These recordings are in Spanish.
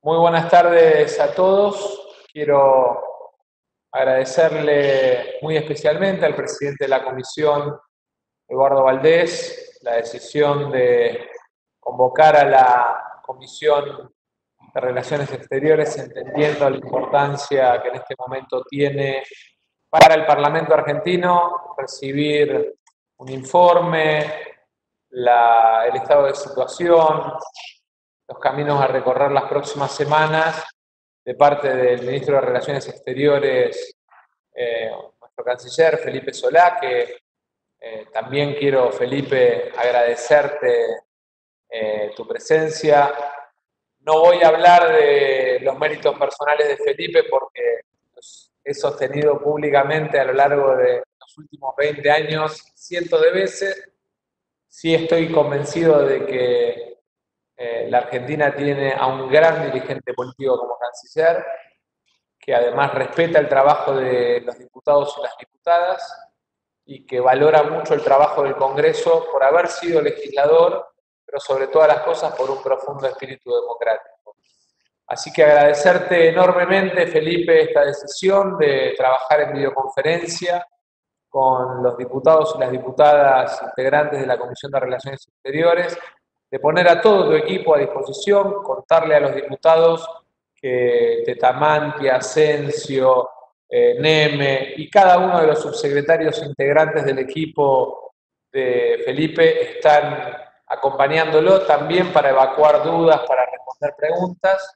Muy buenas tardes a todos. Quiero agradecerle muy especialmente al presidente de la comisión, Eduardo Valdés, la decisión de convocar a la Comisión de Relaciones Exteriores, entendiendo la importancia que en este momento tiene para el Parlamento argentino recibir un informe, el estado de situación, los caminos a recorrer las próximas semanas de parte del ministro de Relaciones Exteriores, nuestro canciller Felipe Solá, que también quiero, Felipe, agradecerte tu presencia. No voy a hablar de los méritos personales de Felipe porque los he sostenido públicamente a lo largo de los últimos 20 años cientos de veces. Sí estoy convencido de que la Argentina tiene a un gran dirigente político como canciller, que además respeta el trabajo de los diputados y las diputadas y que valora mucho el trabajo del Congreso por haber sido legislador, pero sobre todas las cosas por un profundo espíritu democrático. Así que agradecerte enormemente, Felipe, esta decisión de trabajar en videoconferencia con los diputados y las diputadas integrantes de la Comisión de Relaciones Exteriores, de poner a todo tu equipo a disposición, contarle a los diputados que Tetamanti, Asensio, Neme y cada uno de los subsecretarios integrantes del equipo de Felipe están acompañándolo también para evacuar dudas, para responder preguntas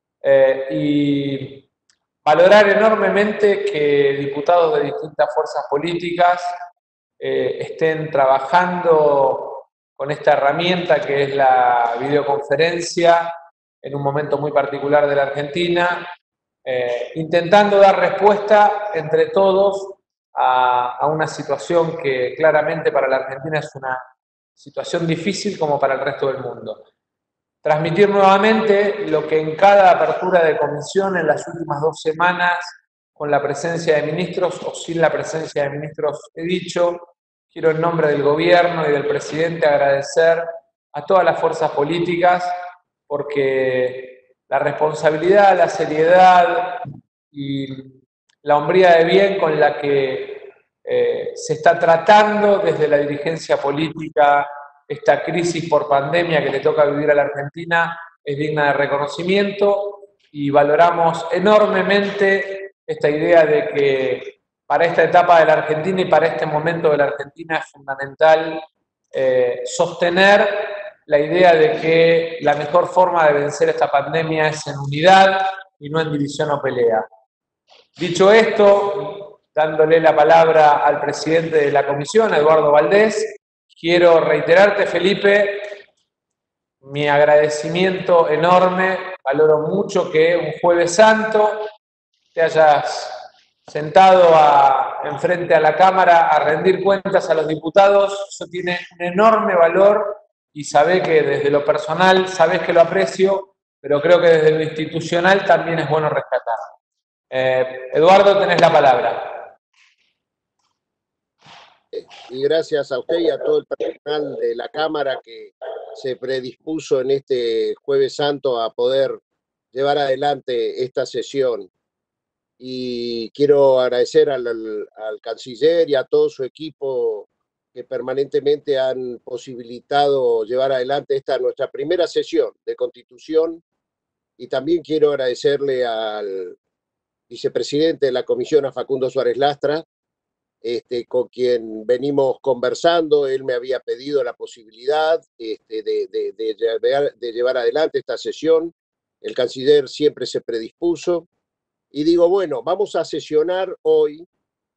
y valorar enormemente que diputados de distintas fuerzas políticas estén trabajando con esta herramienta que es la videoconferencia en un momento muy particular de la Argentina, intentando dar respuesta entre todos a una situación que claramente para la Argentina es una situación difícil como para el resto del mundo. Transmitir nuevamente lo que en cada apertura de comisión en las últimas 2 semanas, con la presencia de ministros o sin la presencia de ministros, he dicho. Quiero en nombre del gobierno y del presidente agradecer a todas las fuerzas políticas porque la responsabilidad, la seriedad y la hombría de bien con la que se está tratando desde la dirigencia política esta crisis por pandemia que le toca vivir a la Argentina es digna de reconocimiento y valoramos enormemente esta idea de que para esta etapa de la Argentina y para este momento de la Argentina es fundamental sostener la idea de que la mejor forma de vencer esta pandemia es en unidad y no en división o pelea. Dicho esto, dándole la palabra al presidente de la comisión, Eduardo Valdés, quiero reiterarte, Felipe, mi agradecimiento enorme. Valoro mucho que un Jueves Santo te hayas sentado enfrente a la Cámara a rendir cuentas a los diputados. Eso tiene un enorme valor y sabés que desde lo personal, sabés que lo aprecio, pero creo que desde lo institucional también es bueno rescatar. Eduardo, tenés la palabra. Y gracias a usted y a todo el personal de la Cámara que se predispuso en este Jueves Santo a poder llevar adelante esta sesión. Y quiero agradecer al canciller y a todo su equipo que permanentemente han posibilitado llevar adelante esta nuestra primera sesión de Constitución. Y también quiero agradecerle al vicepresidente de la Comisión, a Facundo Suárez Lastra, con quien venimos conversando. Él me había pedido la posibilidad de llevar adelante esta sesión. El canciller siempre se predispuso. Y digo, bueno, vamos a sesionar hoy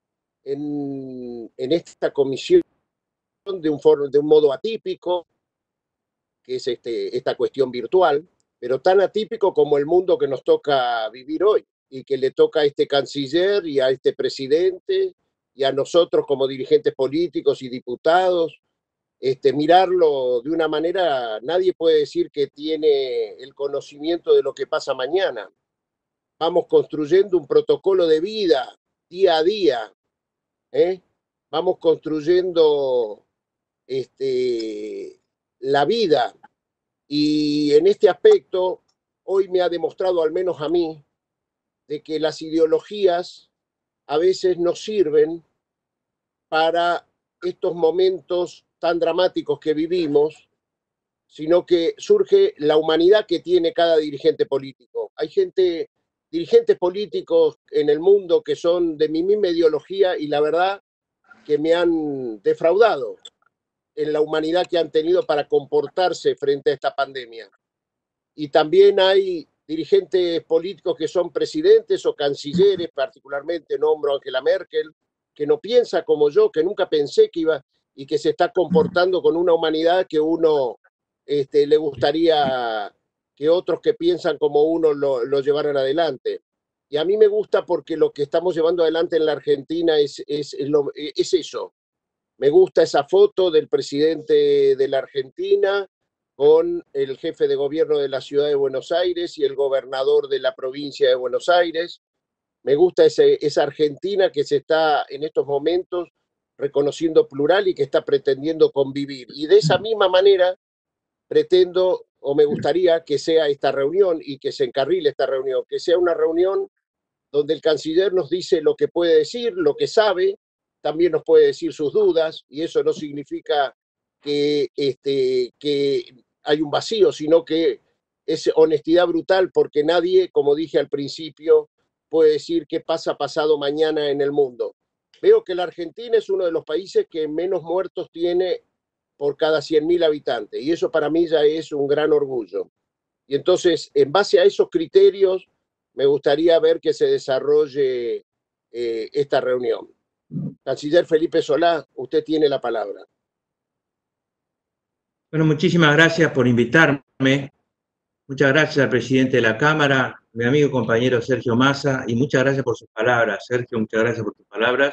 en esta comisión de un modo atípico, que es esta cuestión virtual, pero tan atípico como el mundo que nos toca vivir hoy y que le toca a este canciller y a este presidente y a nosotros como dirigentes políticos y diputados, mirarlo de una manera. Nadie puede decir que tiene el conocimiento de lo que pasa mañana. Vamos construyendo un protocolo de vida día a día, ¿eh? Vamos construyendo la vida. Y en este aspecto, hoy me ha demostrado, al menos a mí, de que las ideologías a veces no sirven para estos momentos tan dramáticos que vivimos, sino que surge la humanidad que tiene cada dirigente político. Hay dirigentes políticos en el mundo que son de mi misma ideología y la verdad que me han defraudado en la humanidad que han tenido para comportarse frente a esta pandemia. Y también hay dirigentes políticos que son presidentes o cancilleres, particularmente nombro a Angela Merkel, que no piensa como yo, que nunca pensé que iba y que se está comportando con una humanidad que uno le gustaría que otros que piensan como uno lo llevaran adelante. Y a mí me gusta porque lo que estamos llevando adelante en la Argentina es eso. Me gusta esa foto del presidente de la Argentina con el jefe de gobierno de la ciudad de Buenos Aires y el gobernador de la provincia de Buenos Aires. Me gusta esa Argentina que se está en estos momentos reconociendo plural y que está pretendiendo convivir. Y de esa misma manera pretendo o me gustaría que sea esta reunión y que se encarrile esta reunión, que sea una reunión donde el canciller nos dice lo que puede decir, lo que sabe, también nos puede decir sus dudas, y eso no significa que hay un vacío, sino que es honestidad brutal, porque nadie, como dije al principio, puede decir qué pasa pasado mañana en el mundo. Veo que la Argentina es uno de los países que menos muertos tiene por cada 100.000 habitantes, y eso para mí ya es un gran orgullo. Y entonces, en base a esos criterios, me gustaría ver que se desarrolle esta reunión. Canciller Felipe Solá, usted tiene la palabra. Bueno, muchísimas gracias por invitarme. Muchas gracias al presidente de la Cámara, mi amigo y compañero Sergio Massa, y muchas gracias por sus palabras. Sergio, muchas gracias por tus palabras.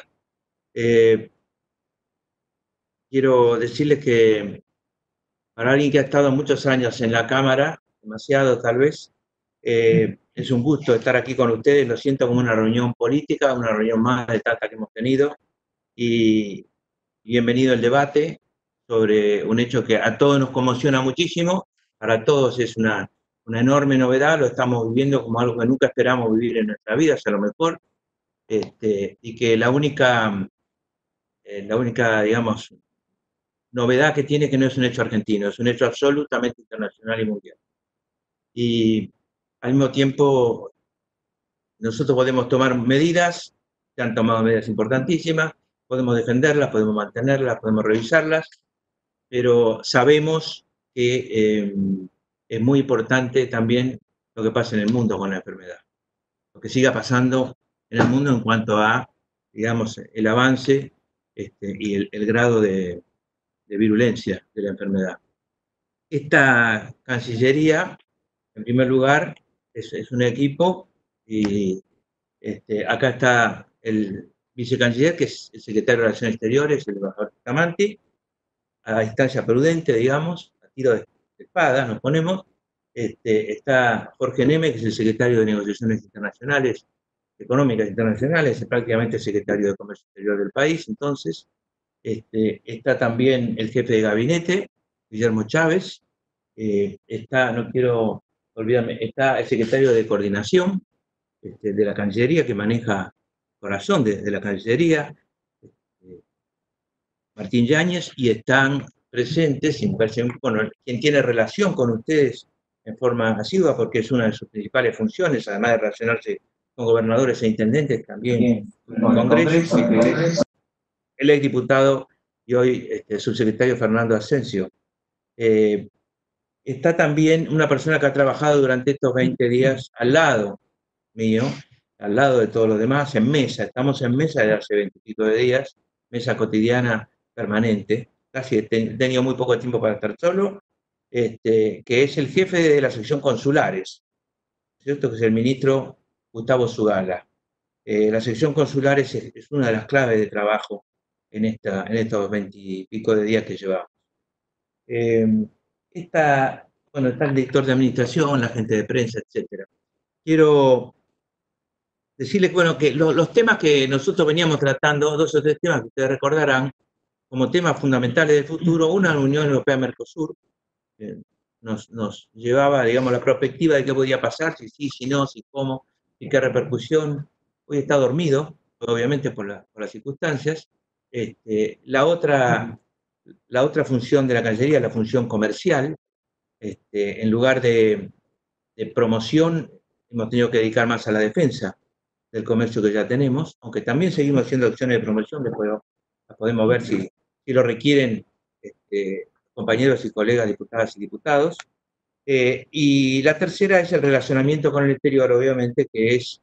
Quiero decirles que para alguien que ha estado muchos años en la Cámara, demasiado tal vez, es un gusto estar aquí con ustedes. Lo siento como una reunión política, una reunión más de tantas que hemos tenido. Y bienvenido al debate sobre un hecho que a todos nos conmociona muchísimo, para todos es una enorme novedad, lo estamos viviendo como algo que nunca esperamos vivir en nuestra vida, a lo mejor, y que la única, digamos, novedad que tiene que no es un hecho argentino, es un hecho absolutamente internacional y mundial. Y al mismo tiempo, nosotros podemos tomar medidas, se han tomado medidas importantísimas, podemos defenderlas, podemos mantenerlas, podemos revisarlas, pero sabemos que es muy importante también lo que pasa en el mundo con la enfermedad, lo que siga pasando en el mundo en cuanto a, digamos, el avance y el grado de virulencia de la enfermedad. Esta Cancillería, en primer lugar, es un equipo y acá está el vicecanciller, que es el secretario de Relaciones Exteriores, el embajador Bustamante, a distancia prudente, digamos, a tiro de espada nos ponemos. Está Jorge Neme, que es el secretario de Negociaciones Internacionales, Económicas Internacionales, es prácticamente el secretario de Comercio Exterior del país. Entonces, está también el jefe de gabinete, Guillermo Chávez, no quiero olvidarme, está el secretario de Coordinación de la Cancillería, que maneja corazón de la Cancillería, Martín Yáñez, y están presentes, quien tiene relación con ustedes en forma asidua, porque es una de sus principales funciones, además de relacionarse con gobernadores e intendentes, también con el Congreso, el exdiputado y hoy subsecretario Fernando Asensio. Está también una persona que ha trabajado durante estos 20 días al lado mío, al lado de todos los demás, en mesa. Estamos en mesa desde hace 20 y pico de días, mesa cotidiana permanente. Casi he tenido muy poco tiempo para estar solo, que es el jefe de la sección consulares, ¿cierto? Que es el ministro Gustavo Zugala. La sección consulares es una de las claves de trabajo en estos 20 y pico de días que llevamos. Está el director de administración, la gente de prensa, etc. Quiero decirles, que los temas que nosotros veníamos tratando, 2 o 3 temas que ustedes recordarán como temas fundamentales del futuro, una, la Unión Europea-Mercosur, nos llevaba, digamos, la perspectiva de qué podía pasar, si sí, si no, si cómo, y qué repercusión. Hoy está dormido, obviamente por las circunstancias. La otra función de la Cancillería es la función comercial. En lugar de promoción, hemos tenido que dedicar más a la defensa del comercio que ya tenemos, aunque también seguimos haciendo acciones de promoción, después las podemos ver si lo requieren compañeros y colegas diputadas y diputados. Y la tercera es el relacionamiento con el exterior, obviamente, que es,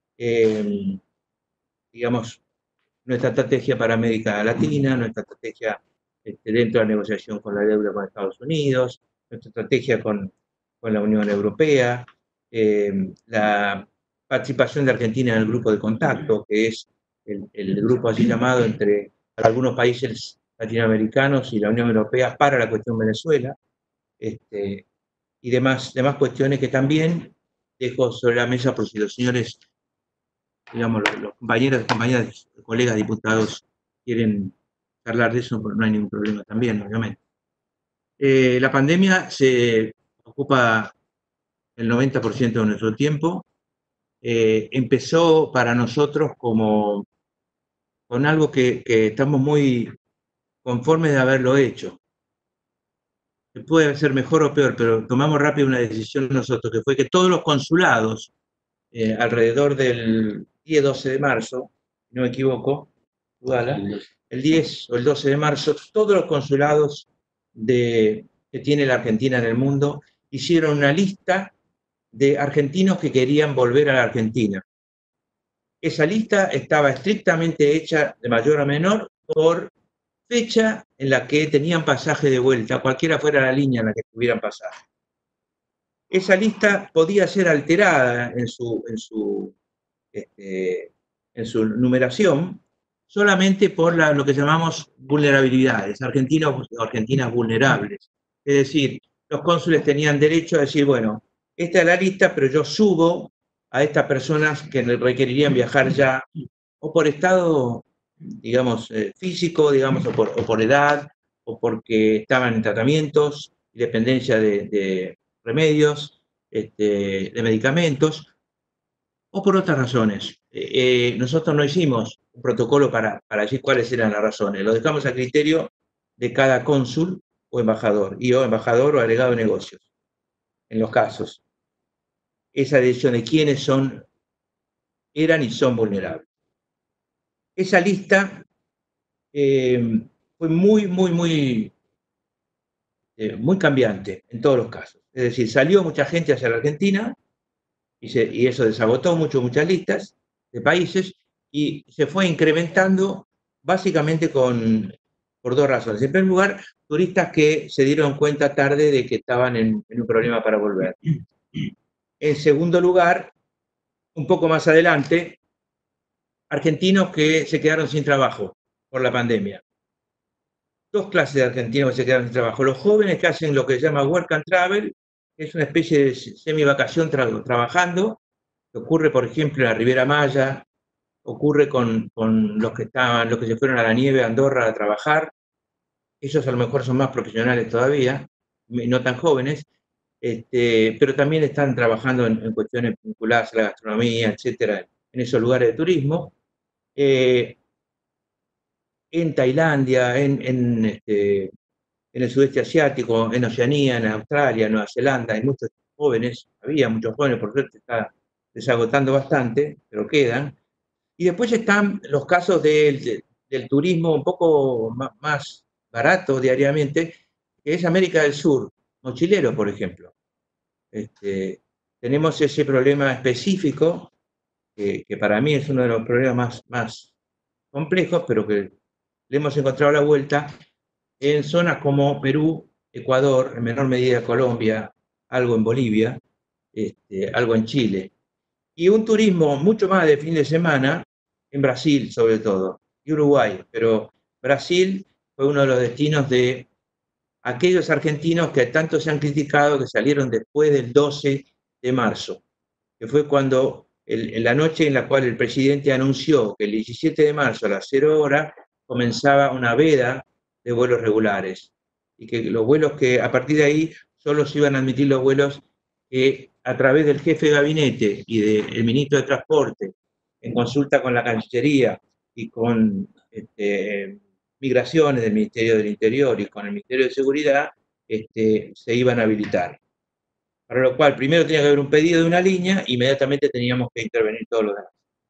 digamos, nuestra estrategia para América Latina, nuestra estrategia dentro de la negociación con la deuda con Estados Unidos, nuestra estrategia con la Unión Europea, la participación de Argentina en el grupo de contacto, que es el grupo así llamado entre algunos países latinoamericanos y la Unión Europea para la cuestión Venezuela, y demás cuestiones que también dejo sobre la mesa por si los señores, digamos, los compañeros y compañeras, colegas diputados quieren hablar de eso, no hay ningún problema también, obviamente. La pandemia se ocupa el 90% de nuestro tiempo. Empezó para nosotros como con algo que estamos muy conformes de haberlo hecho. Puede ser mejor o peor, pero tomamos rápido una decisión nosotros, que fue que todos los consulados, alrededor del 10-12 de marzo, si no me equivoco, el 10 o el 12 de marzo, todos los consulados que tiene la Argentina en el mundo hicieron una lista de argentinos que querían volver a la Argentina. Esa lista estaba estrictamente hecha, de mayor a menor, por fecha en la que tenían pasaje de vuelta, cualquiera fuera la línea en la que tuvieran pasaje. Esa lista podía ser alterada en su numeración solamente por lo que llamamos vulnerabilidades, argentinos o argentinas vulnerables. Es decir, los cónsules tenían derecho a decir, bueno, esta es la lista, pero yo subo a estas personas que requerirían viajar ya, o por estado, digamos, físico, digamos, o por edad, o porque estaban en tratamientos, dependencia de remedios, de medicamentos, o por otras razones. Nosotros no hicimos un protocolo para decir cuáles eran las razones, lo dejamos a criterio de cada cónsul o embajador, o embajador o agregado de negocios, en los casos. Esa decisión de quiénes eran y son vulnerables. Esa lista fue muy cambiante en todos los casos. Es decir, salió mucha gente hacia la Argentina y eso desagotó muchas listas de países y se fue incrementando básicamente por dos razones. En primer lugar, turistas que se dieron cuenta tarde de que estaban en un problema para volver. En segundo lugar, un poco más adelante, argentinos que se quedaron sin trabajo por la pandemia. Dos clases de argentinos que se quedaron sin trabajo. Los jóvenes que hacen lo que se llama work and travel, que es una especie de semi-vacación trabajando, que ocurre, por ejemplo, en la Riviera Maya, ocurre con los que se fueron a la nieve a Andorra a trabajar. Ellos a lo mejor son más profesionales todavía, no tan jóvenes, pero también están trabajando en cuestiones vinculadas a la gastronomía, etcétera, en esos lugares de turismo. En Tailandia, en el sudeste asiático, en Oceanía, en Australia, en Nueva Zelanda, hay muchos jóvenes, había muchos jóvenes, por suerte está desagotando bastante, pero quedan. Y después están los casos del turismo un poco más barato diariamente, que es América del Sur, mochilero, por ejemplo. Tenemos ese problema específico, que para mí es uno de los problemas más complejos, pero que le hemos encontrado la vuelta en zonas como Perú, Ecuador, en menor medida Colombia, algo en Bolivia, algo en Chile. Y un turismo mucho más de fin de semana en Brasil, sobre todo, y Uruguay. Pero Brasil fue uno de los destinos de aquellos argentinos que tanto se han criticado, que salieron después del 12 de marzo, que fue cuando, en la noche en la cual el presidente anunció que el 17 de marzo a las 0 horas comenzaba una veda de vuelos regulares, y que los vuelos que a partir de ahí solo se iban a admitir los vuelos que a través del jefe de gabinete y del ministro de Transporte, en consulta con la Cancillería y con Migraciones del Ministerio del Interior y con el Ministerio de Seguridad, se iban a habilitar. Para lo cual, primero tenía que haber un pedido de una línea, inmediatamente teníamos que intervenir todos los demás.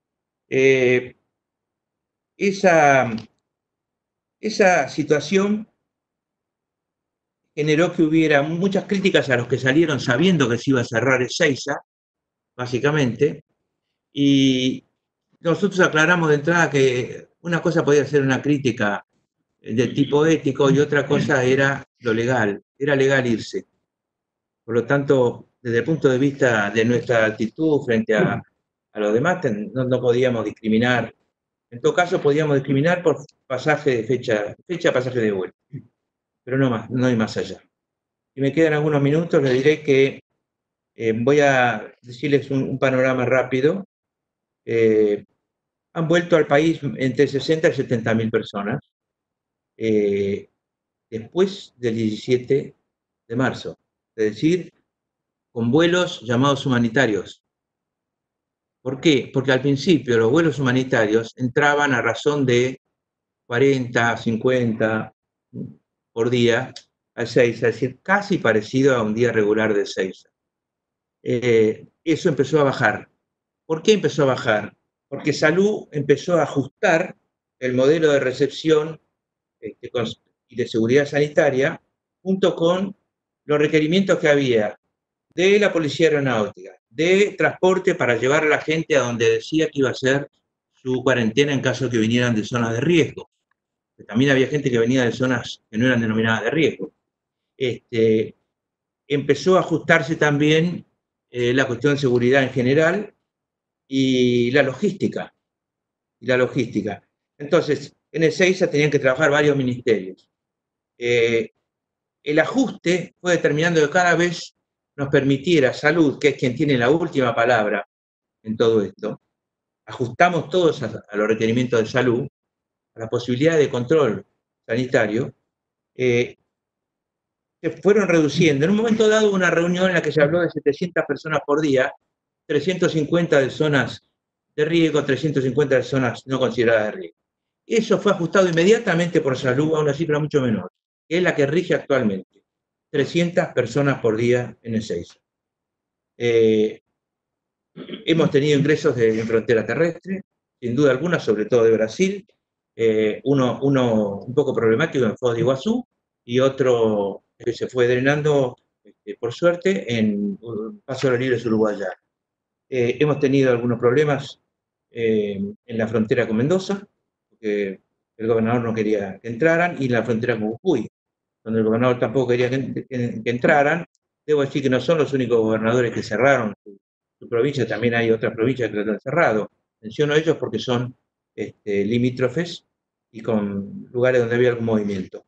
Esa situación generó que hubiera muchas críticas a los que salieron sabiendo que se iba a cerrar Ezeiza, básicamente, y nosotros aclaramos de entrada que una cosa podía ser una crítica de tipo ético y otra cosa era lo legal, era legal irse. Por lo tanto, desde el punto de vista de nuestra actitud frente a los demás, no podíamos discriminar. En todo caso, podíamos discriminar por pasaje de fecha, pasaje de vuelta, pero no más, no hay más allá. Si me quedan algunos minutos, les diré que voy a decirles un panorama rápido. Han vuelto al país entre 60 y 70.000 personas después del 17 de marzo, es decir, con vuelos llamados humanitarios. ¿Por qué? Porque al principio los vuelos humanitarios entraban a razón de 40, 50 por día a Ezeiza, es decir, casi parecido a un día regular de Ezeiza. Eso empezó a bajar. ¿Por qué empezó a bajar? Porque Salud empezó a ajustar el modelo de recepción y de seguridad sanitaria junto con los requerimientos que había de la Policía Aeronáutica, de transporte para llevar a la gente a donde decía que iba a ser su cuarentena en caso de que vinieran de zonas de riesgo. También había gente que venía de zonas que no eran denominadas de riesgo. Empezó a ajustarse también la cuestión de seguridad en general y la logística. Entonces, en Ezeiza tenían que trabajar varios ministerios. El ajuste fue determinando que cada vez nos permitiera Salud, que es quien tiene la última palabra en todo esto, ajustamos todos a los requerimientos de Salud, a la posibilidad de control sanitario, se fueron reduciendo. En un momento dado hubo una reunión en la que se habló de 700 personas por día, 350 de zonas de riesgo, 350 de zonas no consideradas de riesgo. Eso fue ajustado inmediatamente por Salud a una cifra mucho menor, que es la que rige actualmente, 300 personas por día en Ezeiza. Hemos tenido ingresos en frontera terrestre, sin duda alguna, sobre todo de Brasil, uno un poco problemático en Foz de Iguazú y otro que se fue drenando, por suerte, en Paso de los Libres Uruguayá. Hemos tenido algunos problemas en la frontera con Mendoza, porque el gobernador no quería que entraran, y en la frontera con Jujuy, donde el gobernador tampoco quería que entraran. Debo decir que no son los únicos gobernadores que cerraron su provincia, también hay otras provincias que lo han cerrado. Menciono ellos porque son limítrofes y con lugares donde había algún movimiento.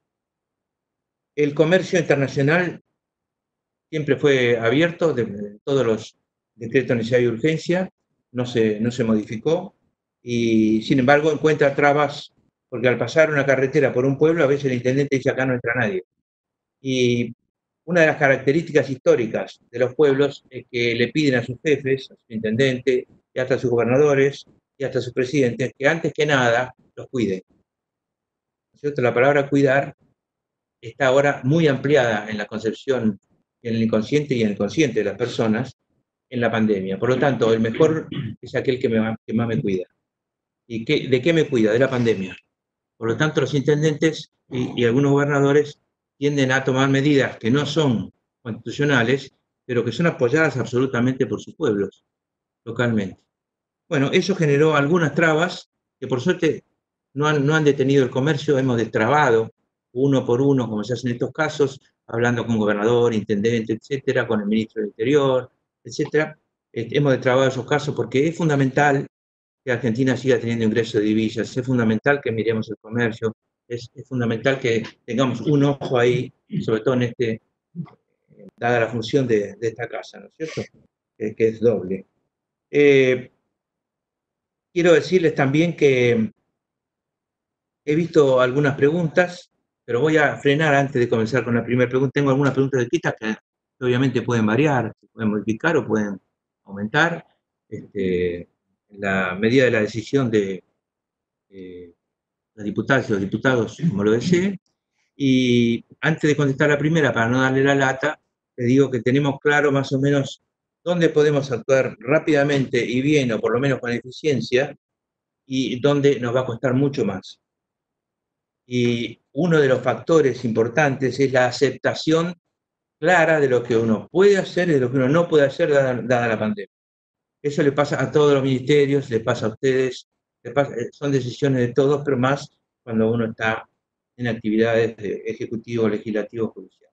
El comercio internacional siempre fue abierto, todos los decretos de necesidad y urgencia, no se modificó, y sin embargo encuentra trabas, porque al pasar una carretera por un pueblo, a veces el intendente dice acá no entra nadie. Y una de las características históricas de los pueblos es que le piden a sus jefes, a su intendente, y hasta a sus gobernadores, y hasta a sus presidentes, que antes que nada los cuiden. ¿Cierto? La palabra cuidar está ahora muy ampliada en la concepción, en el inconsciente y en el consciente de las personas en la pandemia. Por lo tanto, el mejor es aquel que más me cuida. ¿Y de qué me cuida? De la pandemia. Por lo tanto, los intendentes y algunos gobernadores tienden a tomar medidas que no son constitucionales, pero que son apoyadas absolutamente por sus pueblos, localmente. Bueno, eso generó algunas trabas que por suerte no han detenido el comercio, hemos destrabado uno por uno, como se hace en estos casos, hablando con gobernador, intendente, etcétera, con el ministro del Interior, etcétera. Hemos destrabado esos casos porque es fundamental que Argentina siga teniendo ingresos de divisas, es fundamental que miremos el comercio, es fundamental que tengamos un ojo ahí, sobre todo en dada la función de esta casa, ¿no es cierto? Que es doble. Quiero decirles también que he visto algunas preguntas, pero voy a frenar antes de comenzar con la primera pregunta. Tengo algunas preguntas escritas que obviamente pueden variar, se pueden modificar o pueden aumentar, en la medida de la decisión de las diputadas y los diputados, como lo deseen. Y antes de contestar la primera, para no darle la lata, le digo que tenemos claro más o menos dónde podemos actuar rápidamente y bien, o por lo menos con eficiencia, y dónde nos va a costar mucho más. Y uno de los factores importantes es la aceptación clara de lo que uno puede hacer y de lo que uno no puede hacer dada la pandemia. Eso le pasa a todos los ministerios, le pasa a ustedes, son decisiones de todos, pero más cuando uno está en actividades de ejecutivo, legislativo, judicial.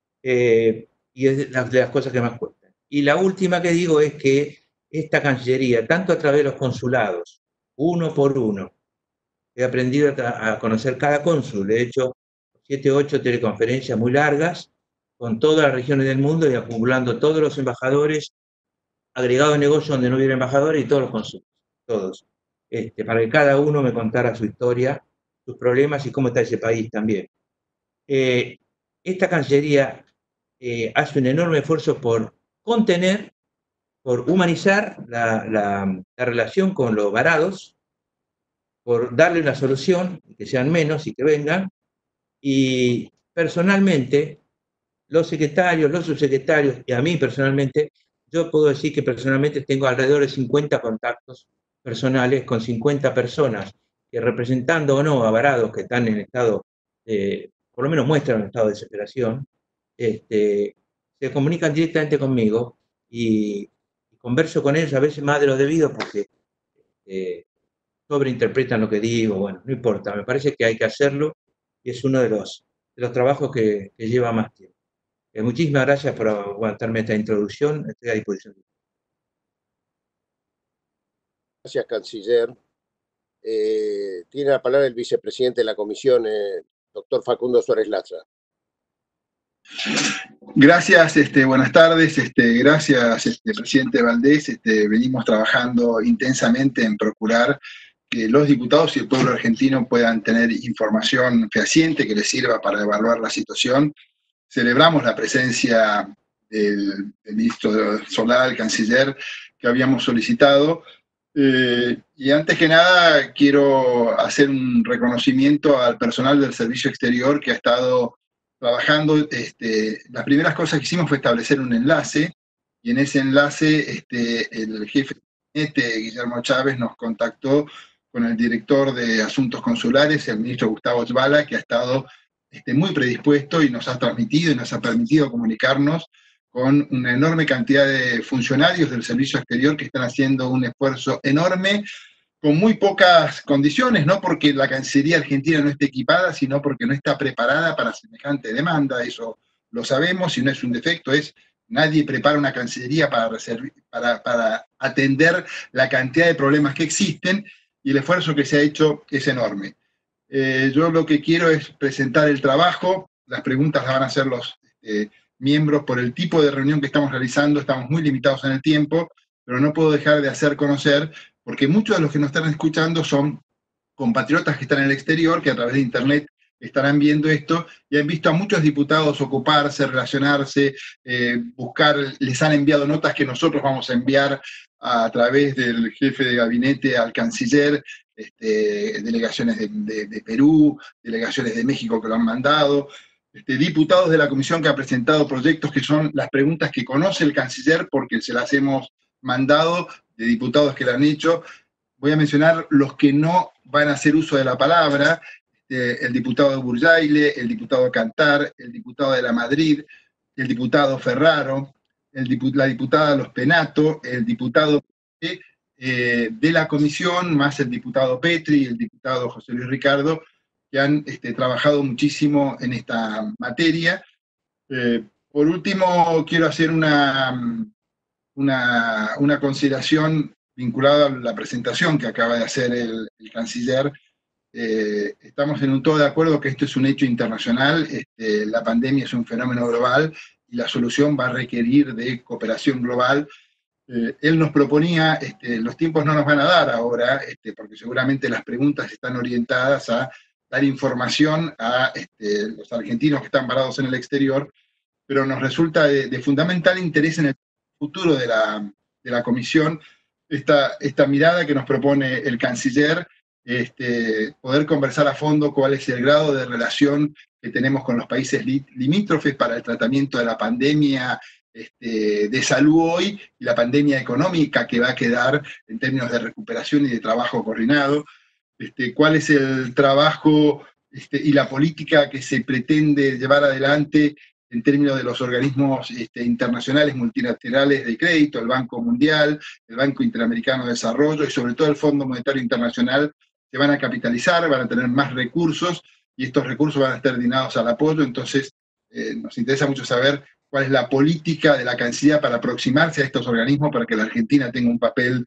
Y es de las cosas que más cuestan. Y la última que digo es que esta Cancillería, tanto a través de los consulados, uno por uno, he aprendido a conocer cada cónsul, he hecho 7 o 8 teleconferencias muy largas con todas las regiones del mundo y acumulando todos los embajadores, agregado de negocio donde no hubiera embajadores y todos los cónsules, todos, para que cada uno me contara su historia, sus problemas y cómo está ese país también. Esta Cancillería hace un enorme esfuerzo por contener, por humanizar la relación con los varados, por darle una solución, que sean menos y que vengan, y personalmente, los secretarios, los subsecretarios, y a mí personalmente, yo puedo decir que personalmente tengo alrededor de 50 contactos personales con 50 personas que, representando o no a varados que están en estado, por lo menos muestran un estado de desesperación, se comunican directamente conmigo y converso con ellos a veces más de lo debido porque sobreinterpretan lo que digo. Bueno, no importa, me parece que hay que hacerlo y es uno de los trabajos que lleva más tiempo. Muchísimas gracias por aguantarme esta introducción, estoy a disposición. Gracias, canciller. Tiene la palabra el vicepresidente de la comisión, doctor Facundo Suárez Laza. Gracias, buenas tardes, gracias, presidente Valdés. Venimos trabajando intensamente en procurar que los diputados y el pueblo argentino puedan tener información fehaciente que les sirva para evaluar la situación. Celebramos la presencia del ministro Solá, el canciller, que habíamos solicitado. Y antes que nada quiero hacer un reconocimiento al personal del Servicio Exterior que ha estado trabajando. Las primeras cosas que hicimos fue establecer un enlace, y en ese enlace el jefe de gabinete, Guillermo Chávez, nos contactó con el director de Asuntos Consulares, el ministro Gustavo Zbala, que ha estado muy predispuesto y nos ha transmitido y nos ha permitido comunicarnos con una enorme cantidad de funcionarios del Servicio Exterior que están haciendo un esfuerzo enorme con muy pocas condiciones, no porque la Cancillería Argentina no esté equipada, sino porque no está preparada para semejante demanda. Eso lo sabemos, y no es un defecto, nadie prepara una Cancillería para atender la cantidad de problemas que existen, y el esfuerzo que se ha hecho es enorme. Yo lo que quiero es presentar el trabajo. Las preguntas las van a hacer los miembros por el tipo de reunión que estamos realizando. Estamos muy limitados en el tiempo, pero no puedo dejar de hacer conocer, porque muchos de los que nos están escuchando son compatriotas que están en el exterior, que a través de internet estarán viendo esto y han visto a muchos diputados ocuparse, relacionarse, buscar. Les han enviado notas que nosotros vamos a enviar a través del jefe de gabinete al canciller, delegaciones de Perú, delegaciones de México que lo han mandado, diputados de la comisión que ha presentado proyectos que son las preguntas que conoce el canciller porque se las hemos mandado, de diputados que lo han hecho. Voy a mencionar los que no van a hacer uso de la palabra: el diputado de Burjaile, el diputado Cantar, el diputado de la Madrid, el diputado Ferraro, la diputada Los Penato, el diputado de la comisión, más el diputado Petri y el diputado José Luis Ricardo, que han trabajado muchísimo en esta materia. Por último, quiero hacer una consideración vinculada a la presentación que acaba de hacer el canciller. Estamos en un todo de acuerdo que esto es un hecho internacional. La pandemia es un fenómeno global y la solución va a requerir de cooperación global. Él nos proponía, los tiempos no nos van a dar ahora, porque seguramente las preguntas están orientadas a dar información a los argentinos que están varados en el exterior, pero nos resulta de fundamental interés en el futuro de la comisión, esta mirada que nos propone el canciller, poder conversar a fondo cuál es el grado de relación que tenemos con los países limítrofes para el tratamiento de la pandemia de salud hoy y la pandemia económica que va a quedar en términos de recuperación y de trabajo coordinado, cuál es el trabajo y la política que se pretende llevar adelante en términos de los organismos internacionales multilaterales de crédito, el Banco Mundial, el Banco Interamericano de Desarrollo y sobre todo el Fondo Monetario Internacional, se van a capitalizar, van a tener más recursos y estos recursos van a estar destinados al apoyo. Entonces, nos interesa mucho saber cuál es la política de la Cancillería para aproximarse a estos organismos para que la Argentina tenga un papel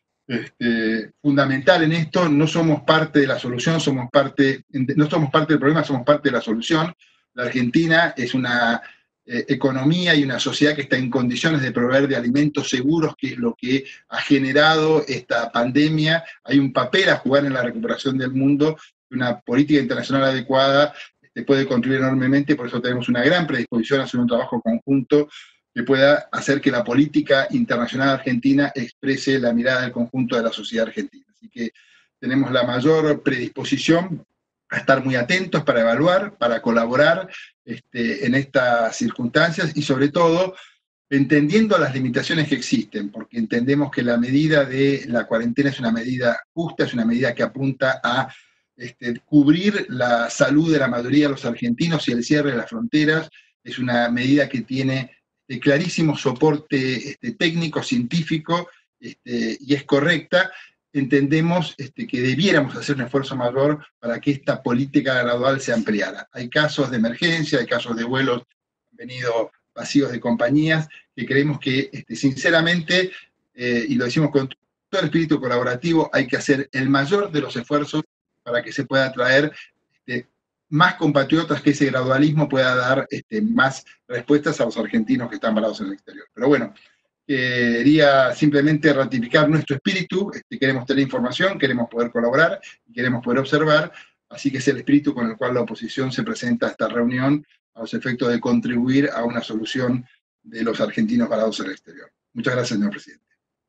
fundamental en esto. No somos parte de la solución, no somos parte del problema, somos parte de la solución. La Argentina es una economía y una sociedad que está en condiciones de proveer de alimentos seguros, que es lo que ha generado esta pandemia. Hay un papel a jugar en la recuperación del mundo, una política internacional adecuada puede contribuir enormemente, por eso tenemos una gran predisposición a hacer un trabajo conjunto que pueda hacer que la política internacional argentina exprese la mirada del conjunto de la sociedad argentina. Así que tenemos la mayor predisposición a estar muy atentos para evaluar, para colaborar en estas circunstancias y sobre todo entendiendo las limitaciones que existen, porque entendemos que la medida de la cuarentena es una medida justa, es una medida que apunta a cubrir la salud de la mayoría de los argentinos y el cierre de las fronteras. Es una medida que tiene clarísimo soporte técnico, científico, y es correcta. Entendemos que debiéramos hacer un esfuerzo mayor para que esta política gradual se ampliara. Hay casos de emergencia, hay casos de vuelos que han venido vacíos de compañías, que creemos que sinceramente, y lo decimos con todo el espíritu colaborativo, hay que hacer el mayor de los esfuerzos para que se pueda traer más compatriotas, que ese gradualismo pueda dar más respuestas a los argentinos que están parados en el exterior. Pero bueno, quería simplemente ratificar nuestro espíritu, queremos tener información, queremos poder colaborar, queremos poder observar, así que es el espíritu con el cual la oposición se presenta a esta reunión a los efectos de contribuir a una solución de los argentinos parados en el exterior. Muchas gracias, señor presidente.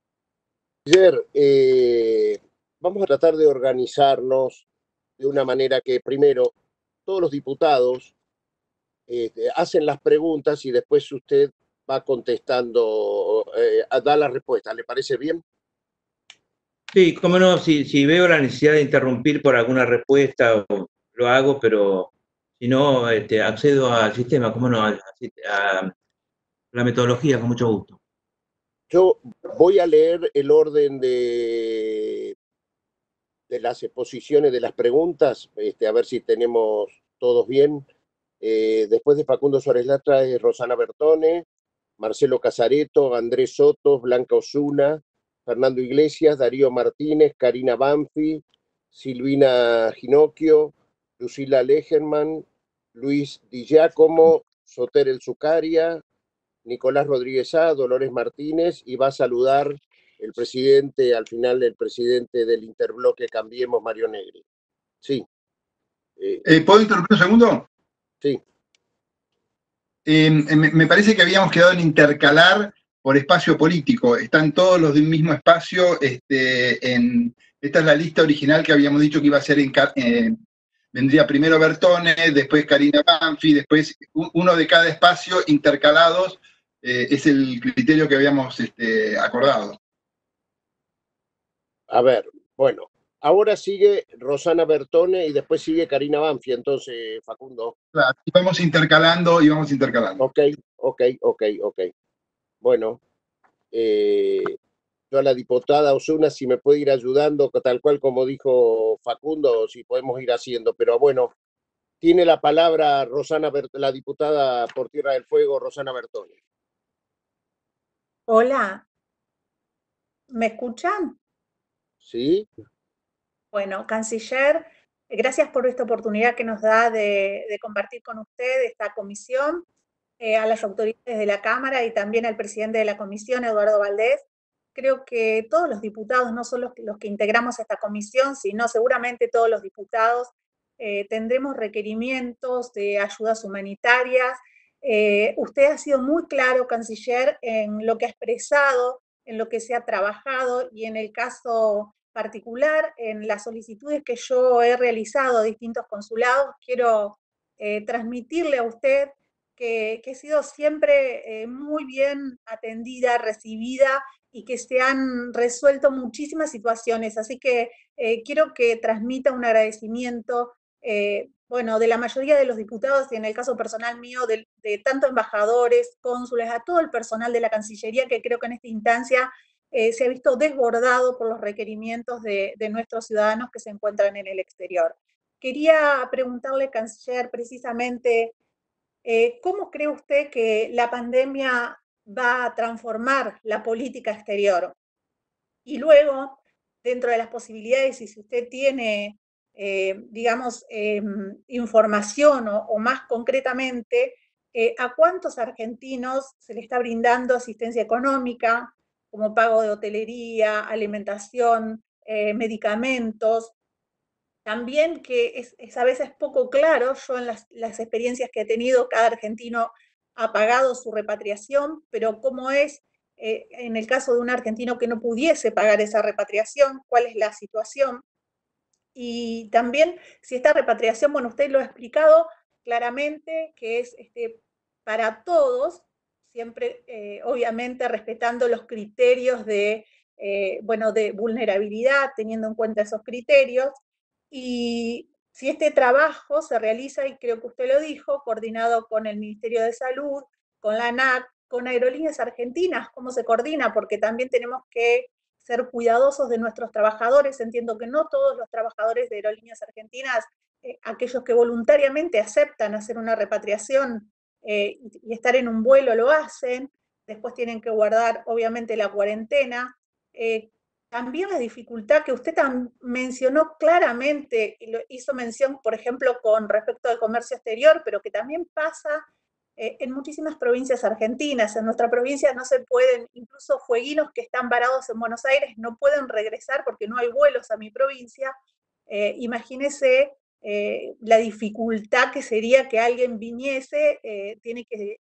Ayer, vamos a tratar de organizarnos de una manera que primero todos los diputados hacen las preguntas y después usted va contestando, da la respuesta. ¿Le parece bien? Sí, cómo no, si veo la necesidad de interrumpir por alguna respuesta, lo hago, pero si no, accedo al sistema, cómo no, a la metodología, con mucho gusto. Yo voy a leer el orden de las exposiciones de las preguntas, a ver si tenemos todos bien. Después de Facundo Suárez Latra es Rosana Bertone, Marcelo Casareto, Andrés Soto, Blanca Osuna, Fernando Iglesias, Darío Martínez, Karina Banfi, Silvina Ginocchio, Lucila Legerman, Luis Di Giacomo, Soter El Zucaria, Nicolás Rodríguez A, Dolores Martínez, y va a saludar el presidente, al final el presidente del interbloque Cambiemos, Mario Negri. Sí. ¿Puedo interrumpir un segundo? Sí. Me parece que habíamos quedado en intercalar por espacio político. Están todos los del mismo espacio. Esta es la lista original que habíamos dicho que iba a ser vendría primero Bertone, después Karina Banfi, después uno de cada espacio intercalados. Es el criterio que habíamos acordado. A ver, bueno, ahora sigue Rosana Bertone y después sigue Karina Banfi, entonces, Facundo. Claro, y vamos intercalando. Ok. Bueno, yo a la diputada Osuna, si me puede ir ayudando, tal cual como dijo Facundo, si podemos ir haciendo, pero bueno, tiene la palabra la diputada por Tierra del Fuego, Rosana Bertone. Hola, ¿me escuchan? Sí. Bueno, canciller, gracias por esta oportunidad que nos da de compartir con usted esta comisión, a las autoridades de la Cámara y también al presidente de la comisión, Eduardo Valdés. Creo que todos los diputados, no solo los que integramos esta comisión, sino seguramente todos los diputados, tendremos requerimientos de ayudas humanitarias Usted ha sido muy claro, canciller, en lo que ha expresado, en lo que se ha trabajado y en el caso particular, en las solicitudes que yo he realizado a distintos consulados, quiero transmitirle a usted que he sido siempre muy bien atendida, recibida y que se han resuelto muchísimas situaciones. Así que quiero que transmita un agradecimiento, bueno, de la mayoría de los diputados y en el caso personal mío, de tanto embajadores, cónsules, a todo el personal de la Cancillería, que creo que en esta instancia se ha visto desbordado por los requerimientos de nuestros ciudadanos que se encuentran en el exterior. Quería preguntarle, canciller, precisamente, ¿cómo cree usted que la pandemia va a transformar la política exterior? Y luego, dentro de las posibilidades, y si usted tiene, digamos, información o más concretamente, ¿a cuántos argentinos se le está brindando asistencia económica, como pago de hotelería, alimentación, medicamentos? También que es a veces poco claro, yo en las experiencias que he tenido, cada argentino ha pagado su repatriación, pero cómo es en el caso de un argentino que no pudiese pagar esa repatriación, cuál es la situación. Y también si esta repatriación, bueno, usted lo ha explicado claramente, que es para todos, siempre obviamente respetando los criterios de, bueno, de vulnerabilidad, teniendo en cuenta esos criterios. Y si este trabajo se realiza, y creo que usted lo dijo, coordinado con el Ministerio de Salud, con la ANAC, con Aerolíneas Argentinas, ¿cómo se coordina? Porque también tenemos que ser cuidadosos de nuestros trabajadores. Entiendo que no todos los trabajadores de Aerolíneas Argentinas, aquellos que voluntariamente aceptan hacer una repatriación y estar en un vuelo, lo hacen. Después tienen que guardar, obviamente, la cuarentena. También la dificultad que usted mencionó claramente, y lo hizo mención, por ejemplo, con respecto al comercio exterior, pero que también pasa en muchísimas provincias argentinas. En nuestra provincia no se pueden, incluso fueguinos que están varados en Buenos Aires no pueden regresar porque no hay vuelos a mi provincia. Imagínese la dificultad que sería que alguien viniese, tiene que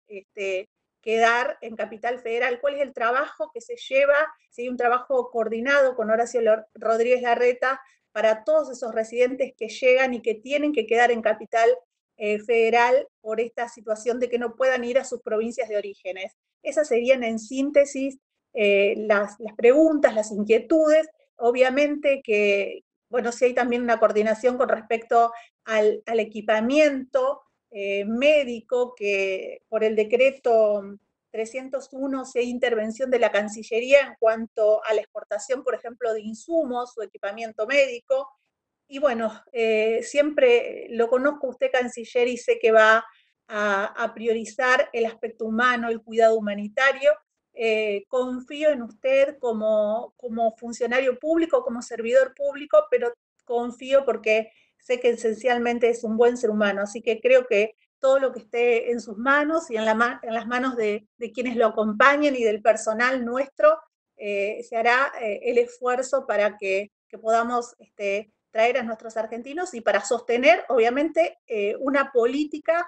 quedar en Capital Federal. ¿Cuál es el trabajo que se lleva? Si hay un trabajo coordinado con Horacio Rodríguez Larreta para todos esos residentes que llegan y que tienen que quedar en Capital Federal por esta situación de que no puedan ir a sus provincias de orígenes. Esas serían en síntesis las preguntas, las inquietudes. Obviamente que, bueno, sí hay también una coordinación con respecto al equipamiento médico, que por el decreto 301 si hay intervención de la Cancillería en cuanto a la exportación, por ejemplo, de insumos o equipamiento médico. Y bueno, siempre lo conozco usted, canciller, y sé que va a priorizar el aspecto humano, el cuidado humanitario. Confío en usted como funcionario público, como servidor público, pero confío porque sé que esencialmente es un buen ser humano. Así que creo que todo lo que esté en sus manos y en las manos de quienes lo acompañen y del personal nuestro, se hará el esfuerzo para que podamos traer a nuestros argentinos y para sostener, obviamente, una política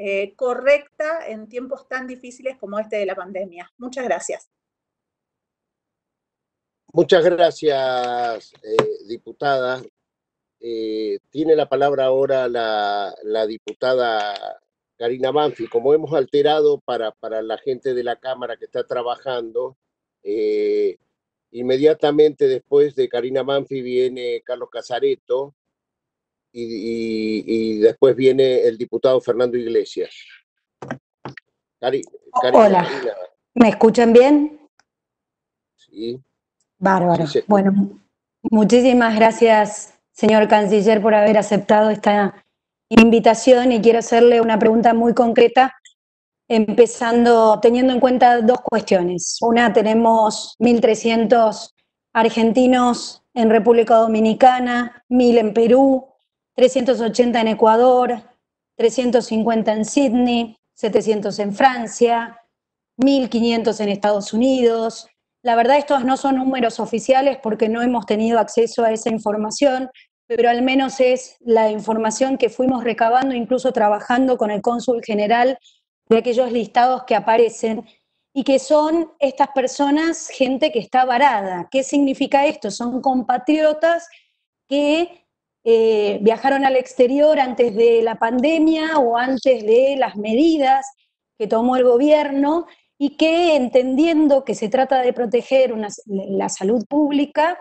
correcta en tiempos tan difíciles como este de la pandemia. Muchas gracias. Muchas gracias, diputada. Tiene la palabra ahora la diputada Karina Banfi. Como hemos alterado para la gente de la Cámara que está trabajando, inmediatamente después de Karina Banfi viene Carlos Casareto y después viene el diputado Fernando Iglesias. Hola, Karina. ¿Me escuchan bien? Sí. Bárbaro. Sí, bueno, muchísimas gracias, señor canciller, por haber aceptado esta invitación, y quiero hacerle una pregunta muy concreta, empezando teniendo en cuenta dos cuestiones. Una, tenemos 1.300 argentinos en República Dominicana, 1.000 en Perú, 380 en Ecuador, 350 en Sydney, 700 en Francia, 1.500 en Estados Unidos. La verdad, estos no son números oficiales porque no hemos tenido acceso a esa información, pero al menos es la información que fuimos recabando, incluso trabajando con el cónsul general de aquellos listados que aparecen y que son estas personas, gente que está varada. ¿Qué significa esto? Son compatriotas que viajaron al exterior antes de la pandemia o antes de las medidas que tomó el gobierno y que, entendiendo que se trata de proteger la salud pública,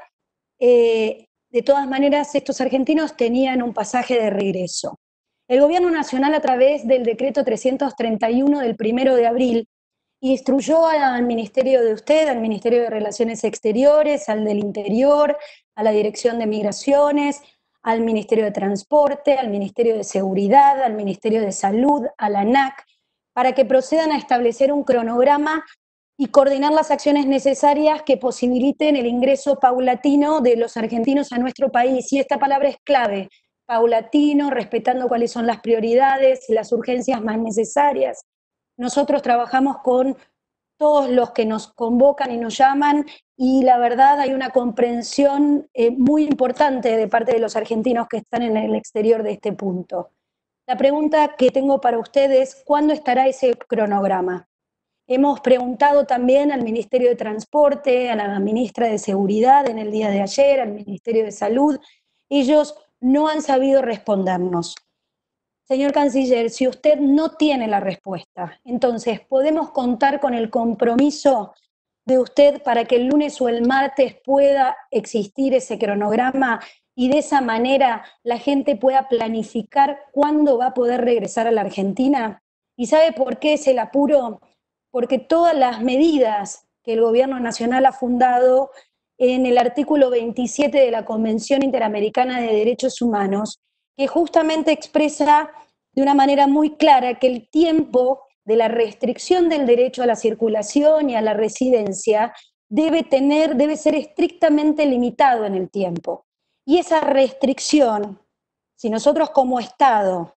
de todas maneras estos argentinos tenían un pasaje de regreso. El Gobierno Nacional, a través del decreto 331 del 1 de abril, instruyó al ministerio de usted, al Ministerio de Relaciones Exteriores, al del Interior, a la Dirección de Migraciones, al Ministerio de Transporte, al Ministerio de Seguridad, al Ministerio de Salud, a la ANAC, para que procedan a establecer un cronograma y coordinar las acciones necesarias que posibiliten el ingreso paulatino de los argentinos a nuestro país. Y esta palabra es clave: paulatino, respetando cuáles son las prioridades, las urgencias más necesarias. Nosotros trabajamos con todos los que nos convocan y nos llaman, y la verdad hay una comprensión muy importante de parte de los argentinos que están en el exterior de este punto. La pregunta que tengo para ustedes: ¿cuándo estará ese cronograma? Hemos preguntado también al Ministerio de Transporte, a la ministra de Seguridad en el día de ayer, al Ministerio de Salud. Ellos no han sabido respondernos. Señor Canciller, si usted no tiene la respuesta, entonces ¿podemos contar con el compromiso de usted para que el lunes o el martes pueda existir ese cronograma y de esa manera la gente pueda planificar cuándo va a poder regresar a la Argentina? ¿Y sabe por qué es el apuro? Porque todas las medidas que el Gobierno Nacional ha fundado en el artículo 27 de la Convención Interamericana de Derechos Humanos, que justamente expresa de una manera muy clara que el tiempo de la restricción del derecho a la circulación y a la residencia debe ser estrictamente limitado en el tiempo. Y esa restricción, si nosotros como Estado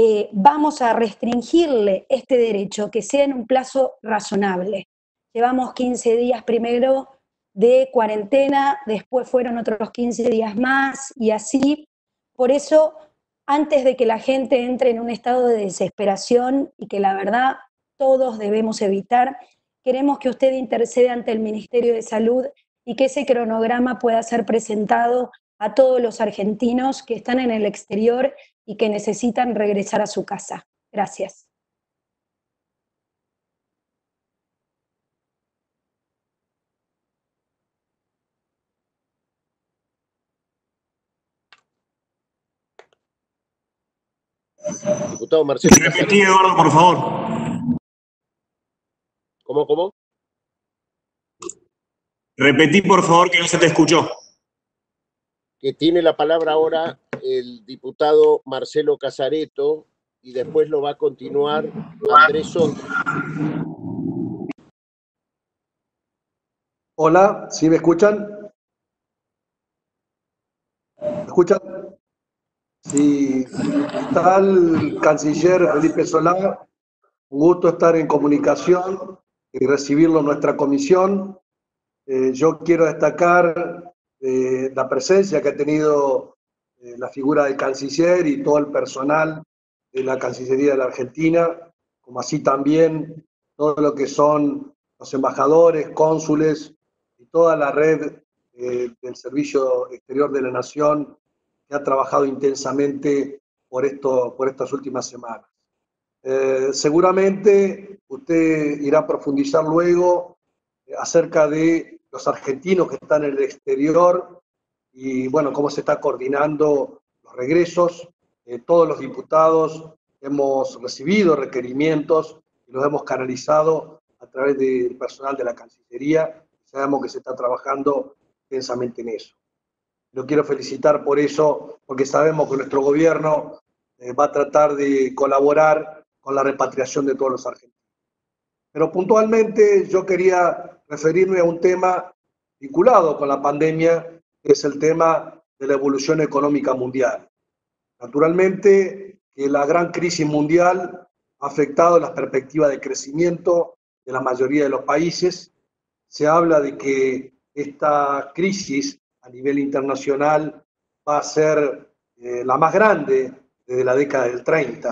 vamos a restringirle este derecho, que sea en un plazo razonable. Llevamos 15 días primero de cuarentena, después fueron otros 15 días más y así. Por eso, antes de que la gente entre en un estado de desesperación y que la verdad todos debemos evitar, queremos que usted interceda ante el Ministerio de Salud y que ese cronograma pueda ser presentado a todos los argentinos que están en el exterior y que necesitan regresar a su casa. Gracias. Diputado Marcelo. Repetí, Eduardo, por favor. ¿Cómo? Repetí, por favor, que no se te escuchó. Que tiene la palabra ahora el diputado Marcelo Casareto y después lo va a continuar Andrés Soto. Hola, ¿sí me escuchan? ¿Me escuchan? Sí, está el canciller Felipe Solá. Un gusto estar en comunicación y recibirlo en nuestra comisión. Yo quiero destacar la presencia que ha tenido la figura del canciller y todo el personal de la Cancillería de la Argentina, como así también todo lo que son los embajadores, cónsules y toda la red del Servicio Exterior de la Nación, que ha trabajado intensamente por estas últimas semanas. Seguramente usted irá a profundizar luego acerca de los argentinos que están en el exterior y, bueno, cómo se está coordinando los regresos. Todos los diputados hemos recibido requerimientos y los hemos canalizado a través del personal de la Cancillería. Sabemos que se está trabajando intensamente en eso. Lo quiero felicitar por eso, porque sabemos que nuestro gobierno va a tratar de colaborar con la repatriación de todos los argentinos. Pero puntualmente yo quería referirme a un tema vinculado con la pandemia, que es el tema de la evolución económica mundial. Naturalmente que la gran crisis mundial ha afectado las perspectivas de crecimiento de la mayoría de los países. Se habla de que esta crisis a nivel internacional va a ser la más grande desde la década del 30.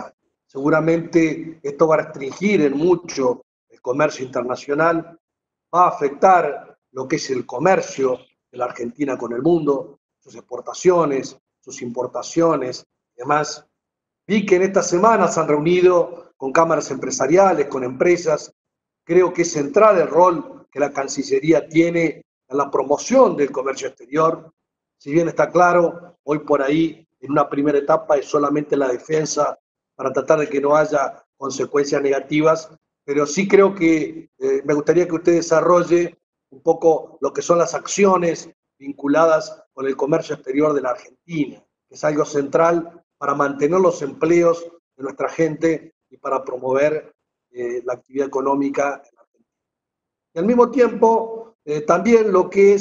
Seguramente esto va a restringir en mucho el comercio internacional, va a afectar lo que es el comercio de la Argentina con el mundo, sus exportaciones, sus importaciones y demás. Vi que en estas semanas se han reunido con cámaras empresariales, con empresas. Creo que es central el rol que la Cancillería tiene en la promoción del comercio exterior. Si bien está claro, hoy por ahí, en una primera etapa, es solamente la defensa para tratar de que no haya consecuencias negativas, pero sí creo que me gustaría que usted desarrolle un poco lo que son las acciones vinculadas con el comercio exterior de la Argentina, que es algo central para mantener los empleos de nuestra gente y para promover la actividad económica en la Argentina. Y al mismo tiempo, también lo que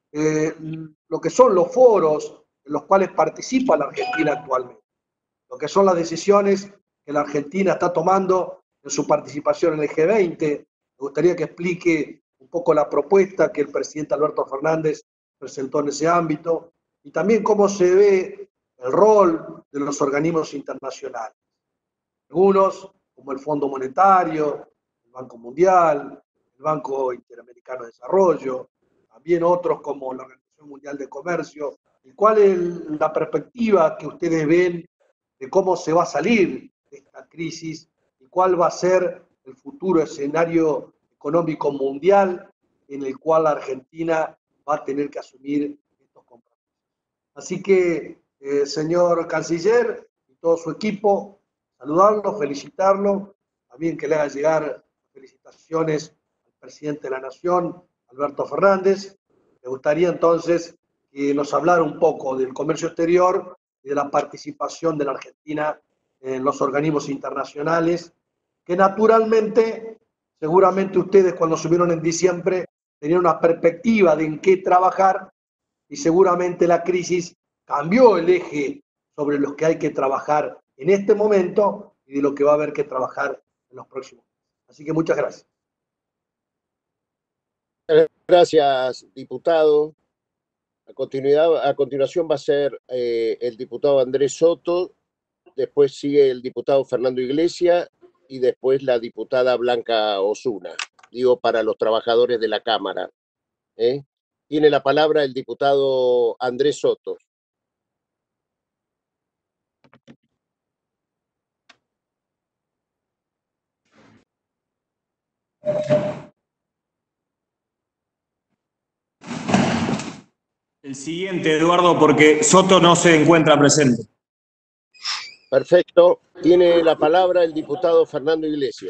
son los foros en los cuales participa la Argentina actualmente, lo que son las decisiones que la Argentina está tomando en su participación en el G20. Me gustaría que explique un poco la propuesta que el presidente Alberto Fernández presentó en ese ámbito y también cómo se ve el rol de los organismos internacionales. Algunos, como el Fondo Monetario, el Banco Mundial, el Banco Interamericano de Desarrollo, también otros como la Organización Mundial de Comercio. ¿Y cuál es la perspectiva que ustedes ven de cómo se va a salir de esta crisis y cuál va a ser el futuro escenario económico mundial en el cual la Argentina va a tener que asumir estos compromisos? Así que, señor canciller y todo su equipo, saludarlo, felicitarlo, también que le haga llegar felicitaciones al presidente de la Nación, Alberto Fernández. Me gustaría entonces que nos hablara un poco del comercio exterior y de la participación de la Argentina en los organismos internacionales, que naturalmente, seguramente ustedes cuando subieron en diciembre tenían una perspectiva de en qué trabajar y seguramente la crisis cambió el eje sobre los que hay que trabajar en este momento y de lo que va a haber que trabajar en los próximos meses. Así que muchas gracias. Gracias, diputado. A continuación va a ser el diputado Andrés Soto, después sigue el diputado Fernando Iglesias y después la diputada Blanca Osuna, digo para los trabajadores de la Cámara. Tiene la palabra el diputado Andrés Soto. El siguiente, Eduardo, porque Soto no se encuentra presente. Perfecto. Tiene la palabra el diputado Fernando Iglesias.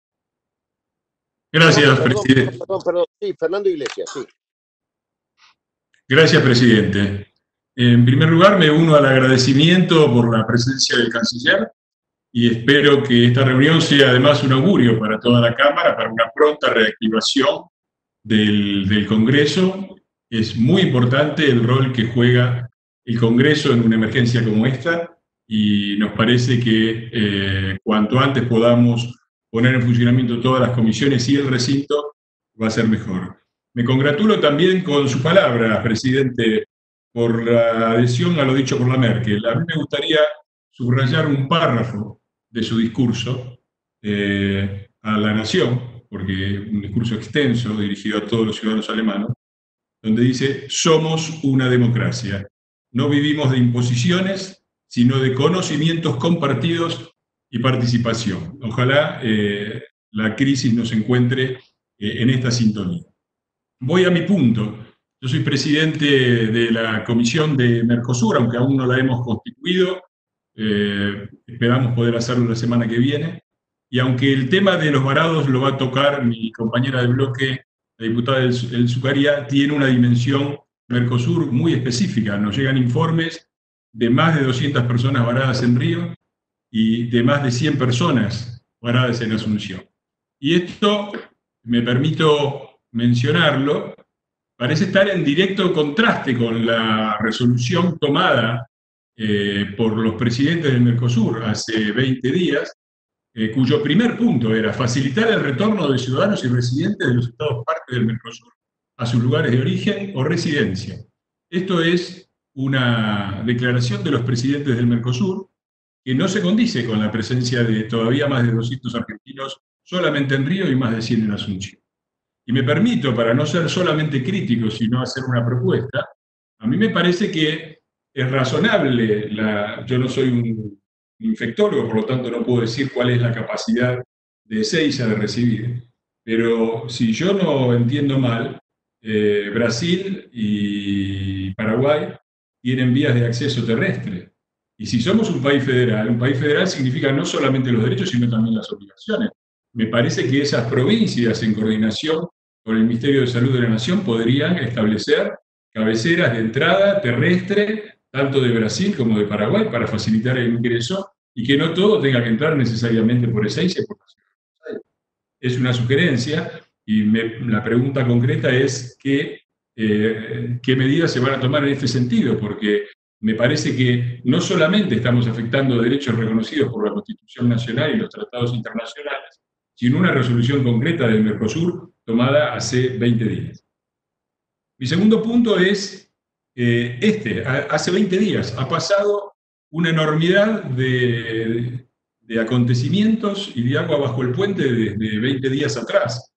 Gracias, presidente. Perdón. Sí, Fernando Iglesias, sí. Gracias, presidente. En primer lugar, me uno al agradecimiento por la presencia del canciller y espero que esta reunión sea además un augurio para toda la Cámara, para una pronta reactivación del Congreso. Es muy importante el rol que juega el Congreso en una emergencia como esta y nos parece que cuanto antes podamos poner en funcionamiento todas las comisiones y el recinto, va a ser mejor. Me congratulo también con su palabra, presidente, por la adhesión a lo dicho por la Merkel. A mí me gustaría subrayar un párrafo de su discurso a la nación, porque un discurso extenso dirigido a todos los ciudadanos alemanes, donde dice: somos una democracia, no vivimos de imposiciones, sino de conocimientos compartidos y participación. Ojalá la crisis nos encuentre en esta sintonía. Voy a mi punto. Yo soy presidente de la Comisión de Mercosur, aunque aún no la hemos constituido. Esperamos poder hacerlo la semana que viene. Y aunque el tema de los varados lo va a tocar mi compañera de bloque, la diputada El Zucaria, tiene una dimensión Mercosur muy específica. Nos llegan informes de más de 200 personas varadas en Río y de más de 100 personas varadas en Asunción. Y esto, me permito mencionarlo, parece estar en directo contraste con la resolución tomada por los presidentes del Mercosur hace 20 días, cuyo primer punto era facilitar el retorno de ciudadanos y residentes de los estados parte del Mercosur a sus lugares de origen o residencia. Esto es una declaración de los presidentes del Mercosur que no se condice con la presencia de todavía más de 200 argentinos solamente en Río y más de 100 en Asunción. Y me permito, para no ser solamente crítico, sino hacer una propuesta, a mí me parece que es razonable, yo no soy un infectólogo, por lo tanto no puedo decir cuál es la capacidad de Ezeiza de recibir, pero si yo no entiendo mal, Brasil y Paraguay tienen vías de acceso terrestre. Y si somos un país federal significa no solamente los derechos, sino también las obligaciones. Me parece que esas provincias, en coordinación con el Ministerio de Salud de la Nación, podrían establecer cabeceras de entrada terrestre, tanto de Brasil como de Paraguay, para facilitar el ingreso y que no todo tenga que entrar necesariamente por Ezeiza y por la ciudad de Buenos Aires. Es una sugerencia y la pregunta concreta es qué medidas se van a tomar en este sentido, porque me parece que no solamente estamos afectando derechos reconocidos por la Constitución Nacional y los tratados internacionales, sino una resolución concreta del Mercosur tomada hace 20 días. Mi segundo punto es hace 20 días ha pasado una enormidad de acontecimientos y de agua bajo el puente desde 20 días atrás.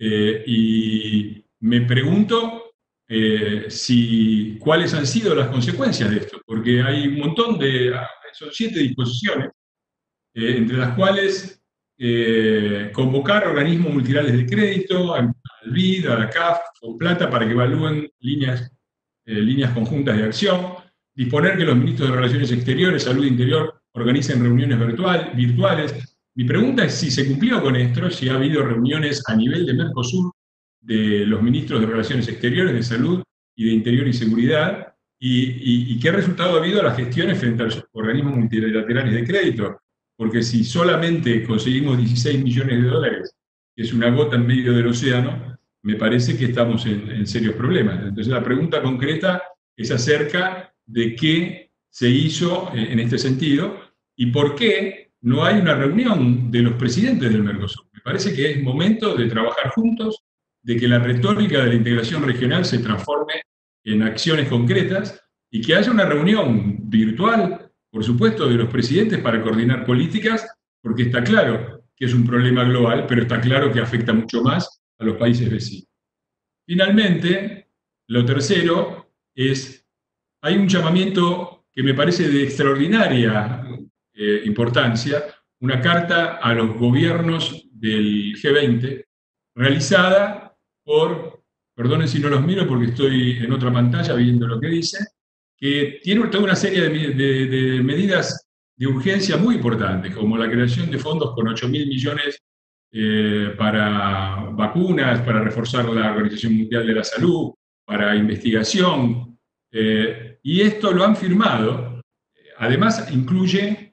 Y me pregunto cuáles han sido las consecuencias de esto, porque hay un montón son 7 disposiciones, entre las cuales convocar organismos multilaterales de crédito, al BID, a la CAF, o Plata, para que evalúen líneas conjuntas de acción, disponer que los ministros de Relaciones Exteriores, Salud e Interior organicen reuniones virtuales. Mi pregunta es si se cumplió con esto, si ha habido reuniones a nivel de Mercosur de los ministros de Relaciones Exteriores, de Salud y de Interior y Seguridad, y qué resultado ha habido a las gestiones frente a los organismos multilaterales de crédito. Porque si solamente conseguimos 16 millones de dólares, que es una gota en medio del océano, me parece que estamos en serios problemas. Entonces la pregunta concreta es acerca de qué se hizo en este sentido y por qué no hay una reunión de los presidentes del Mercosur. Me parece que es momento de trabajar juntos, de que la retórica de la integración regional se transforme en acciones concretas y que haya una reunión virtual, por supuesto, de los presidentes para coordinar políticas, porque está claro que es un problema global, pero está claro que afecta mucho más a los países vecinos. Finalmente, lo tercero es, hay un llamamiento que me parece de extraordinaria importancia, una carta a los gobiernos del G20, realizada por, perdonen si no los miro porque estoy en otra pantalla viendo lo que dice, que tiene toda una serie de medidas de urgencia muy importantes, como la creación de fondos con 8.000 millones para vacunas, para reforzar la Organización Mundial de la Salud, para investigación, y esto lo han firmado. Además, incluye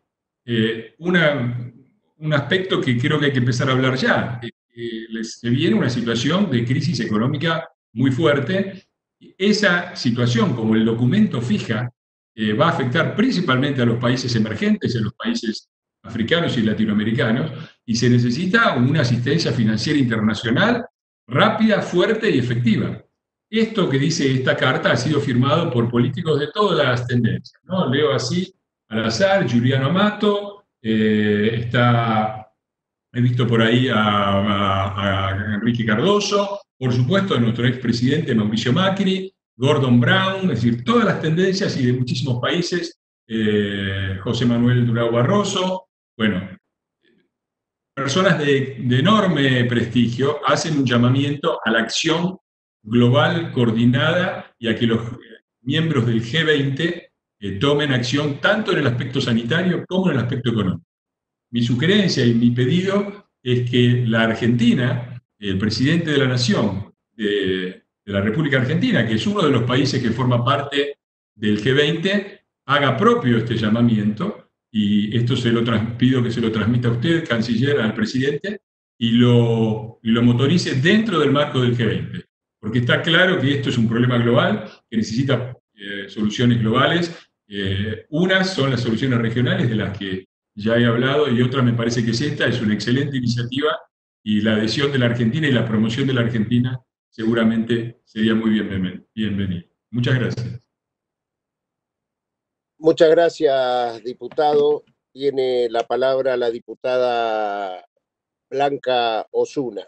un aspecto que creo que hay que empezar a hablar ya, que viene una situación de crisis económica muy fuerte. Esa situación, como el documento fija, va a afectar principalmente a los países emergentes, a los países africanos y latinoamericanos, y se necesita una asistencia financiera internacional rápida, fuerte y efectiva. Esto que dice esta carta ha sido firmado por políticos de todas las tendencias, ¿no? Leo así al azar, Giuliano Amato, he visto por ahí a Enrique Cardoso, por supuesto a nuestro expresidente Mauricio Macri, Gordon Brown, es decir, todas las tendencias y de muchísimos países, José Manuel Durão Barroso, bueno, personas de enorme prestigio hacen un llamamiento a la acción global coordinada y a que los miembros del G20 tomen acción tanto en el aspecto sanitario como en el aspecto económico. Mi sugerencia y mi pedido es que la Argentina, el presidente de la Nación, de la República Argentina, que es uno de los países que forma parte del G20, haga propio este llamamiento, y esto pido que se lo transmita a usted, canciller, al presidente, y lo motorice dentro del marco del G20. Porque está claro que esto es un problema global, que necesita soluciones globales. Unas son las soluciones regionales, de las que ya he hablado, y otra me parece que es una excelente iniciativa, y la adhesión de la Argentina y la promoción de la Argentina seguramente sería muy bienvenida. Muchas gracias. Muchas gracias, diputado. tiene la palabra la diputada Blanca Osuna.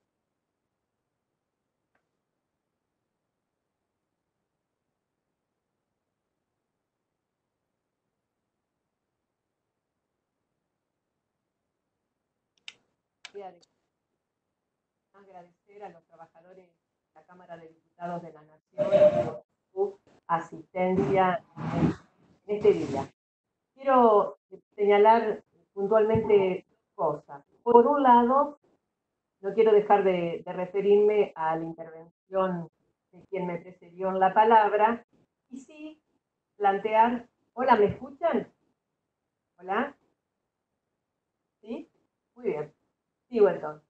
Agradecer a los trabajadores de la Cámara de Diputados de la Nación por su asistencia en este día. Quiero señalar puntualmente dos cosas. Por un lado, no quiero dejar de referirme a la intervención de quien me precedió en la palabra, y sí plantear... Hola, ¿me escuchan? ¿Hola? ¿Sí? Muy bien. Sigo entonces.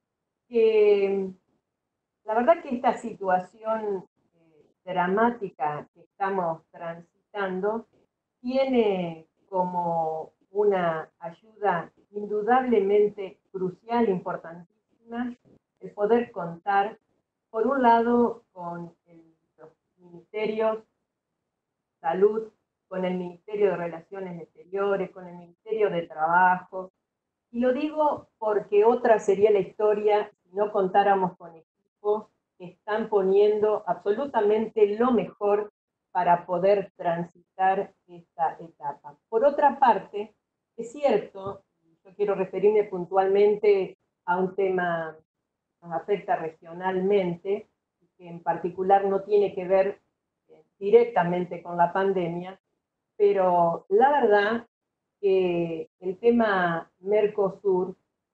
La verdad que esta situación dramática que estamos transitando tiene como una ayuda indudablemente crucial, importantísima, el poder contar, por un lado, con los ministerios de Salud, con el Ministerio de Relaciones Exteriores, con el Ministerio de Trabajo. Y lo digo porque otra sería la historia si no contáramos con equipos que están poniendo absolutamente lo mejor para poder transitar esta etapa. Por otra parte, es cierto, yo quiero referirme puntualmente a un tema que nos afecta regionalmente, y que en particular no tiene que ver directamente con la pandemia, pero la verdad que el tema Mercosur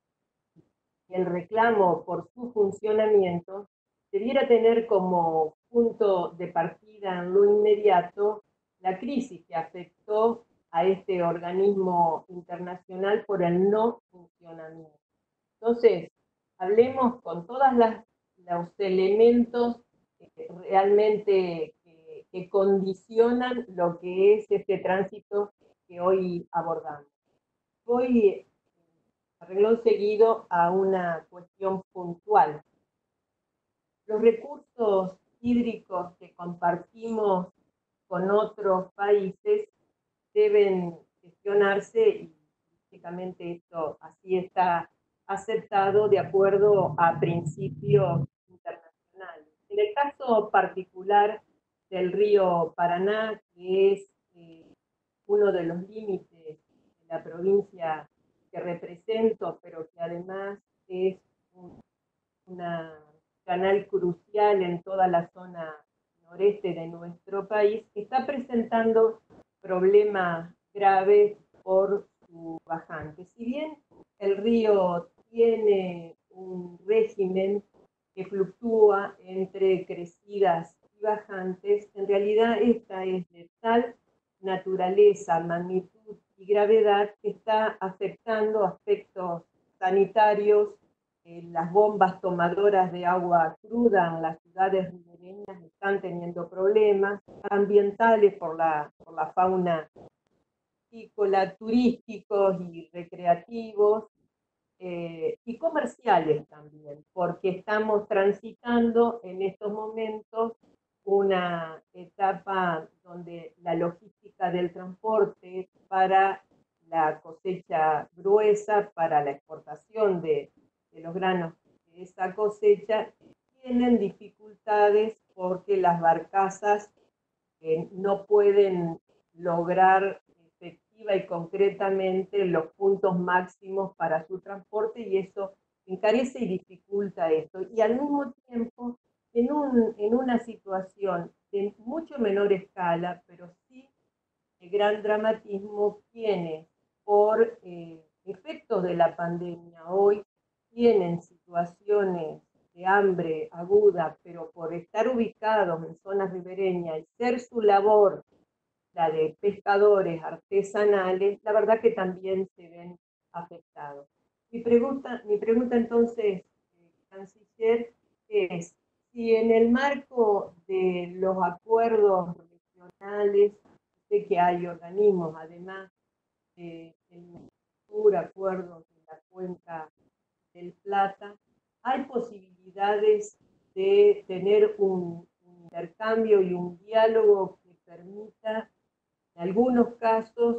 y el reclamo por su funcionamiento debiera tener como punto de partida en lo inmediato la crisis que afectó a este organismo internacional por el no funcionamiento. Entonces, hablemos con todos los elementos realmente que condicionan lo que es este tránsito que hoy abordamos. Voy a renglón seguido a una cuestión puntual. Los recursos hídricos que compartimos con otros países deben gestionarse, y básicamente esto así está aceptado de acuerdo a principios internacionales. En el caso particular del río Paraná, que es uno de los límites de la provincia que represento, pero que además es un canal crucial en toda la zona noreste de nuestro país, está presentando problemas graves por su bajante. Si bien el río tiene un régimen que fluctúa entre crecidas y bajantes, en realidad esta es de tal naturaleza, magnitud y gravedad que está afectando aspectos sanitarios. Las bombas tomadoras de agua cruda en las ciudades ribereñas están teniendo problemas ambientales por la fauna piscícola, turísticos y recreativos, y comerciales también, porque estamos transitando en estos momentos una etapa donde la logística del transporte para la cosecha gruesa, para la exportación de los granos de esa cosecha, tienen dificultades porque las barcazas no pueden lograr efectiva y concretamente los puntos máximos para su transporte, y eso encarece y dificulta esto. Y al mismo tiempo, en una situación de mucho menor escala, pero sí de gran dramatismo, quienes por efectos de la pandemia hoy tienen situaciones de hambre aguda, pero por estar ubicados en zonas ribereñas y ser su labor la de pescadores artesanales, la verdad que también se ven afectados. Mi pregunta entonces, canciller, es si en el marco de los acuerdos regionales, sé que hay organismos, además del Mercosur, acuerdos de la Cuenca del Plata, hay posibilidades de tener un intercambio y un diálogo que permita, en algunos casos,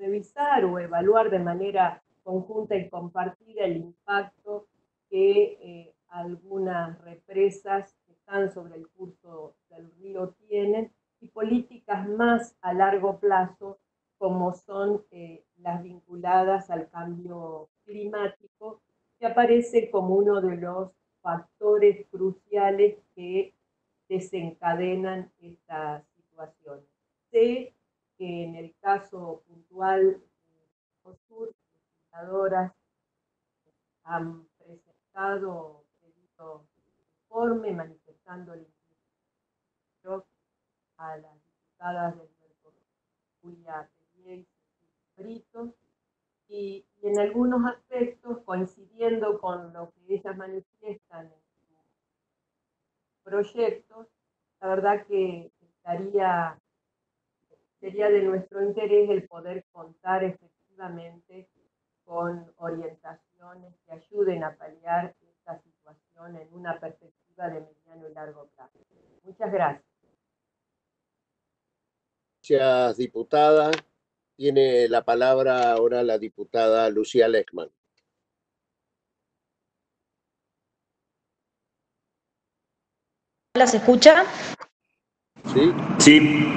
revisar o evaluar de manera conjunta y compartida el impacto que algunas represas que están sobre el curso del río tienen y políticas más a largo plazo como son las vinculadas al cambio climático, que aparece como uno de los factores cruciales que desencadenan esta situación. Sé que en el caso puntual de Mercosur, las legisladoras han presentado pedido informe manifestando el interés a las diputadas del Mercosur, Julia Pellier y Cecilia Brito, y en algunos aspectos, coincidiendo con lo que ellas manifiestan en sus proyectos, la verdad que sería de nuestro interés el poder contar efectivamente con orientaciones que ayuden a paliar esta situación en una perspectiva de mediano y largo plazo. Muchas gracias. Gracias, diputada. Tiene la palabra ahora la diputada Lucía Lechmann. ¿La se escucha? Sí. Sí.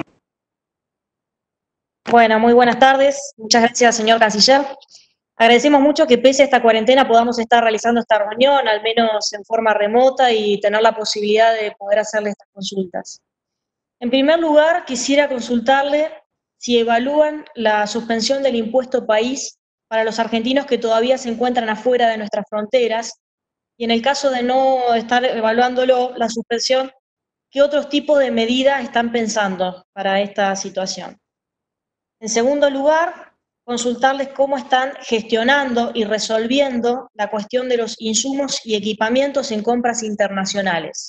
Bueno, muy buenas tardes. Muchas gracias, señor canciller. Agradecemos mucho que pese a esta cuarentena podamos estar realizando esta reunión, al menos en forma remota, y tener la posibilidad de poder hacerle estas consultas. En primer lugar, quisiera consultarle si evalúan la suspensión del impuesto país para los argentinos que todavía se encuentran afuera de nuestras fronteras, y en el caso de no estar evaluándolo, la suspensión, ¿qué otros tipos de medidas están pensando para esta situación? En segundo lugar, consultarles cómo están gestionando y resolviendo la cuestión de los insumos y equipamientos en compras internacionales.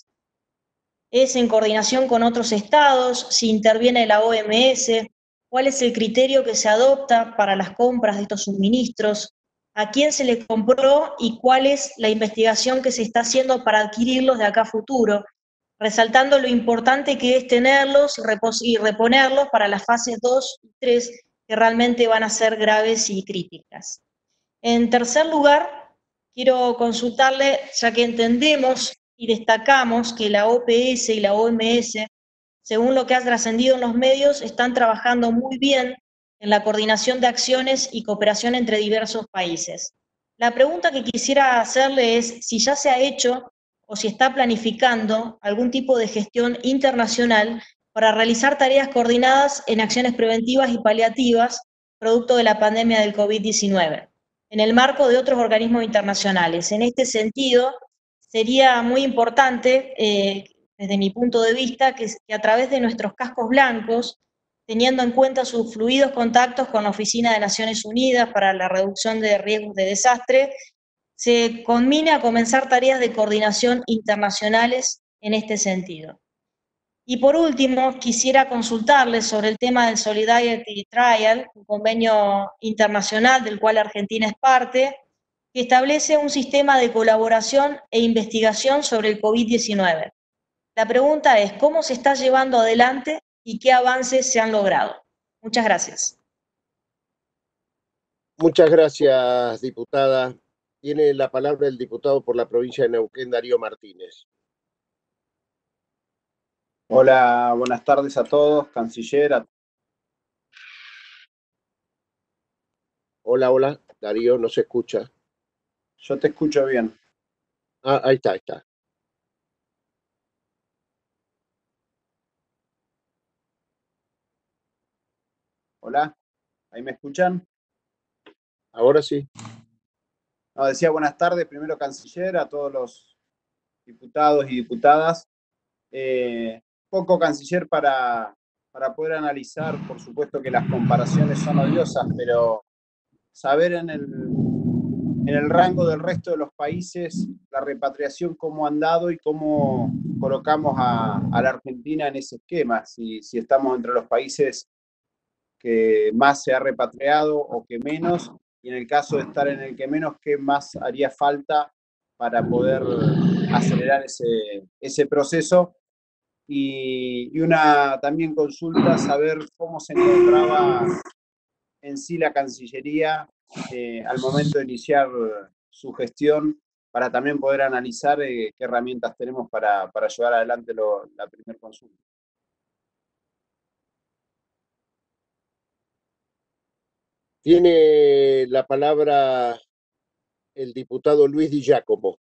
¿Es en coordinación con otros estados? ¿Si interviene la OMS? ¿Cuál es el criterio que se adopta para las compras de estos suministros? ¿A quién se le compró y cuál es la investigación que se está haciendo para adquirirlos de acá a futuro? Resaltando lo importante que es tenerlos y reponerlos para las fases 2 y 3, que realmente van a ser graves y críticas. En tercer lugar, quiero consultarle, ya que entendemos y destacamos que la OPS y la OMS, según lo que ha trascendido en los medios, están trabajando muy bien en la coordinación de acciones y cooperación entre diversos países. La pregunta que quisiera hacerle es si ya se ha hecho o si está planificando algún tipo de gestión internacional para realizar tareas coordinadas en acciones preventivas y paliativas producto de la pandemia del COVID-19, en el marco de otros organismos internacionales. En este sentido, sería muy importante, desde mi punto de vista, que a través de nuestros cascos blancos, teniendo en cuenta sus fluidos contactos con la Oficina de Naciones Unidas para la Reducción de Riesgos de Desastre, se conmine a comenzar tareas de coordinación internacionales en este sentido. Y por último, quisiera consultarles sobre el tema del Solidarity Trial, un convenio internacional del cual Argentina es parte, que establece un sistema de colaboración e investigación sobre el COVID-19. La pregunta es, ¿cómo se está llevando adelante y qué avances se han logrado? Muchas gracias. Muchas gracias, diputada. Tiene la palabra el diputado por la provincia de Neuquén, Darío Martínez. Hola, buenas tardes a todos, canciller. Hola, Darío, no se escucha. Yo te escucho bien. Ah, ahí está. Hola, ¿ahí me escuchan? Ahora sí. No, decía buenas tardes, primero canciller, a todos los diputados y diputadas. Poco canciller para poder analizar, por supuesto que las comparaciones son odiosas, pero saber en el rango del resto de los países la repatriación, cómo han dado y cómo colocamos a la Argentina en ese esquema, si estamos entre los países que más se ha repatriado o que menos, y en el caso de estar en el que menos, ¿qué más haría falta para poder acelerar ese proceso? Y una también consulta, saber cómo se encontraba en sí la Cancillería al momento de iniciar su gestión, para también poder analizar qué herramientas tenemos para llevar adelante la primera consulta. Tiene la palabra el diputado Luis Di Giacomo.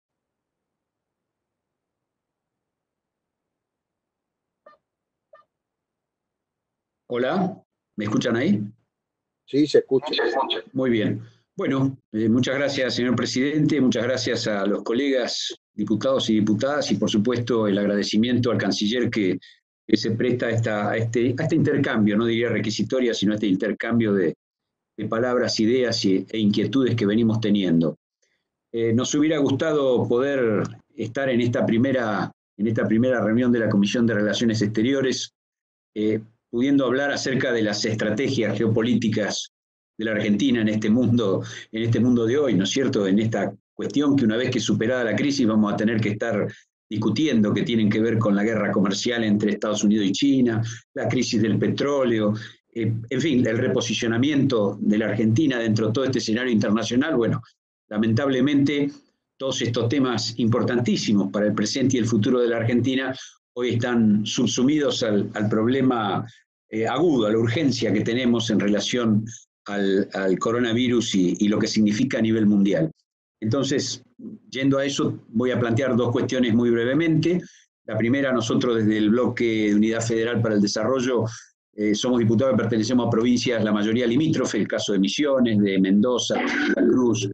Hola, ¿me escuchan ahí? Sí, se escucha. Muy bien. Bueno, muchas gracias, señor presidente, muchas gracias a los colegas diputados y diputadas y por supuesto el agradecimiento al canciller que se presta a este intercambio, no diría requisitoria, sino a este intercambio de palabras, ideas e inquietudes que venimos teniendo. Nos hubiera gustado poder estar en esta primera reunión de la Comisión de Relaciones Exteriores, pudiendo hablar acerca de las estrategias geopolíticas de la Argentina en este mundo de hoy, ¿no es cierto? En esta cuestión que una vez que superada la crisis vamos a tener que estar discutiendo, que tienen que ver con la guerra comercial entre Estados Unidos y China, la crisis del petróleo, en fin, el reposicionamiento de la Argentina dentro de todo este escenario internacional. Bueno, lamentablemente todos estos temas importantísimos para el presente y el futuro de la Argentina hoy están subsumidos al problema agudo, a la urgencia que tenemos en relación al coronavirus y lo que significa a nivel mundial. Entonces, yendo a eso, voy a plantear dos cuestiones muy brevemente. La primera, nosotros desde el Bloque de Unidad Federal para el Desarrollo somos diputados que pertenecemos a provincias, la mayoría limítrofe, el caso de Misiones, de Mendoza, de La Cruz,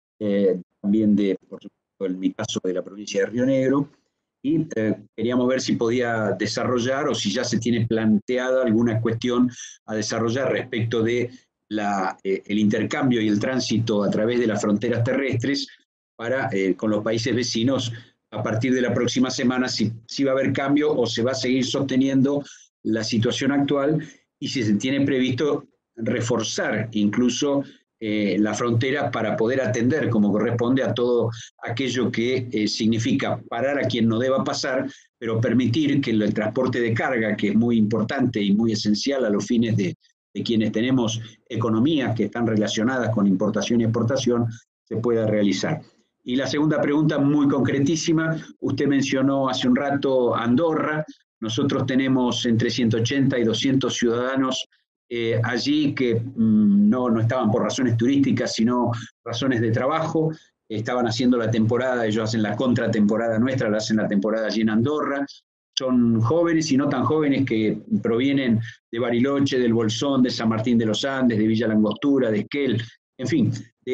también por supuesto, en mi caso, de la provincia de Río Negro. Y queríamos ver si podía desarrollar o si ya se tiene planteada alguna cuestión a desarrollar respecto de el intercambio y el tránsito a través de las fronteras terrestres con los países vecinos a partir de la próxima semana, si va a haber cambio o se va a seguir sosteniendo la situación actual y si se tiene previsto reforzar incluso la frontera para poder atender como corresponde a todo aquello que significa parar a quien no deba pasar, pero permitir que el transporte de carga, que es muy importante y muy esencial a los fines de quienes tenemos economías que están relacionadas con importación y exportación, se pueda realizar. Y la segunda pregunta, muy concretísima, usted mencionó hace un rato Andorra. Nosotros tenemos entre 180 y 200 ciudadanos allí que no estaban por razones turísticas, sino razones de trabajo. Estaban haciendo la temporada, ellos hacen la contratemporada nuestra, la hacen la temporada allí en Andorra. Son jóvenes y no tan jóvenes que provienen de Bariloche, del Bolsón, de San Martín de los Andes, de Villa Langostura, de Esquel, en fin,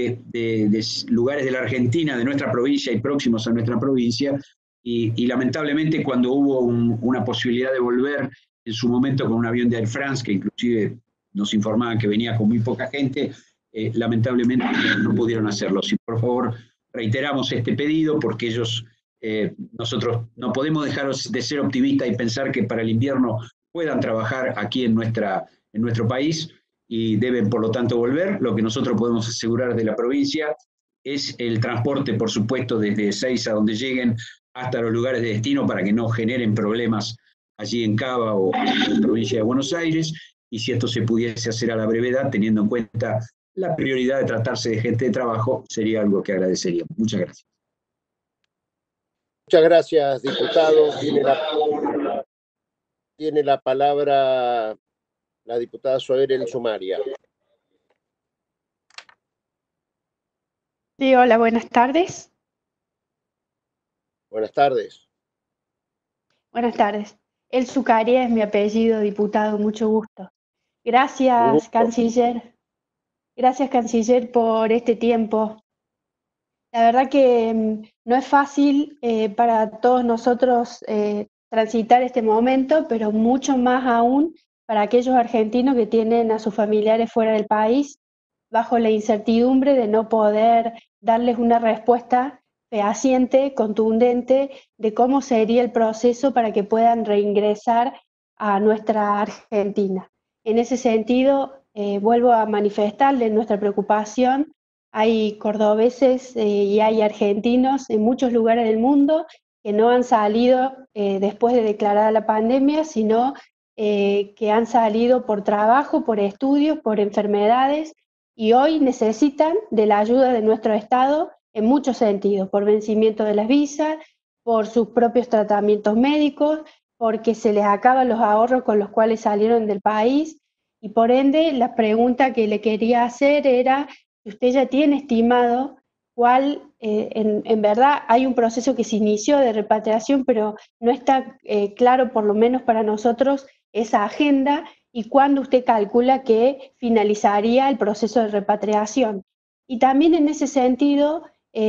de lugares de la Argentina, de nuestra provincia y próximos a nuestra provincia. Y lamentablemente cuando hubo una posibilidad de volver en su momento con un avión de Air France, que inclusive nos informaban que venía con muy poca gente, lamentablemente no pudieron hacerlo. Si por favor reiteramos este pedido porque nosotros no podemos dejar de ser optimistas y pensar que para el invierno puedan trabajar aquí en nuestro país y deben por lo tanto volver. Lo que nosotros podemos asegurar de la provincia es el transporte, por supuesto, desde Ezeiza, donde lleguen, hasta los lugares de destino para que no generen problemas allí en Cava o en la provincia de Buenos Aires, y si esto se pudiese hacer a la brevedad, teniendo en cuenta la prioridad de tratarse de gente de trabajo, sería algo que agradeceríamos. Muchas gracias. Muchas gracias, diputado. Tiene la palabra la diputada Soerel Sumaria. Sí, hola, buenas tardes. Buenas tardes. Buenas tardes. El Zucaria es mi apellido, diputado, mucho gusto. Gracias, canciller. Gracias, canciller, por este tiempo. La verdad que no es fácil para todos nosotros transitar este momento, pero mucho más aún para aquellos argentinos que tienen a sus familiares fuera del país, bajo la incertidumbre de no poder darles una respuesta fehaciente, contundente, de cómo sería el proceso para que puedan reingresar a nuestra Argentina. En ese sentido, vuelvo a manifestarles nuestra preocupación. Hay cordobeses y hay argentinos en muchos lugares del mundo que no han salido después de declarada la pandemia, sino que han salido por trabajo, por estudios, por enfermedades, y hoy necesitan de la ayuda de nuestro Estado en muchos sentidos, por vencimiento de las visas, por sus propios tratamientos médicos, porque se les acaban los ahorros con los cuales salieron del país, y por ende la pregunta que le quería hacer era si usted ya tiene estimado cuál, en verdad hay un proceso que se inició de repatriación, pero no está claro, por lo menos para nosotros, esa agenda, y cuándo usted calcula que finalizaría el proceso de repatriación. Y también en ese sentido,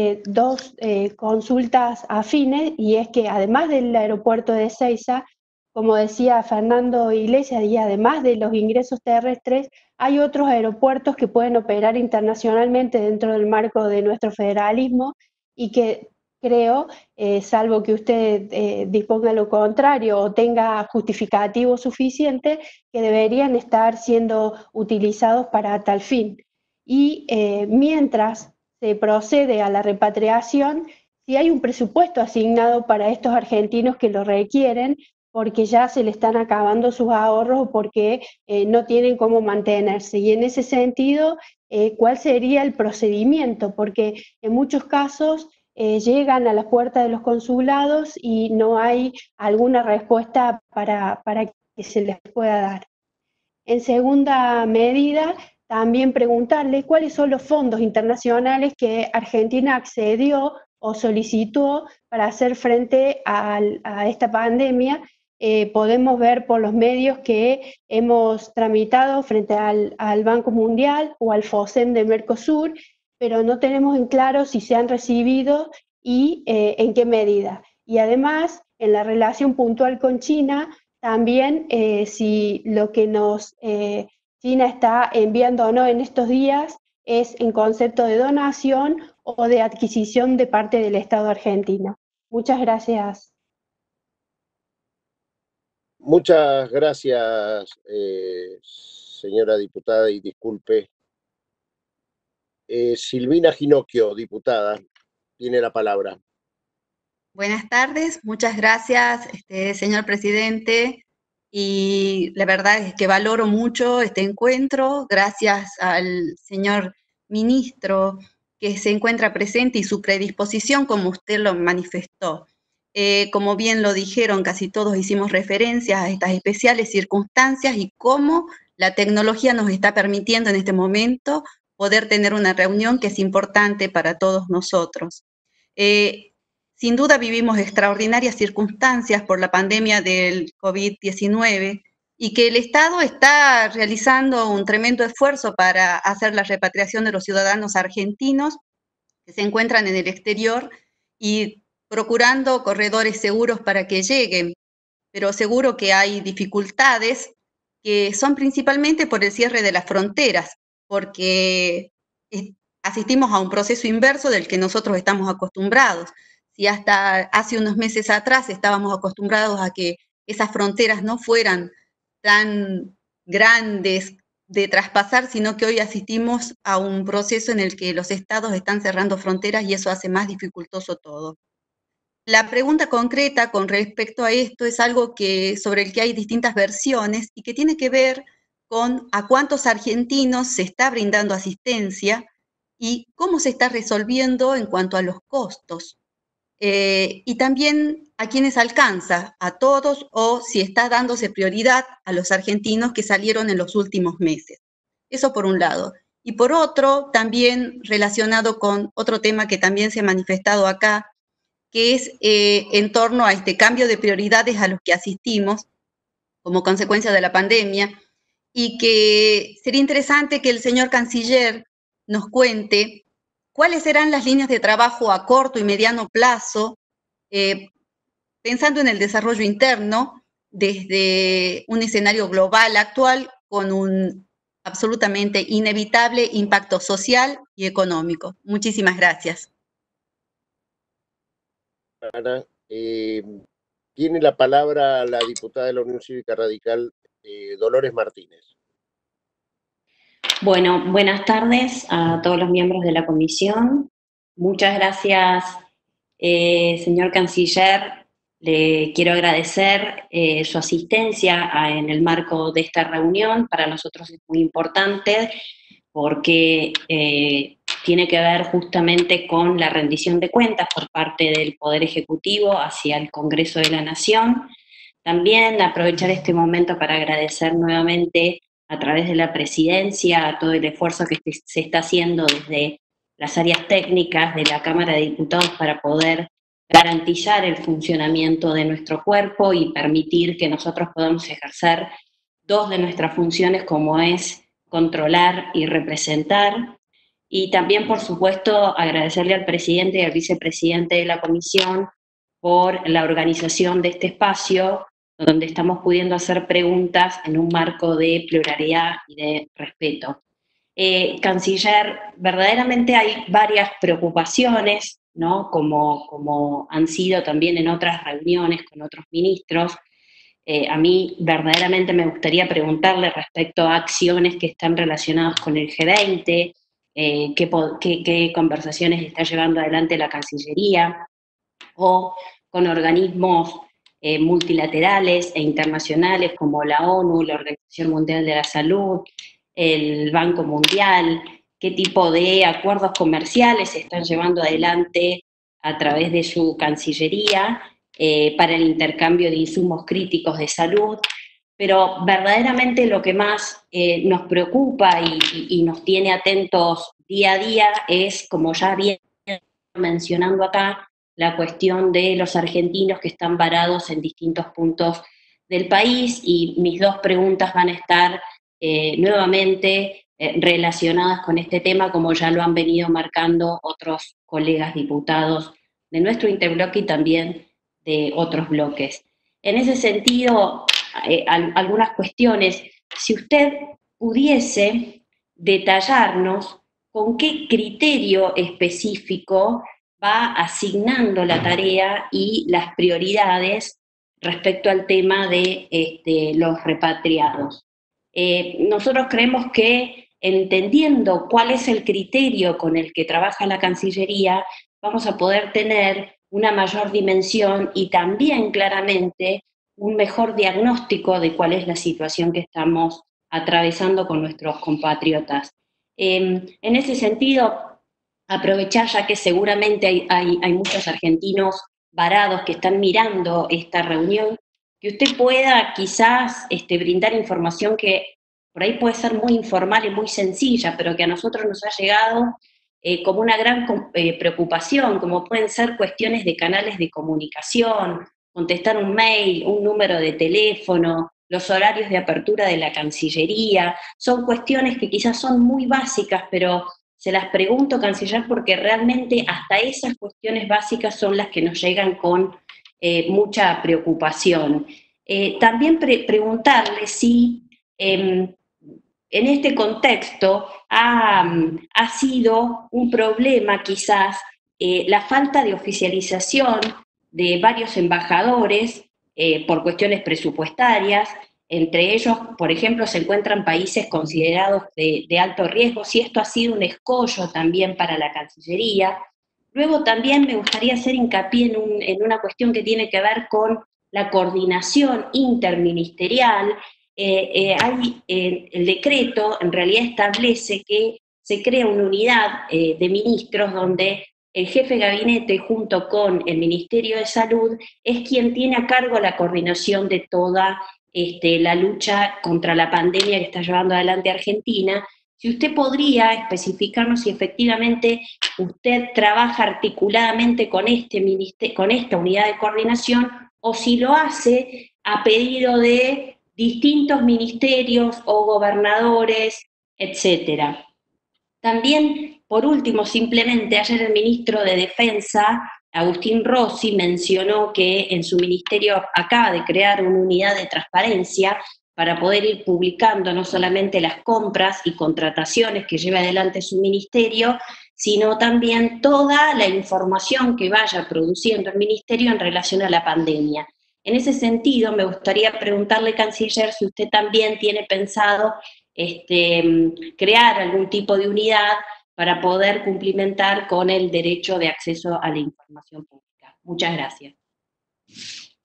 dos consultas afines, y es que además del aeropuerto de Ezeiza, como decía Fernando Iglesias, y además de los ingresos terrestres, hay otros aeropuertos que pueden operar internacionalmente dentro del marco de nuestro federalismo y que creo, salvo que usted disponga lo contrario o tenga justificativo suficiente, que deberían estar siendo utilizados para tal fin. Y mientras se procede a la repatriación, si hay un presupuesto asignado para estos argentinos que lo requieren, porque ya se le están acabando sus ahorros o porque no tienen cómo mantenerse. Y en ese sentido, ¿cuál sería el procedimiento? Porque en muchos casos llegan a las puertas de los consulados y no hay alguna respuesta para que se les pueda dar. En segunda medida, también preguntarle cuáles son los fondos internacionales que Argentina accedió o solicitó para hacer frente a esta pandemia. Podemos ver por los medios que hemos tramitado frente al Banco Mundial o al FOSEM de Mercosur, pero no tenemos en claro si se han recibido y en qué medida. Y además, en la relación puntual con China, también si lo que China está enviando o no en estos días es en concepto de donación o de adquisición de parte del Estado argentino. Muchas gracias. Muchas gracias, señora diputada, y disculpe. Silvina Ginocchio, diputada, tiene la palabra. Buenas tardes, muchas gracias, señor presidente. Y la verdad es que valoro mucho este encuentro, gracias al señor ministro que se encuentra presente y su predisposición, como usted lo manifestó. Como bien lo dijeron, casi todos hicimos referencias a estas especiales circunstancias y cómo la tecnología nos está permitiendo en este momento poder tener una reunión que es importante para todos nosotros. Sin duda vivimos extraordinarias circunstancias por la pandemia del COVID-19 y que el Estado está realizando un tremendo esfuerzo para hacer la repatriación de los ciudadanos argentinos que se encuentran en el exterior y procurando corredores seguros para que lleguen, pero seguro que hay dificultades que son principalmente por el cierre de las fronteras, porque asistimos a un proceso inverso del que nosotros estamos acostumbrados. Si hasta hace unos meses atrás estábamos acostumbrados a que esas fronteras no fueran tan grandes de traspasar, sino que hoy asistimos a un proceso en el que los estados están cerrando fronteras y eso hace más dificultoso todo. La pregunta concreta con respecto a esto es algo sobre el que hay distintas versiones y que tiene que ver con a cuántos argentinos se está brindando asistencia y cómo se está resolviendo en cuanto a los costos. Y también a quiénes alcanza, a todos, o si está dándose prioridad a los argentinos que salieron en los últimos meses. Eso por un lado. Y por otro, también relacionado con otro tema que también se ha manifestado acá, que es en torno a este cambio de prioridades a los que asistimos como consecuencia de la pandemia, y que sería interesante que el señor canciller nos cuente cuáles serán las líneas de trabajo a corto y mediano plazo, pensando en el desarrollo interno desde un escenario global actual con un absolutamente inevitable impacto social y económico. Muchísimas gracias. Ana, tiene la palabra la diputada de la Unión Cívica Radical, Dolores Martínez. Bueno, buenas tardes a todos los miembros de la comisión. Muchas gracias, señor canciller. le quiero agradecer su asistencia en el marco de esta reunión. Para nosotros es muy importante porque tiene que ver justamente con la rendición de cuentas por parte del Poder Ejecutivo hacia el Congreso de la Nación. También aprovechar este momento para agradecer nuevamente a través de la Presidencia a todo el esfuerzo que se está haciendo desde las áreas técnicas de la Cámara de Diputados para poder garantizar el funcionamiento de nuestro cuerpo y permitir que nosotros podamos ejercer dos de nuestras funciones, como es controlar y representar. Y también, por supuesto, agradecerle al presidente y al vicepresidente de la comisión por la organización de este espacio, donde estamos pudiendo hacer preguntas en un marco de pluralidad y de respeto. Canciller, verdaderamente hay varias preocupaciones, ¿no? Como han sido también en otras reuniones con otros ministros. A mí verdaderamente me gustaría preguntarle respecto a acciones que están relacionadas con el G20, qué conversaciones está llevando adelante la Cancillería, o con organismos multilaterales e internacionales como la ONU, la Organización Mundial de la Salud, el Banco Mundial, qué tipo de acuerdos comerciales se están llevando adelante a través de su Cancillería para el intercambio de insumos críticos de salud. Pero verdaderamente lo que más nos preocupa y nos tiene atentos día a día es, como ya había mencionando acá, la cuestión de los argentinos que están varados en distintos puntos del país, y mis dos preguntas van a estar nuevamente relacionadas con este tema, como ya lo han venido marcando otros colegas diputados de nuestro interbloque y también de otros bloques. En ese sentido, algunas cuestiones. Si usted pudiese detallarnos con qué criterio específico va asignando la tarea y las prioridades respecto al tema de los repatriados. Nosotros creemos que, entendiendo cuál es el criterio con el que trabaja la Cancillería, vamos a poder tener una mayor dimensión y también claramente un mejor diagnóstico de cuál es la situación que estamos atravesando con nuestros compatriotas. En ese sentido, aprovechar, ya que seguramente hay muchos argentinos varados que están mirando esta reunión, que usted pueda quizás brindar información que por ahí puede ser muy informal y muy sencilla, pero que a nosotros nos ha llegado como una gran preocupación, como pueden ser cuestiones de canales de comunicación, contestar un mail, un número de teléfono, los horarios de apertura de la Cancillería. Son cuestiones que quizás son muy básicas, pero se las pregunto, Canciller, porque realmente hasta esas cuestiones básicas son las que nos llegan con mucha preocupación. También preguntarle si en este contexto ha sido un problema quizás la falta de oficialización de varios embajadores por cuestiones presupuestarias. Entre ellos, por ejemplo, se encuentran países considerados de alto riesgo, si esto ha sido un escollo también para la Cancillería. Luego también me gustaría hacer hincapié en una cuestión que tiene que ver con la coordinación interministerial. El decreto en realidad establece que se crea una unidad de ministros donde el jefe de gabinete, junto con el Ministerio de Salud, es quien tiene a cargo la coordinación de toda la lucha contra la pandemia que está llevando adelante Argentina. Si usted podría especificarnos si efectivamente usted trabaja articuladamente con esta unidad de coordinación, o si lo hace a pedido de distintos ministerios o gobernadores, etcétera. También, por último, simplemente ayer el ministro de Defensa, Agustín Rossi, mencionó que en su ministerio acaba de crear una unidad de transparencia para poder ir publicando no solamente las compras y contrataciones que lleva adelante su ministerio, sino también toda la información que vaya produciendo el ministerio en relación a la pandemia. En ese sentido, me gustaría preguntarle, Canciller, si usted también tiene pensado crear algún tipo de unidad para poder cumplimentar con el derecho de acceso a la información pública. Muchas gracias.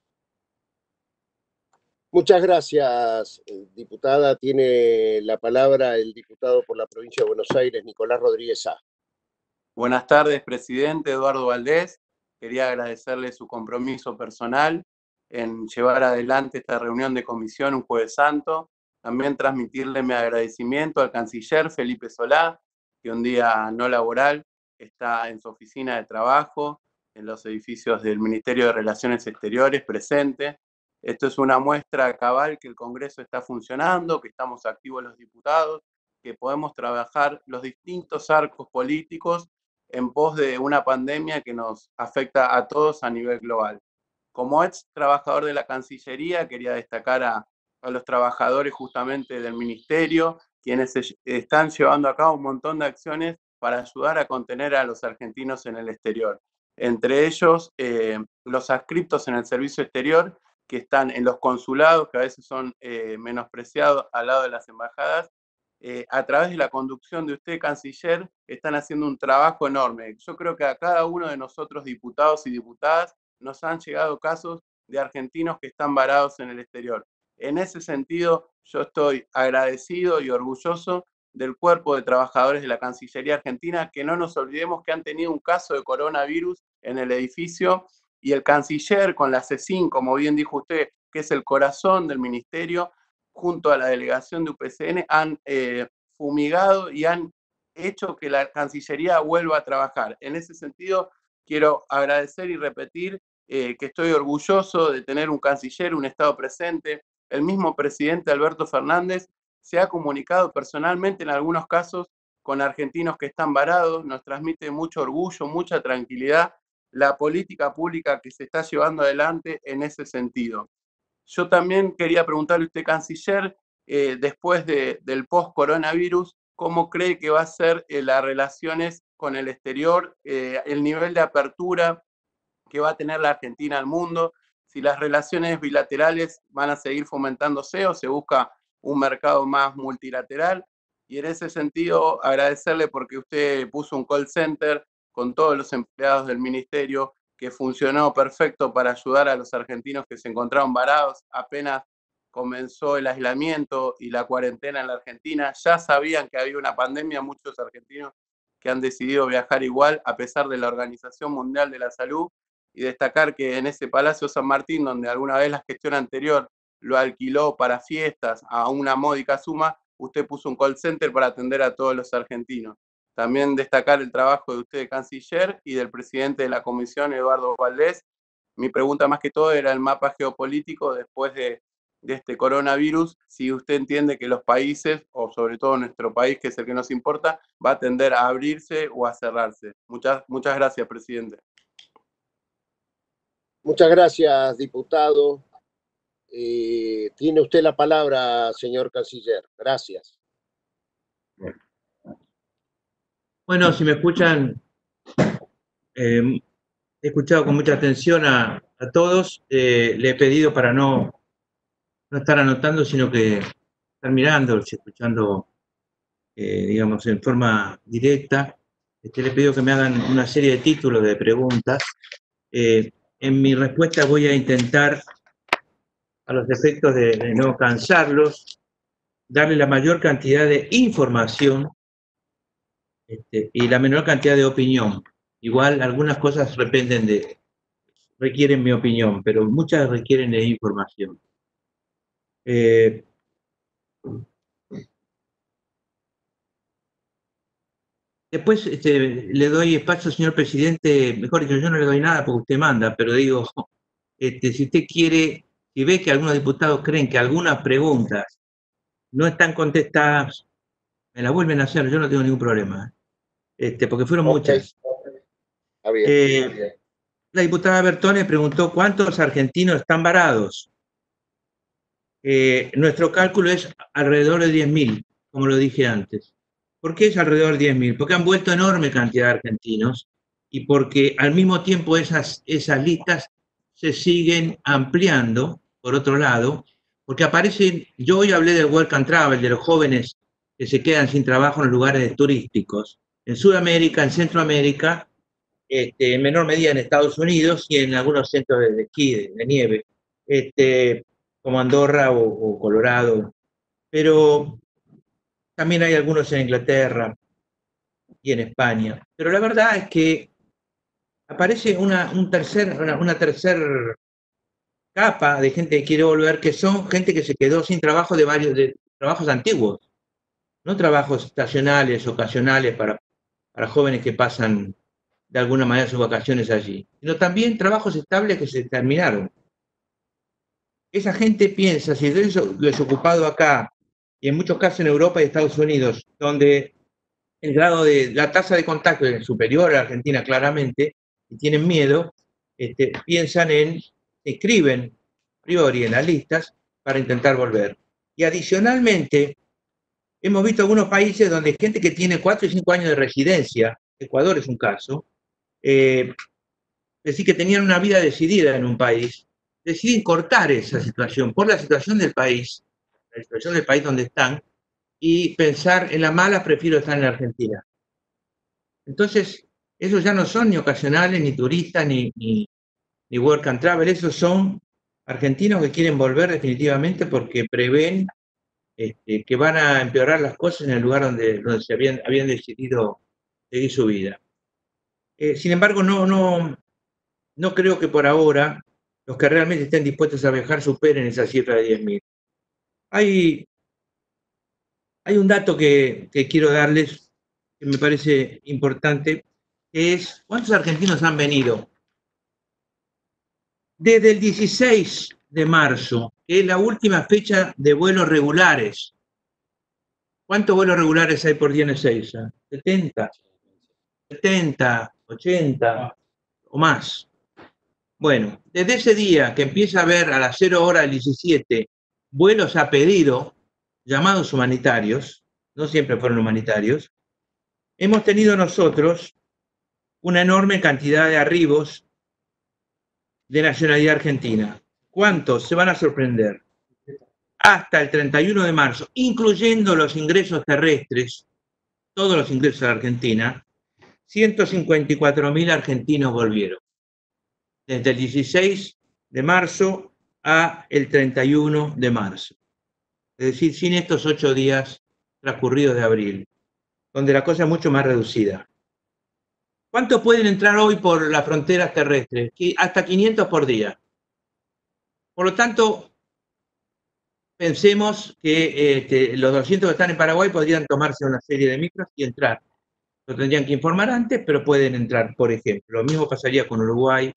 Muchas gracias, diputada. Tiene la palabra el diputado por la provincia de Buenos Aires, Nicolás Rodríguez Sá. Buenas tardes, presidente Eduardo Valdés. Quería agradecerle su compromiso personal en llevar adelante esta reunión de comisión un Jueves Santo. También transmitirle mi agradecimiento al canciller Felipe Solá, que un día no laboral está en su oficina de trabajo, en los edificios del Ministerio de Relaciones Exteriores, presente. Esto es una muestra cabal que el Congreso está funcionando, que estamos activos los diputados, que podemos trabajar los distintos arcos políticos en pos de una pandemia que nos afecta a todos a nivel global. Como ex trabajador de la Cancillería, quería destacar a los trabajadores justamente del Ministerio, quienes están llevando a cabo un montón de acciones para ayudar a contener a los argentinos en el exterior. Entre ellos, los adscriptos en el servicio exterior, que están en los consulados, que a veces son menospreciados al lado de las embajadas, a través de la conducción de usted, canciller, están haciendo un trabajo enorme. Yo creo que a cada uno de nosotros, diputados y diputadas, nos han llegado casos de argentinos que están varados en el exterior. En ese sentido, yo estoy agradecido y orgulloso del cuerpo de trabajadores de la Cancillería Argentina, que no nos olvidemos que han tenido un caso de coronavirus en el edificio, y el canciller con la CECIN, como bien dijo usted, que es el corazón del ministerio, junto a la delegación de UPCN, han fumigado y han hecho que la Cancillería vuelva a trabajar. En ese sentido, quiero agradecer y repetir que estoy orgulloso de tener un canciller, un Estado presente. El mismo presidente Alberto Fernández se ha comunicado personalmente en algunos casos con argentinos que están varados, nos transmite mucho orgullo, mucha tranquilidad la política pública que se está llevando adelante en ese sentido. Yo también quería preguntarle a usted, canciller, después del post-coronavirus, ¿cómo cree que va a ser las relaciones con el exterior, el nivel de apertura que va a tener la Argentina al mundo? Si las relaciones bilaterales van a seguir fomentándose o se busca un mercado más multilateral. Y en ese sentido, agradecerle porque usted puso un call center con todos los empleados del ministerio que funcionó perfecto para ayudar a los argentinos que se encontraban varados. Apenas comenzó el aislamiento y la cuarentena en la Argentina, ya sabían que había una pandemia, muchos argentinos que han decidido viajar igual a pesar de la Organización Mundial de la Salud, y destacar que en ese Palacio San Martín, donde alguna vez la gestión anterior lo alquiló para fiestas a una módica suma, usted puso un call center para atender a todos los argentinos. También destacar el trabajo de usted, canciller, y del presidente de la comisión, Eduardo Valdés. Mi pregunta más que todo era el mapa geopolítico después de este coronavirus, si usted entiende que los países, o sobre todo nuestro país, que es el que nos importa, va a tender a abrirse o a cerrarse. Muchas gracias, presidente. Muchas gracias, diputado. Tiene usted la palabra, señor canciller. Gracias. Bueno, si me escuchan, he escuchado con mucha atención a todos. Le he pedido para no estar anotando, sino que estar mirando, escuchando, digamos, en forma directa. Le pido que me hagan una serie de títulos de preguntas. En mi respuesta voy a intentar, a los efectos de no cansarlos, darle la mayor cantidad de información y la menor cantidad de opinión. Igual algunas cosas requieren mi opinión, pero muchas requieren de información. Después le doy espacio, señor presidente, mejor dicho, yo no le doy nada porque usted manda, pero digo, si usted quiere, si ve que algunos diputados creen que algunas preguntas no están contestadas, me las vuelven a hacer, yo no tengo ningún problema, porque fueron muchas. La diputada Bertone preguntó cuántos argentinos están varados. Nuestro cálculo es alrededor de 10.000, como lo dije antes. ¿Por qué es alrededor de 10.000? Porque han vuelto enorme cantidad de argentinos y porque al mismo tiempo esas listas se siguen ampliando, por otro lado, porque aparecen, yo hoy hablé del Work and Travel, de los jóvenes que se quedan sin trabajo en los lugares turísticos, en Sudamérica, en Centroamérica, en menor medida en Estados Unidos y en algunos centros de esquí, de nieve. como Andorra o Colorado, pero también hay algunos en Inglaterra y en España. Pero la verdad es que aparece una tercer capa de gente que quiere volver, que son gente que se quedó sin trabajo de trabajos antiguos, no trabajos estacionales, ocasionales para jóvenes que pasan de alguna manera sus vacaciones allí, sino también trabajos estables que se terminaron. Esa gente piensa, si estoy desocupado acá, y en muchos casos en Europa y Estados Unidos, donde el grado de la tasa de contacto es superior a la Argentina claramente, y tienen miedo, piensan se inscriben a priori en las listas para intentar volver. Y adicionalmente, hemos visto algunos países donde gente que tiene 4 y 5 años de residencia, Ecuador es un caso, es decir, que tenían una vida decidida en un país, deciden cortar esa situación por la situación del país donde están, y pensar en la mala, prefiero estar en la Argentina. Entonces, esos ya no son ni ocasionales, ni turistas, ni work and travel, esos son argentinos que quieren volver definitivamente porque prevén que van a empeorar las cosas en el lugar donde se habían decidido seguir su vida. Sin embargo, no creo que por ahora los que realmente estén dispuestos a viajar superen esa cifra de 10.000. Hay un dato que quiero darles que me parece importante, que es ¿cuántos argentinos han venido? Desde el 16 de marzo, que es la última fecha de vuelos regulares. ¿Cuántos vuelos regulares hay por día en Ezeiza? 70, 80 o más. Bueno, desde ese día que empieza a haber a las 0 horas del 17 vuelos a pedido, llamados humanitarios, no siempre fueron humanitarios, hemos tenido nosotros una enorme cantidad de arribos de nacionalidad argentina. ¿Cuántos? Se van a sorprender. Hasta el 31 de marzo, incluyendo los ingresos terrestres, todos los ingresos a la Argentina, 154.000 argentinos volvieron. Desde el 16 de marzo a el 31 de marzo. Es decir, sin estos 8 días transcurridos de abril, donde la cosa es mucho más reducida. ¿Cuántos pueden entrar hoy por las fronteras terrestres? Hasta 500 por día. Por lo tanto, pensemos que los 200 que están en Paraguay podrían tomarse una serie de micros y entrar. Lo tendrían que informar antes, pero pueden entrar, por ejemplo. Lo mismo pasaría con Uruguay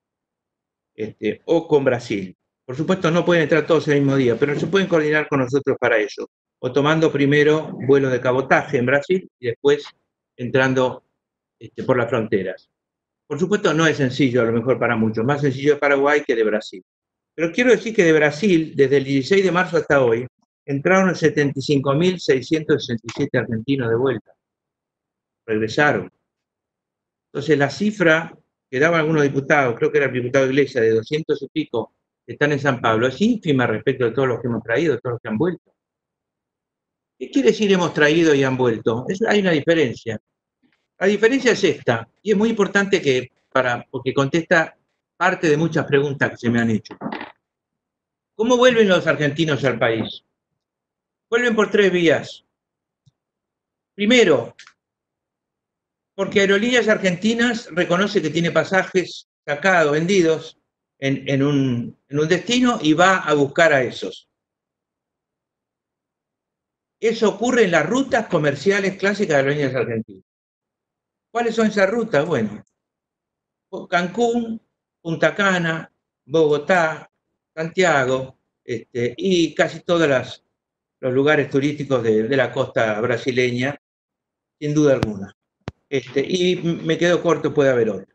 o con Brasil. Por supuesto, no pueden entrar todos el mismo día, pero se pueden coordinar con nosotros para eso. O tomando primero vuelo de cabotaje en Brasil y después entrando por las fronteras. Por supuesto, no es sencillo, a lo mejor para muchos. Más sencillo de Paraguay que de Brasil. Pero quiero decir que de Brasil, desde el 16 de marzo hasta hoy, entraron 75.667 argentinos de vuelta. Regresaron. Entonces, la cifra que daban algunos diputados, creo que era el diputado Iglesias, de 200 y pico, que están en San Pablo, es ínfima respecto de todos los que hemos traído, de todos los que han vuelto. ¿Qué quiere decir hemos traído y han vuelto? Hay una diferencia. La diferencia es esta, y es muy importante porque contesta parte de muchas preguntas que se me han hecho. ¿Cómo vuelven los argentinos al país? Vuelven por 3 vías. Primero, porque Aerolíneas Argentinas reconoce que tiene pasajes sacados, vendidos en un destino y va a buscar a esos. Eso ocurre en las rutas comerciales clásicas de Aerolíneas Argentinas. ¿Cuáles son esas rutas? Bueno, Cancún, Punta Cana, Bogotá, Santiago, y casi todos los lugares turísticos de la costa brasileña, sin duda alguna. Y me quedo corto, puede haber otro.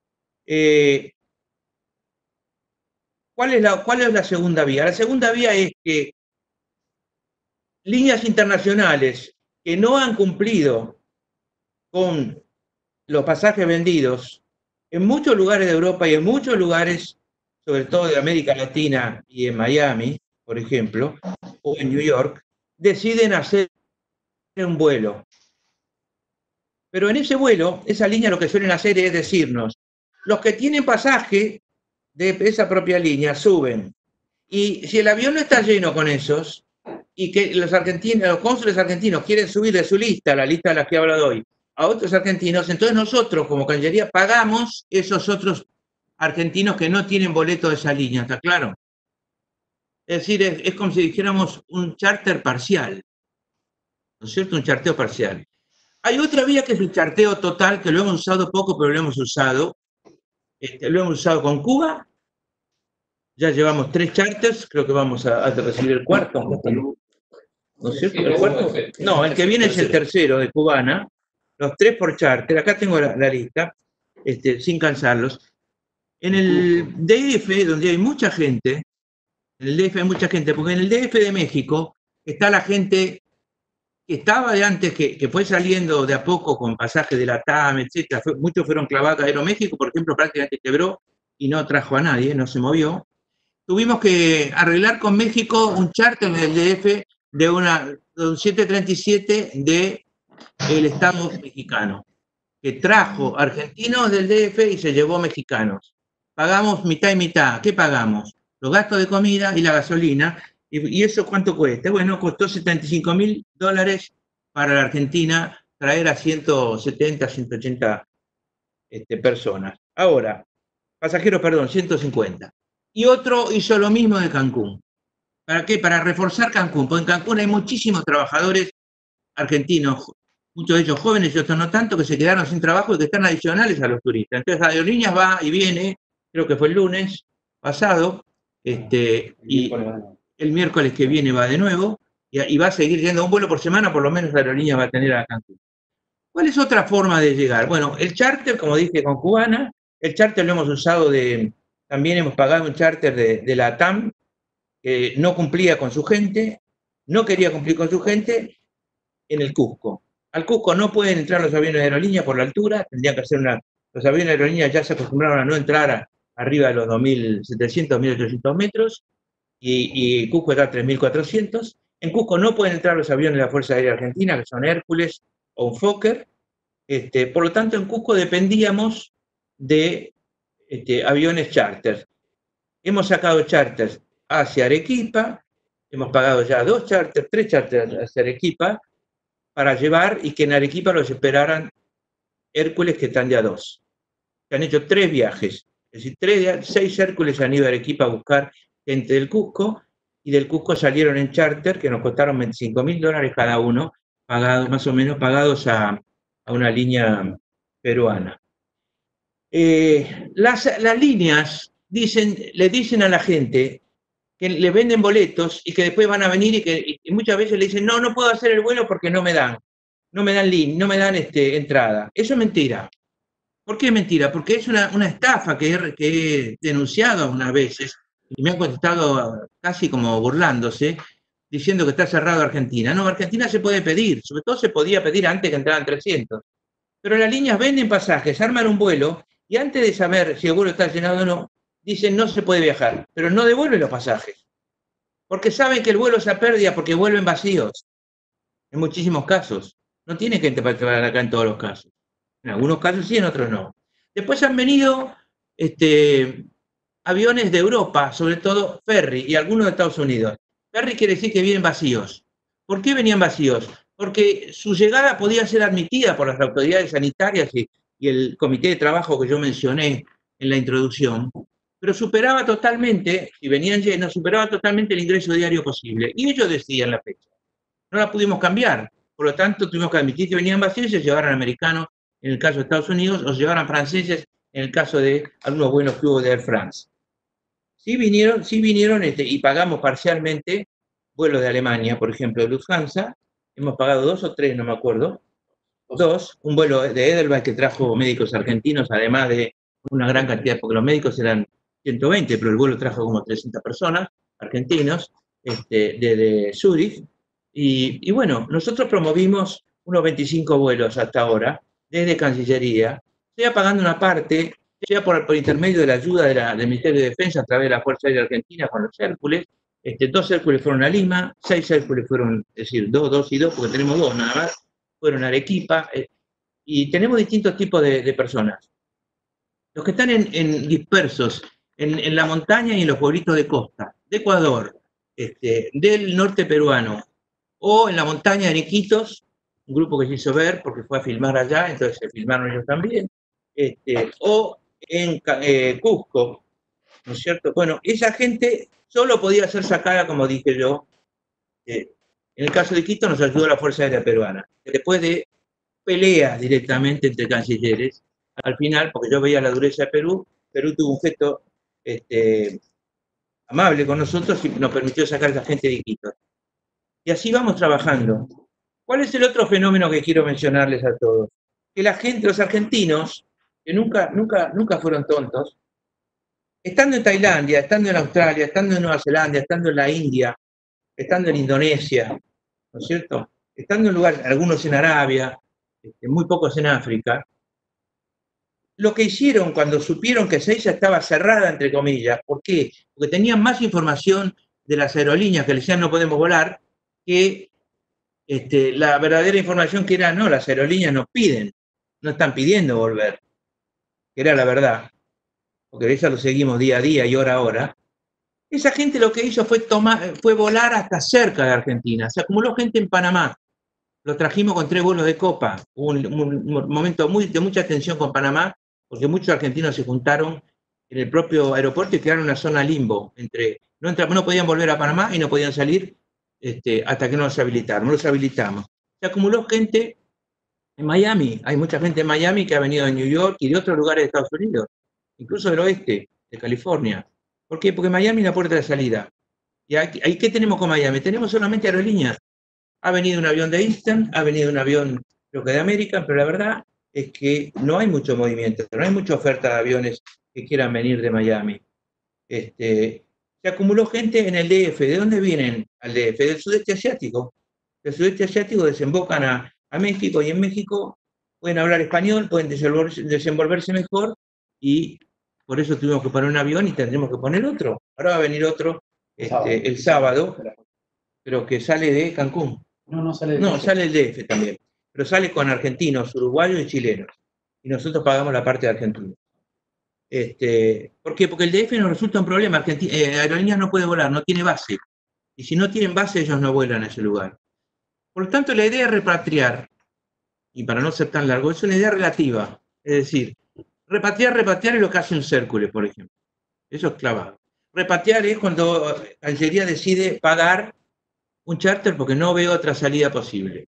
¿Cuál es la segunda vía? La segunda vía es que líneas internacionales que no han cumplido con los pasajes vendidos en muchos lugares de Europa y en muchos lugares, sobre todo de América Latina y en Miami, por ejemplo, o en New York, deciden hacer un vuelo. Pero en ese vuelo, esa línea lo que suelen hacer es decirnos, los que tienen pasaje de esa propia línea suben Y si el avión no está lleno con esos, y que los cónsules argentinos quieren subir de su lista, la lista de la que he hablado hoy, a otros argentinos, entonces nosotros, como Cancillería, pagamos esos otros argentinos que no tienen boleto de esa línea, ¿está claro? Es decir, es como si dijéramos un charter parcial, ¿no es cierto? Un charteo parcial. Hay otra vía que es el charteo total, que lo hemos usado poco, pero lo hemos usado. Lo hemos usado con Cuba. Ya llevamos 3 charters, creo que vamos a recibir el cuarto. ¿No es cierto? ¿El cuarto? No, el que viene es el tercero de Cubana. Los 3 por charter. Acá tengo la lista, sin cansarlos. En el DF, donde hay mucha gente, en el DF hay mucha gente, porque en el DF de México está la gente que estaba de antes, que fue saliendo de a poco con pasajes de la TAM, etc. Muchos fueron clavados a Aeroméxico, por ejemplo, prácticamente quebró y no trajo a nadie, no se movió. Tuvimos que arreglar con México un charter del DF de un 737 del Estado mexicano, que trajo argentinos del DF y se llevó mexicanos. Pagamos mitad y mitad. ¿Qué pagamos? Los gastos de comida y la gasolina. ¿Y eso cuánto cuesta? Bueno, costó $75.000 para la Argentina traer a 170, 180 personas. Ahora, pasajeros, perdón, 150. Y otro hizo lo mismo de Cancún. ¿Para qué? Para reforzar Cancún. Porque en Cancún hay muchísimos trabajadores argentinos, muchos de ellos jóvenes y otros no tanto, que se quedaron sin trabajo y que están adicionales a los turistas. Entonces, Aerolíneas va y viene, creo que fue el lunes pasado, y el miércoles que viene va de nuevo, y va a seguir yendo un vuelo por semana, por lo menos la aerolínea va a tener a Cancún. ¿Cuál es otra forma de llegar? Bueno, el charter, como dije con Cubana, el charter lo hemos usado también hemos pagado un charter de la TAM, que no cumplía con su gente, no quería cumplir con su gente, en el Cusco. Al Cusco no pueden entrar los aviones de aerolínea por la altura, tendrían que hacer los aviones de aerolínea ya se acostumbraron a no entrar arriba de los 2.700, 2.800 metros, y Cusco está a 3.400. En Cusco no pueden entrar los aviones de la Fuerza Aérea Argentina, que son Hércules o un Fokker. Por lo tanto, en Cusco dependíamos de aviones charters. Hemos sacado charters hacia Arequipa, hemos pagado ya 2 charters, 3 charters hacia Arequipa, para llevar y que en Arequipa los esperaran Hércules que están ya 2. Se han hecho 3 viajes, es decir, 6 Hércules han ido a Arequipa a buscar gente del Cusco, y del Cusco salieron en charter que nos costaron $25.000 cada uno, pagados más o menos, pagados a una línea peruana. Las líneas le dicen a la gente que le venden boletos y que después van a venir y muchas veces le dicen, no puedo hacer el vuelo porque no me dan entrada. Eso es mentira. ¿Por qué es mentira? Porque es una estafa que he denunciado unas veces y me han contestado casi como burlándose, diciendo que está cerrado Argentina. No, Argentina se puede pedir, sobre todo se podía pedir antes que entraran 300. Pero las líneas venden pasajes, arman un vuelo y antes de saber si el vuelo está llenado o no, dicen no se puede viajar, pero no devuelven los pasajes. Porque saben que el vuelo es a pérdida porque vuelven vacíos. En muchísimos casos. No tiene gente para trabajar acá en todos los casos. En algunos casos sí, en otros no. Después han venido aviones de Europa, sobre todo ferry, y algunos de Estados Unidos. Ferry quiere decir que vienen vacíos. ¿Por qué venían vacíos? Porque su llegada podía ser admitida por las autoridades sanitarias y el comité de trabajo que yo mencioné en la introducción, pero superaba totalmente, si venían llenos, superaba totalmente el ingreso diario posible. Y ellos decían la fecha. No la pudimos cambiar. Por lo tanto, tuvimos que admitir que venían vacíos y se llevaran americanos en el caso de Estados Unidos o se llevaran franceses en el caso de algunos vuelos que hubo de Air France. Sí vinieron y pagamos parcialmente vuelos de Alemania, por ejemplo, de Lufthansa. Hemos pagado 2 o 3, no me acuerdo. 2, un vuelo de Edelweiss que trajo médicos argentinos, además de una gran cantidad, porque los médicos eran 120, pero el vuelo trajo como 300 personas, argentinos, de Zurich. Y bueno, nosotros promovimos unos 25 vuelos hasta ahora, desde Cancillería, sea pagando una parte, sea por intermedio de la ayuda del Ministerio de Defensa a través de la Fuerza Aérea Argentina con los Hércules. 2 Hércules fueron a Lima, 6 Hércules fueron, es decir, 2 y 2, porque tenemos 2 nada más, fueron a Arequipa, y tenemos distintos tipos de personas. Los que están dispersos en la montaña y en los pueblitos de costa, de Ecuador, del norte peruano, o en la montaña de Iquitos, un grupo que se hizo ver porque fue a filmar allá, entonces se filmaron ellos también, o en Cusco, ¿no es cierto? Bueno, esa gente solo podía ser sacada, como dije yo. En el caso de Iquitos nos ayudó la Fuerza Aérea Peruana. Después de peleas directamente entre cancilleres, al final, porque yo veía la dureza de Perú, Perú tuvo un gesto amable con nosotros y nos permitió sacar a esa gente de Iquitos. Y así vamos trabajando. ¿Cuál es el otro fenómeno que quiero mencionarles a todos? Que la gente, los argentinos, que nunca fueron tontos, estando en Tailandia, estando en Australia, estando en Nueva Zelanda, estando en la India, estando en Indonesia, ¿no es cierto? Estando en lugares, algunos en Arabia, muy pocos en África, lo que hicieron cuando supieron que Ezeiza estaba cerrada, entre comillas, ¿por qué? Porque tenían más información de las aerolíneas que le decían no podemos volar, que la verdadera información que era, no, las aerolíneas nos piden, no están pidiendo volver, que era la verdad, porque eso lo seguimos día a día y hora a hora. Esa gente lo que hizo fue volar hasta cerca de Argentina, se acumuló gente en Panamá, lo trajimos con 3 vuelos de copa, hubo un momento de mucha tensión con Panamá, porque muchos argentinos se juntaron en el propio aeropuerto y crearon una zona limbo, no podían volver a Panamá y no podían salir hasta que no los habilitaron, no los habilitamos. Se acumuló gente en Miami, hay mucha gente en Miami que ha venido de New York y de otros lugares de Estados Unidos, incluso del oeste, de California. ¿Por qué? Porque Miami es la puerta de salida. ¿Y ahí qué tenemos con Miami? Tenemos solamente aerolíneas. Ha venido un avión de Eastern, ha venido un avión, creo que de American, pero la verdad es que no hay mucho movimiento, no hay mucha oferta de aviones que quieran venir de Miami. Se acumuló gente en el DF. ¿De dónde vienen al DF? Del sudeste asiático. Del sudeste asiático desembocan a México y en México pueden hablar español, pueden desenvolverse mejor y por eso tuvimos que poner un avión y tendremos que poner otro. Ahora va a venir otro el sábado, pero que sale de Cancún. No sale del No, DF. sale el DF también, pero sale con argentinos, uruguayos y chilenos. Y nosotros pagamos la parte de argentinos. ¿Por qué? Porque el DF nos resulta un problema. Aerolíneas no puede volar, no tiene base. Y si no tienen base, ellos no vuelan a ese lugar. Por lo tanto, la idea es repatriar, y para no ser tan largo, es una idea relativa. Es decir, repatriar es lo que hace un Hércules, por ejemplo. Eso es clavado. Repatriar es cuando Algeria decide pagar un charter porque no ve otra salida posible.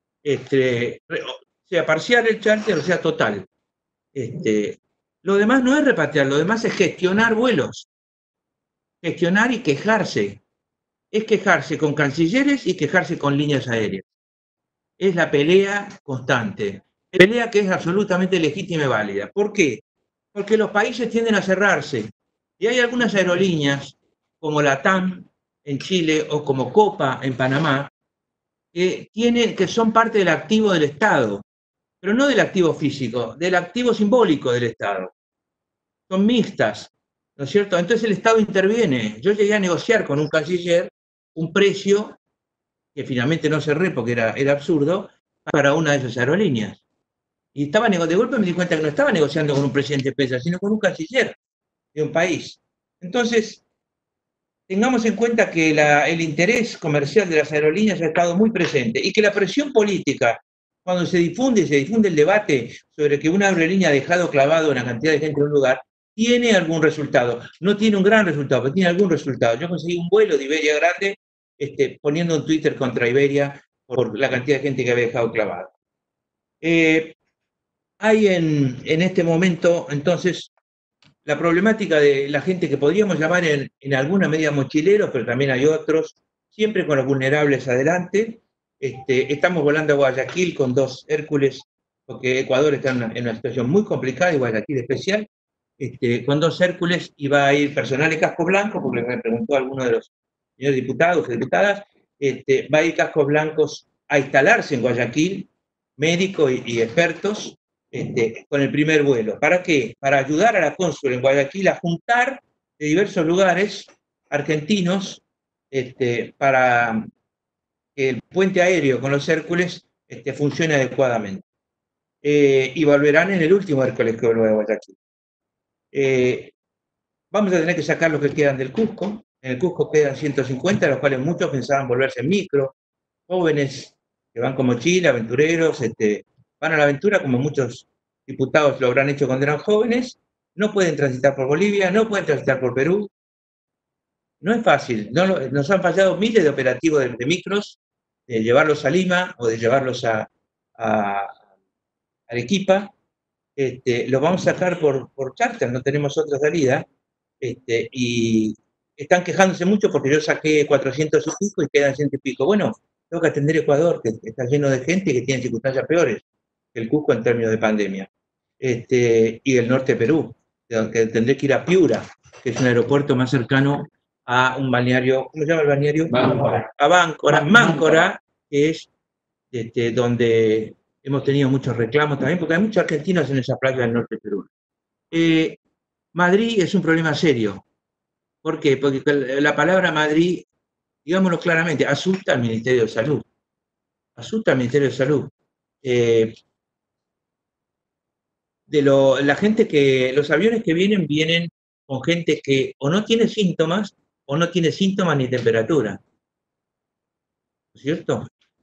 Sea parcial el charter o sea total. Lo demás no es repatriar, lo demás es gestionar vuelos. Gestionar y quejarse. Es quejarse con cancilleres y quejarse con líneas aéreas. Es la pelea constante. Pelea que es absolutamente legítima y válida. ¿Por qué? Porque los países tienden a cerrarse. Y hay algunas aerolíneas, como la TAM en Chile o como Copa en Panamá, que son parte del activo del Estado, pero no del activo físico, del activo simbólico del Estado. Son mixtas, ¿no es cierto? Entonces el Estado interviene. Yo llegué a negociar con un canciller un precio que finalmente no cerré porque era absurdo, para una de esas aerolíneas. Y de golpe me di cuenta que no estaba negociando con un presidente PESA, sino con un canciller de un país. Entonces, tengamos en cuenta que el interés comercial de las aerolíneas ha estado muy presente y que la presión política, cuando se difunde el debate sobre que una aerolínea ha dejado clavado una cantidad de gente en un lugar, tiene algún resultado. No tiene un gran resultado, pero tiene algún resultado. Yo conseguí un vuelo de Iberia grande poniendo un Twitter contra Iberia por la cantidad de gente que había dejado clavado. Hay en este momento, entonces, la problemática de la gente que podríamos llamar en alguna medida mochileros, pero también hay otros, siempre con los vulnerables adelante. Estamos volando a Guayaquil con 2 Hércules, porque Ecuador está en una situación muy complicada y Guayaquil especial, con 2 Hércules, y va a ir personal de casco blanco, porque me preguntó alguno de los señores diputados y diputadas, va a ir cascos blancos a instalarse en Guayaquil, médicos y expertos, con el primer vuelo. ¿Para qué? Para ayudar a la cónsul en Guayaquil a juntar de diversos lugares argentinos para que el puente aéreo con los Hércules funcione adecuadamente. Y volverán en el último Hércules que vuelva de Guayaquil. Vamos a tener que sacar los que quedan del Cusco, En el Cusco quedan 150, de los cuales muchos pensaban volverse en micro, jóvenes que van como Chile, aventureros, van a la aventura como muchos diputados lo habrán hecho cuando eran jóvenes, no pueden transitar por Bolivia, no pueden transitar por Perú. No es fácil, nos han fallado miles de operativos de micros, de llevarlos a Lima o de llevarlos a Arequipa. Los vamos a sacar por charter, no tenemos otra salida, y están quejándose mucho porque yo saqué 400 y pico y quedan 100 y pico. Bueno, tengo que atender Ecuador, que está lleno de gente y que tiene circunstancias peores que el Cusco en términos de pandemia. Y el norte de Perú, que tendré que ir a Piura, que es un aeropuerto más cercano a un balneario, ¿cómo se llama el balneario? A Máncora, que es donde hemos tenido muchos reclamos también, porque hay muchos argentinos en esa playa del norte de Perú. Madrid es un problema serio. ¿Por qué? Porque la palabra Madrid, digámoslo claramente, asusta al Ministerio de Salud. Asusta al Ministerio de Salud. Los aviones que vienen con gente que o no tiene síntomas ni temperatura. ¿No es cierto?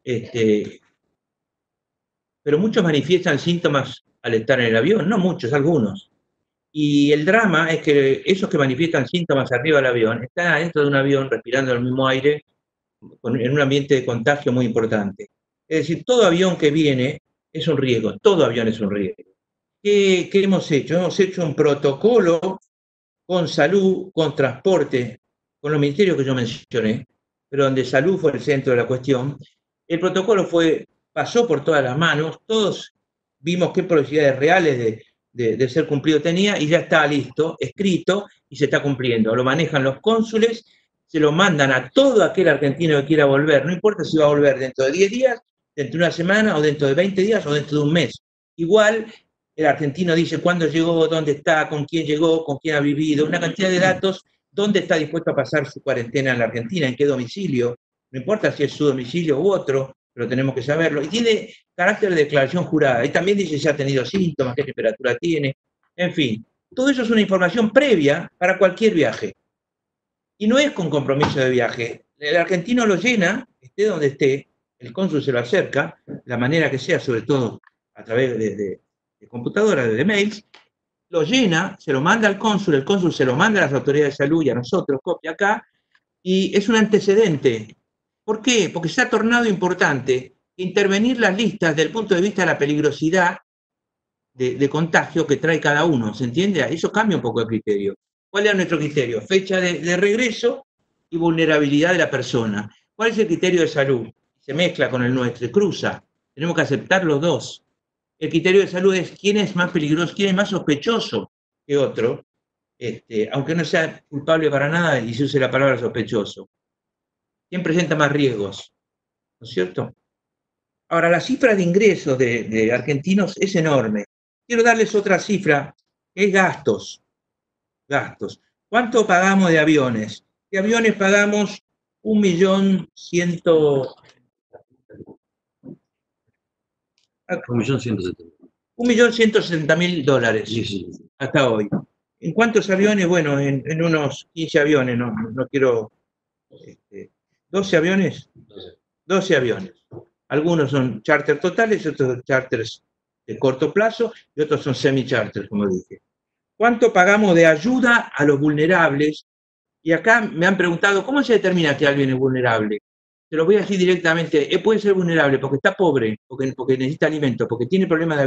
Pero muchos manifiestan síntomas al estar en el avión, no muchos, algunos. Y el drama es que esos que manifiestan síntomas arriba del avión están adentro de un avión respirando el mismo aire en un ambiente de contagio muy importante. Es decir, todo avión que viene es un riesgo, todo avión es un riesgo. ¿Qué hemos hecho? Hemos hecho un protocolo con salud, con transporte, con los ministerios que yo mencioné, pero donde salud fue el centro de la cuestión. El protocolo pasó por todas las manos, todos vimos qué probabilidades reales de ser cumplido tenía y ya está listo, escrito y se está cumpliendo. Lo manejan los cónsules, se lo mandan a todo aquel argentino que quiera volver, no importa si va a volver dentro de 10 días, dentro de una semana o dentro de 20 días o dentro de un mes. Igual el argentino dice cuándo llegó, dónde está, con quién llegó, con quién ha vivido, una cantidad de datos, dónde está dispuesto a pasar su cuarentena en la Argentina, en qué domicilio, no importa si es su domicilio u otro, pero tenemos que saberlo, y tiene carácter de declaración jurada, y también dice si ha tenido síntomas, qué temperatura tiene, en fin, todo eso es una información previa para cualquier viaje, y no es con compromiso de viaje, el argentino lo llena, esté donde esté, el cónsul se lo acerca, de la manera que sea, sobre todo a través de computadora, de mails, lo llena, se lo manda al cónsul, el cónsul se lo manda a las autoridades de salud y a nosotros, copia acá, y es un antecedente. ¿Por qué? Porque se ha tornado importante intervenir las listas desde el punto de vista de la peligrosidad de contagio que trae cada uno, ¿se entiende? Eso cambia un poco el criterio. ¿Cuál es nuestro criterio? Fecha de regreso y vulnerabilidad de la persona. ¿Cuál es el criterio de salud? Se mezcla con el nuestro, se cruza. Tenemos que aceptar los dos. El criterio de salud es quién es más peligroso, quién es más sospechoso que otro, aunque no sea culpable para nada y se use la palabra sospechoso. ¿Quién presenta más riesgos? ¿No es cierto? Ahora, la cifra de ingresos de argentinos es enorme. Quiero darles otra cifra, que es gastos. Gastos. ¿Cuánto pagamos de aviones? De aviones pagamos 1.170.000 dólares hasta hoy. ¿En cuántos aviones? Bueno, en unos 15 aviones, no quiero... 12 aviones. 12 aviones. Algunos son charter totales, otros charters de corto plazo y otros son semi-charters, como dije. ¿Cuánto pagamos de ayuda a los vulnerables? Y acá me han preguntado, ¿cómo se determina que alguien es vulnerable? Te lo voy a decir directamente, puede ser vulnerable porque está pobre, porque necesita alimento, porque tiene problemas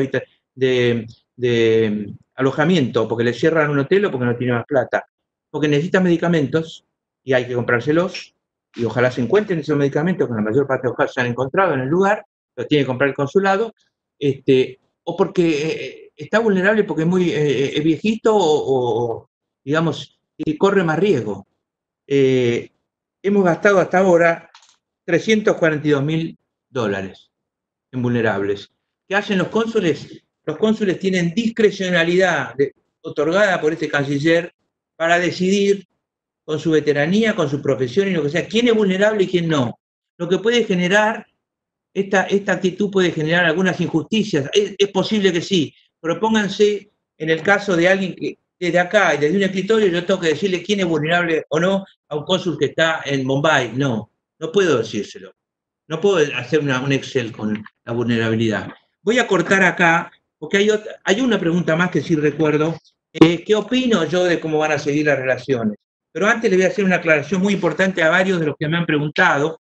de alojamiento, porque le cierran un hotel o porque no tiene más plata, porque necesita medicamentos y hay que comprárselos, y ojalá se encuentren esos medicamentos, que la mayor parte de ojalá se han encontrado en el lugar, los tiene que comprar el consulado, o porque está vulnerable porque es viejito o digamos, que corre más riesgo. Hemos gastado hasta ahora $342.000 en vulnerables. ¿Qué hacen los cónsules? Los cónsules tienen discrecionalidad otorgada por este canciller para decidir con su veteranía, con su profesión y lo que sea, quién es vulnerable y quién no. Lo que puede generar, esta actitud puede generar algunas injusticias. Es posible que sí, pero pónganse en el caso de alguien desde acá y desde un escritorio yo tengo que decirle quién es vulnerable o no a un cónsul que está en Bombay. No, no puedo decírselo. No puedo hacer un Excel con la vulnerabilidad. Voy a cortar acá, porque hay una pregunta más que sí recuerdo. ¿Qué opino yo de cómo van a seguir las relaciones? Pero antes le voy a hacer una aclaración muy importante a varios de los que me han preguntado.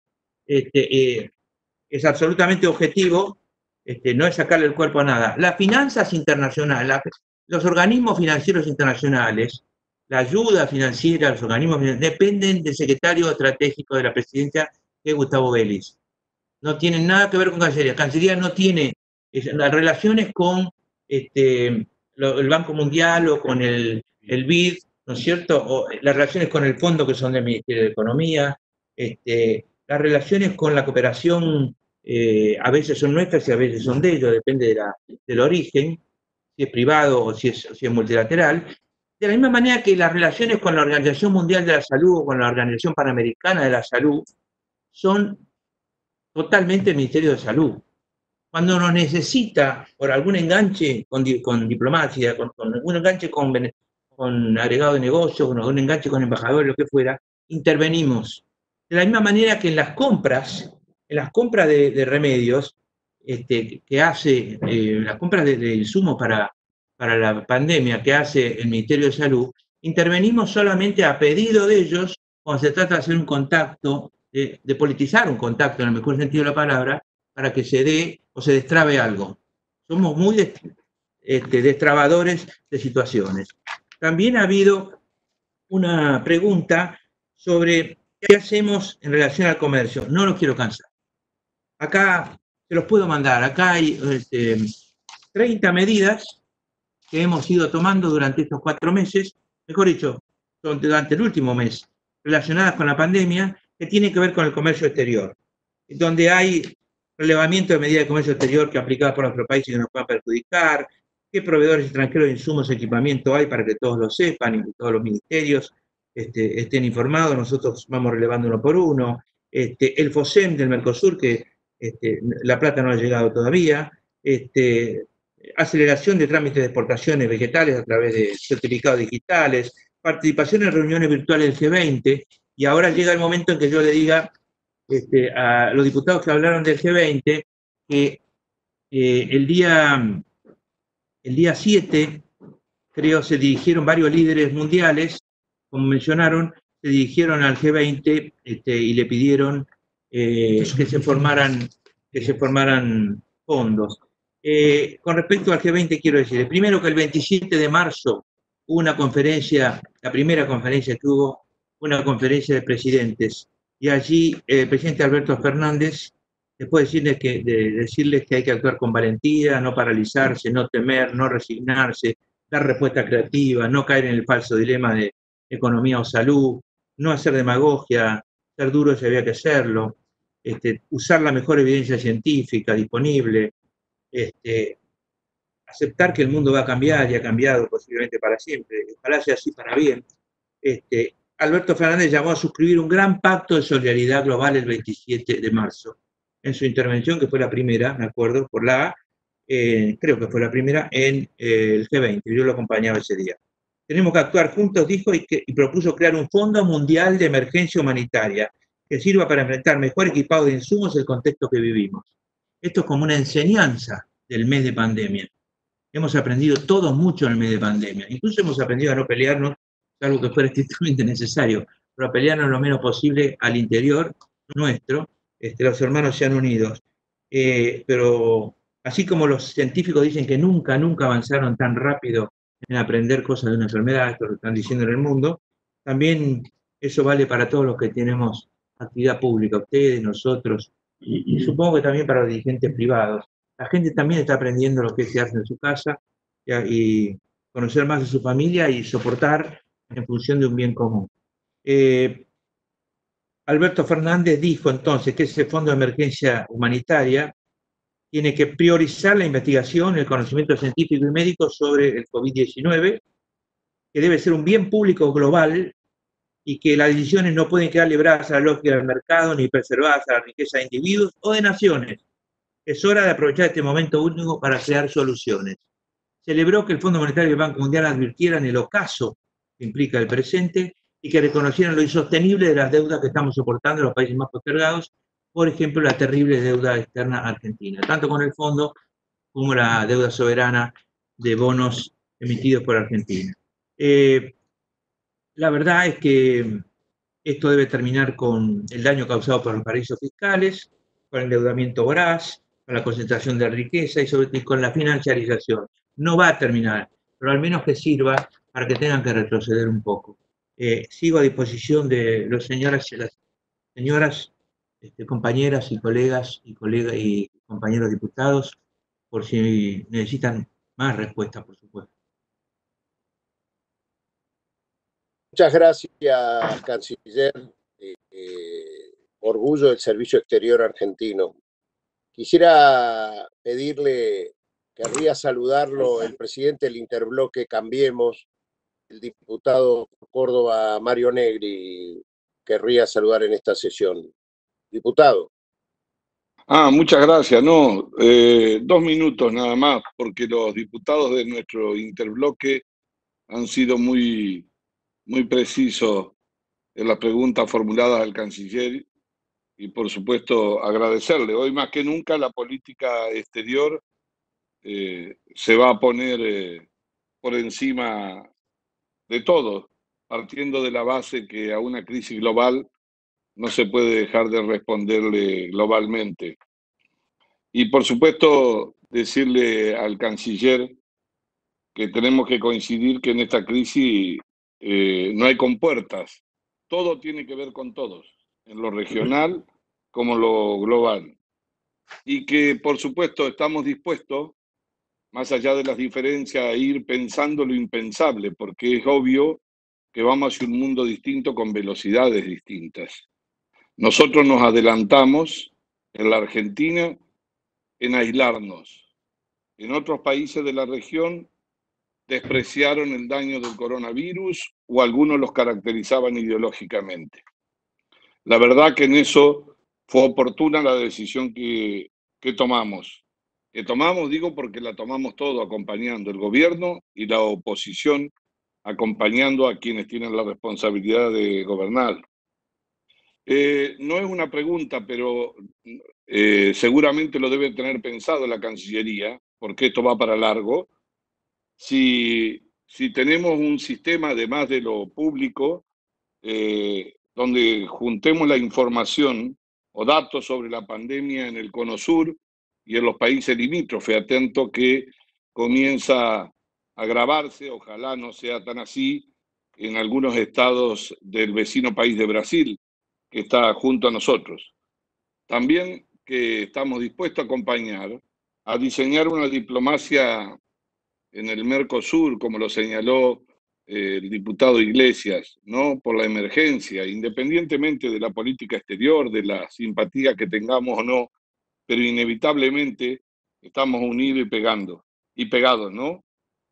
Es absolutamente objetivo, no es sacarle el cuerpo a nada. Las finanzas internacionales, los organismos financieros internacionales, la ayuda financiera a los organismos financieros, dependen del secretario estratégico de la presidencia, que es Gustavo Vélez. No tienen nada que ver con Cancillería. Cancillería no tiene las relaciones con el Banco Mundial o con el BID, ¿no es cierto? O las relaciones con el fondo que son del Ministerio de Economía, las relaciones con la cooperación a veces son nuestras y a veces son de ellos, depende del origen, si es privado o si es multilateral. De la misma manera que las relaciones con la Organización Mundial de la Salud o con la Organización Panamericana de la Salud son totalmente el Ministerio de Salud. Cuando nos necesita por algún enganche con diplomacia, con algún enganche con agregado de negocio, con algún enganche con embajadores, lo que fuera, intervenimos. De la misma manera que en las compras de remedios, que hace, las compras de insumos para la pandemia que hace el Ministerio de Salud, intervenimos solamente a pedido de ellos cuando se trata de hacer un contacto, de politizar un contacto en el mejor sentido de la palabra, para que se dé o se destrabe algo. Somos muy destrabadores de situaciones. También ha habido una pregunta sobre qué hacemos en relación al comercio. No los quiero cansar. Acá se los puedo mandar. Acá hay 30 medidas que hemos ido tomando durante estos 4 meses, mejor dicho, durante el último mes, relacionadas con la pandemia, que tienen que ver con el comercio exterior, donde hay relevamiento de medidas de comercio exterior que aplicadas por nuestro país y que nos puedan perjudicar, qué proveedores extranjeros de insumos y equipamiento hay para que todos lo sepan y que todos los ministerios estén informados. Nosotros vamos relevando uno por uno. El FOSEM del Mercosur, que la plata no ha llegado todavía. Aceleración de trámites de exportaciones vegetales a través de certificados digitales, participación en reuniones virtuales del G20, y ahora llega el momento en que yo le diga a los diputados que hablaron del G20 que el día 7, creo, se dirigieron varios líderes mundiales, como mencionaron, se dirigieron al G20 y le pidieron que se formaran fondos. Con respecto al G20 quiero decir, primero que el 27 de marzo hubo una conferencia, la primera conferencia que hubo, una conferencia de presidentes, y allí el presidente Alberto Fernández, después de decirles que hay que actuar con valentía, no paralizarse, no temer, no resignarse, dar respuesta creativa, no caer en el falso dilema de economía o salud, no hacer demagogia, ser duro si había que hacerlo, usar la mejor evidencia científica disponible, aceptar que el mundo va a cambiar y ha cambiado posiblemente para siempre, ojalá sea así para bien. Alberto Fernández llamó a suscribir un gran pacto de solidaridad global el 27 de marzo. En su intervención, que fue la primera, me acuerdo, creo que fue la primera, en el G20, yo lo acompañaba ese día. Tenemos que actuar juntos, dijo, y propuso crear un Fondo Mundial de Emergencia Humanitaria que sirva para enfrentar mejor equipado de insumos el contexto que vivimos. Esto es como una enseñanza del mes de pandemia. Hemos aprendido todos mucho en el mes de pandemia. Incluso hemos aprendido a no pelearnos, algo que fuera estrictamente necesario, pero a pelearnos lo menos posible al interior nuestro. Los hermanos se han unido. Pero así como los científicos dicen que nunca avanzaron tan rápido en aprender cosas de una enfermedad, esto lo están diciendo en el mundo, también eso vale para todos los que tenemos actividad pública, ustedes, nosotros, y supongo que también para los dirigentes privados. La gente también está aprendiendo lo que se hace en su casa y conocer más de su familia y soportar en función de un bien común. Alberto Fernández dijo entonces que ese fondo de emergencia humanitaria tiene que priorizar la investigación, el conocimiento científico y médico sobre el COVID-19, que debe ser un bien público global y que las decisiones no pueden quedar libradas a la lógica del mercado ni preservadas a la riqueza de individuos o de naciones. Es hora de aprovechar este momento único para crear soluciones. celebró que el Fondo Monetario y el Banco Mundial advirtieran el ocaso que implica el presente y que reconocieran lo insostenible de las deudas que estamos soportando en los países más postergados, por ejemplo, la terrible deuda externa argentina, tanto con el fondo como la deuda soberana de bonos emitidos por Argentina. La verdad es que esto debe terminar con el daño causado por los paraísos fiscales, con el endeudamiento voraz, con la concentración de riqueza y sobre todo con la financiarización. No va a terminar, pero al menos que sirva para que tengan que retroceder un poco. Sigo a disposición de las señoras, compañeras y colegas y compañeros diputados, por si necesitan más respuestas, por supuesto. Muchas gracias, canciller. Orgullo del Servicio Exterior argentino. Quisiera pedirle, querría saludarlo, el presidente del Interbloque Cambiemos, el diputado Córdoba Mario Negri, querría saludar en esta sesión. Diputado. Muchas gracias. No, 2 minutos nada más, porque los diputados de nuestro interbloque han sido muy precisos en las preguntas formuladas al canciller y, por supuesto, agradecerle. Hoy más que nunca la política exterior se va a poner por encima de todo, partiendo de la base que a una crisis global no se puede dejar de responderle globalmente. Y, por supuesto, decirle al canciller que tenemos que coincidir que en esta crisis no hay compuertas. Todo tiene que ver con todos, en lo regional como lo global. Y que, por supuesto, estamos dispuestos, más allá de las diferencias, a ir pensando lo impensable, porque es obvio que vamos hacia un mundo distinto con velocidades distintas. Nosotros nos adelantamos en la Argentina en aislarnos. En otros países de la región despreciaron el daño del coronavirus o algunos los caracterizaban ideológicamente. La verdad que en eso fue oportuna la decisión que tomamos. Que tomamos, digo, porque la tomamos todo acompañando el gobierno y la oposición acompañando a quienes tienen la responsabilidad de gobernar. No es una pregunta, pero seguramente lo debe tener pensado la Cancillería, porque esto va para largo. Si tenemos un sistema, además de lo público, donde juntemos la información o datos sobre la pandemia en el Cono Sur y en los países limítrofes, atento que comienza a agravarse, ojalá no sea tan así, en algunos estados del vecino país de Brasil, que está junto a nosotros. También que estamos dispuestos a acompañar, a diseñar una diplomacia en el Mercosur, como lo señaló el diputado Iglesias, ¿no? Por la emergencia, independientemente de la política exterior, de la simpatía que tengamos o no, pero inevitablemente estamos unidos y pegados, ¿no?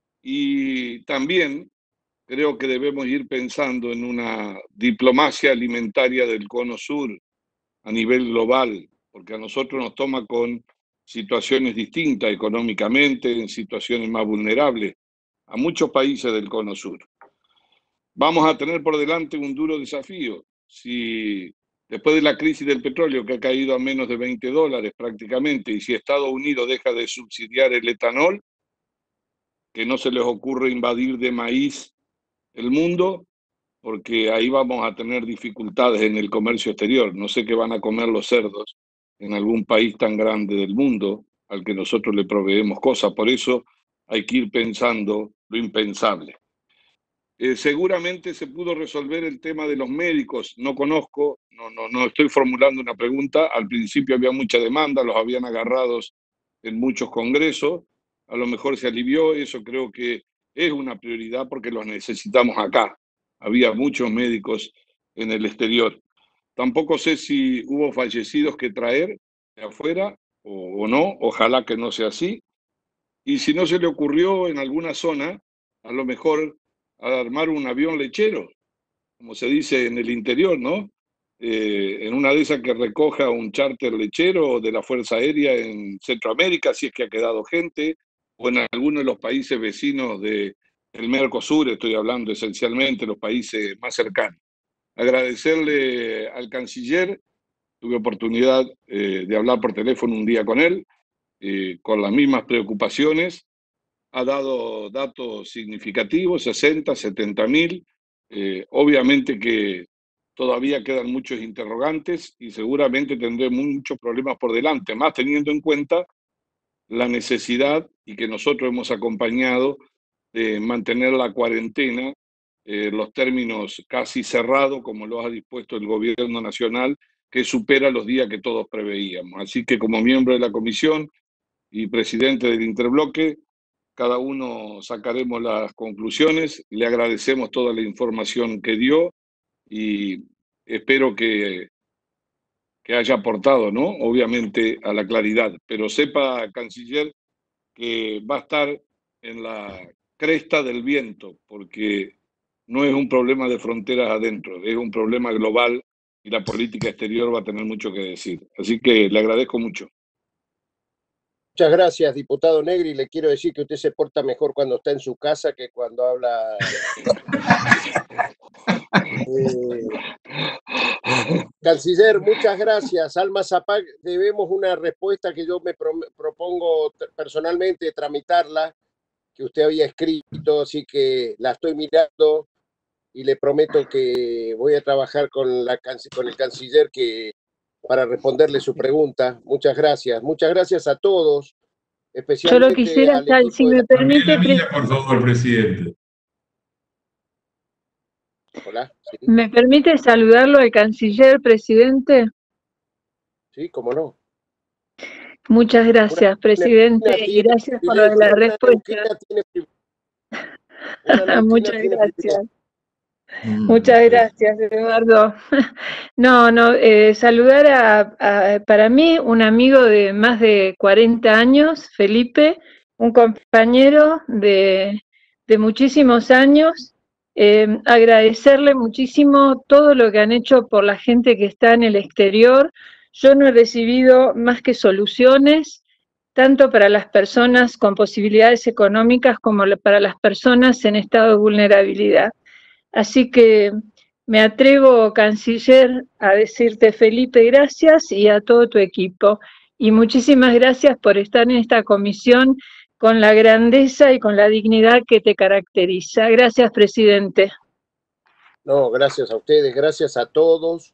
Y también creo que debemos ir pensando en una diplomacia alimentaria del Cono Sur a nivel global, porque a nosotros nos toma con situaciones distintas económicamente, en situaciones más vulnerables, a muchos países del Cono Sur. Vamos a tener por delante un duro desafío. Si después de la crisis del petróleo, que ha caído a menos de $20 prácticamente, y si Estados Unidos deja de subsidiar el etanol, que no se les ocurre invadir de maíz el mundo, porque ahí vamos a tener dificultades en el comercio exterior. No sé qué van a comer los cerdos en algún país tan grande del mundo al que nosotros le proveemos cosas. Por eso hay que ir pensando lo impensable. Seguramente se pudo resolver el tema de los médicos. No conozco, no estoy formulando una pregunta. Al principio había mucha demanda, los habían agarrados en muchos congresos. A lo mejor se alivió, eso creo que es una prioridad porque los necesitamos acá. Había muchos médicos en el exterior. Tampoco sé si hubo fallecidos que traer de afuera o no, ojalá que no sea así. Y si no se le ocurrió en alguna zona, a lo mejor armar un avión lechero, como se dice en el interior, ¿no? En una de esas que recoja un charter lechero de la Fuerza Aérea en Centroamérica, si es que ha quedado gente, o en algunos de los países vecinos del Mercosur, estoy hablando esencialmente los países más cercanos. Agradecerle al canciller, tuve oportunidad de hablar por teléfono un día con él, con las mismas preocupaciones, ha dado datos significativos, 60, 70.000, obviamente que todavía quedan muchos interrogantes y seguramente tendremos muchos problemas por delante, más teniendo en cuenta la necesidad y que nosotros hemos acompañado de mantener la cuarentena, los términos casi cerrados, como lo ha dispuesto el gobierno nacional, que supera los días que todos preveíamos. Así que como miembro de la comisión y presidente del interbloque, cada uno sacaremos las conclusiones. Le agradecemos toda la información que dio y espero que haya aportado, ¿no? Obviamente a la claridad. Pero sepa, canciller, que va a estar en la cresta del viento, porque no es un problema de fronteras adentro, es un problema global y la política exterior va a tener mucho que decir. Así que le agradezco mucho. Muchas gracias, diputado Negri. Le quiero decir que usted se porta mejor cuando está en su casa que cuando habla. Canciller, muchas gracias. Alma Zapag, debemos una respuesta que yo me propongo personalmente tramitarla, que usted había escrito, así que la estoy mirando y le prometo que voy a trabajar con el canciller para responderle su pregunta. Muchas gracias a todos, especialmente yo lo quisiera, si me permite, por favor, presidente. Hola. ¿Sí? ¿Me permite saludarlo al canciller, presidente? Sí, cómo no. Muchas gracias, presidente, y gracias por lo de la respuesta. Muchas gracias. Muchas gracias, Eduardo. Saludar para mí, un amigo de más de 40 años, Felipe, un compañero de muchísimos años, agradecerle muchísimo todo lo que han hecho por la gente que está en el exterior. Yo no he recibido más que soluciones, tanto para las personas con posibilidades económicas como para las personas en estado de vulnerabilidad. Así que me atrevo, canciller, a decirte, Felipe, gracias, y a todo tu equipo. Y muchísimas gracias por estar en esta comisión con la grandeza y con la dignidad que te caracteriza. Gracias, presidente. No, gracias a ustedes, gracias a todos.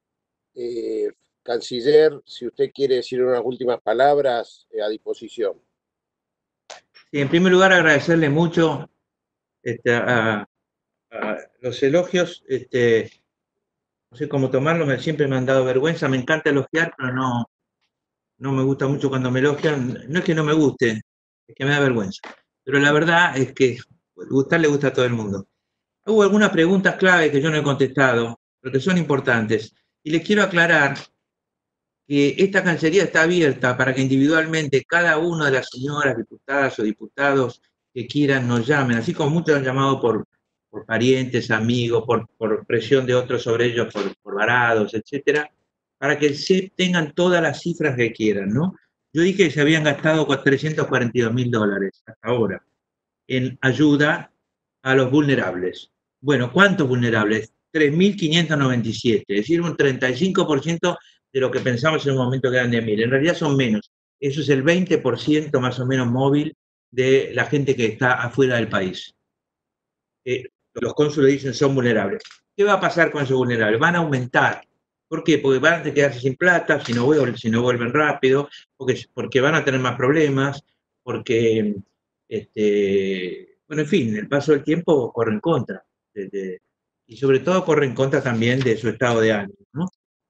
Canciller, si usted quiere decir unas últimas palabras, a disposición. Sí, en primer lugar, agradecerle mucho a los elogios. No sé cómo tomarlos, siempre me han dado vergüenza. Me encanta elogiar, pero no me gusta mucho cuando me elogian. No es que no me guste, es que me da vergüenza. Pero la verdad es que gustar le gusta a todo el mundo. Hubo algunas preguntas clave que yo no he contestado, pero que son importantes. Y les quiero aclarar que esta Cancillería está abierta para que individualmente cada una de las señoras diputadas o diputados que quieran nos llamen, así como muchos han llamado por parientes, amigos, por presión de otros sobre ellos, por varados, etcétera, para que tengan todas las cifras que quieran, ¿no? Yo dije que se habían gastado $342.000 hasta ahora en ayuda a los vulnerables. Bueno, ¿cuántos vulnerables? 3.597, es decir, un 35% de lo que pensamos en un momento que eran de 1.000. En realidad son menos. Eso es el 20% más o menos móvil de la gente que está afuera del país. Los cónsules dicen son vulnerables. ¿Qué va a pasar con esos vulnerables? Van a aumentar. ¿Por qué? Porque van a quedarse sin plata, si no vuelven rápido, porque van a tener más problemas, porque, bueno, en fin, el paso del tiempo corre en contra. Y sobre todo corre en contra también de su estado de ánimo, ¿no?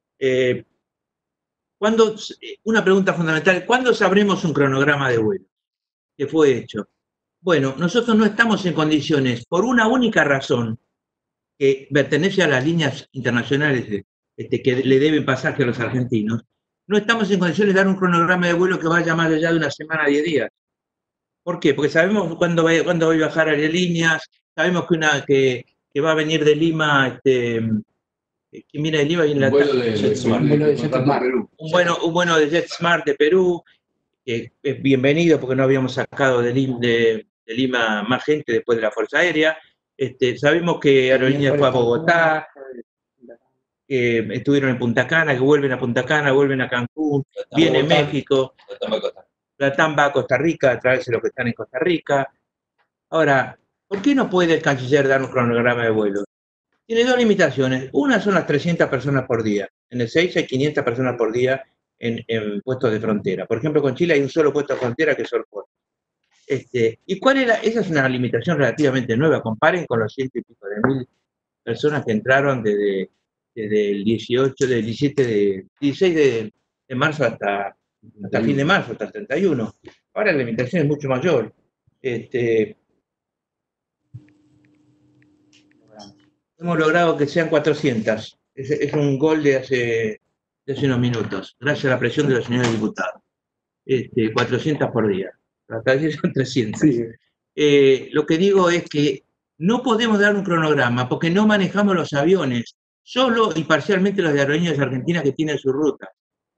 Una pregunta fundamental, ¿cuándo sabremos un cronograma de vuelo que fue hecho? Bueno, nosotros no estamos en condiciones, por una única razón, que pertenece a las líneas internacionales que le deben pasaje a los argentinos, no estamos en condiciones de dar un cronograma de vuelo que vaya más allá de una semana a 10 días. ¿Por qué? Porque sabemos cuándo va a viajar Aerolíneas, sabemos que va a venir de Lima, que viene de Lima y en la un vuelo de JetSmart de Perú. Un vuelo de JetSmart de Perú, que es bienvenido porque no habíamos sacado de Lima más gente después de la Fuerza Aérea. Sabemos que Aerolíneas fue a Bogotá, que estuvieron en Punta Cana, que vuelven a Punta Cana, vuelven a Cancún, viene México, Latam va a Costa Rica a través de los que están en Costa Rica. Ahora, ¿por qué no puede el canciller dar un cronograma de vuelo? Tiene dos limitaciones. Una son las 300 personas por día. En el 6 hay 500 personas por día en puestos de frontera. Por ejemplo, con Chile hay un solo puesto de frontera que es Osorno. ¿Y cuál era? Esa es una limitación relativamente nueva. Comparen con los 100 y pico de mil personas que entraron desde el 16 de marzo hasta fin de marzo, hasta el 31. Ahora la limitación es mucho mayor. Hemos logrado que sean 400. Es un gol de hace unos minutos, gracias a la presión de los señores diputados. 400 por día. Hasta allí son 300. Sí. Lo que digo es que no podemos dar un cronograma porque no manejamos los aviones, solo y parcialmente los de Aerolíneas Argentinas que tienen su ruta.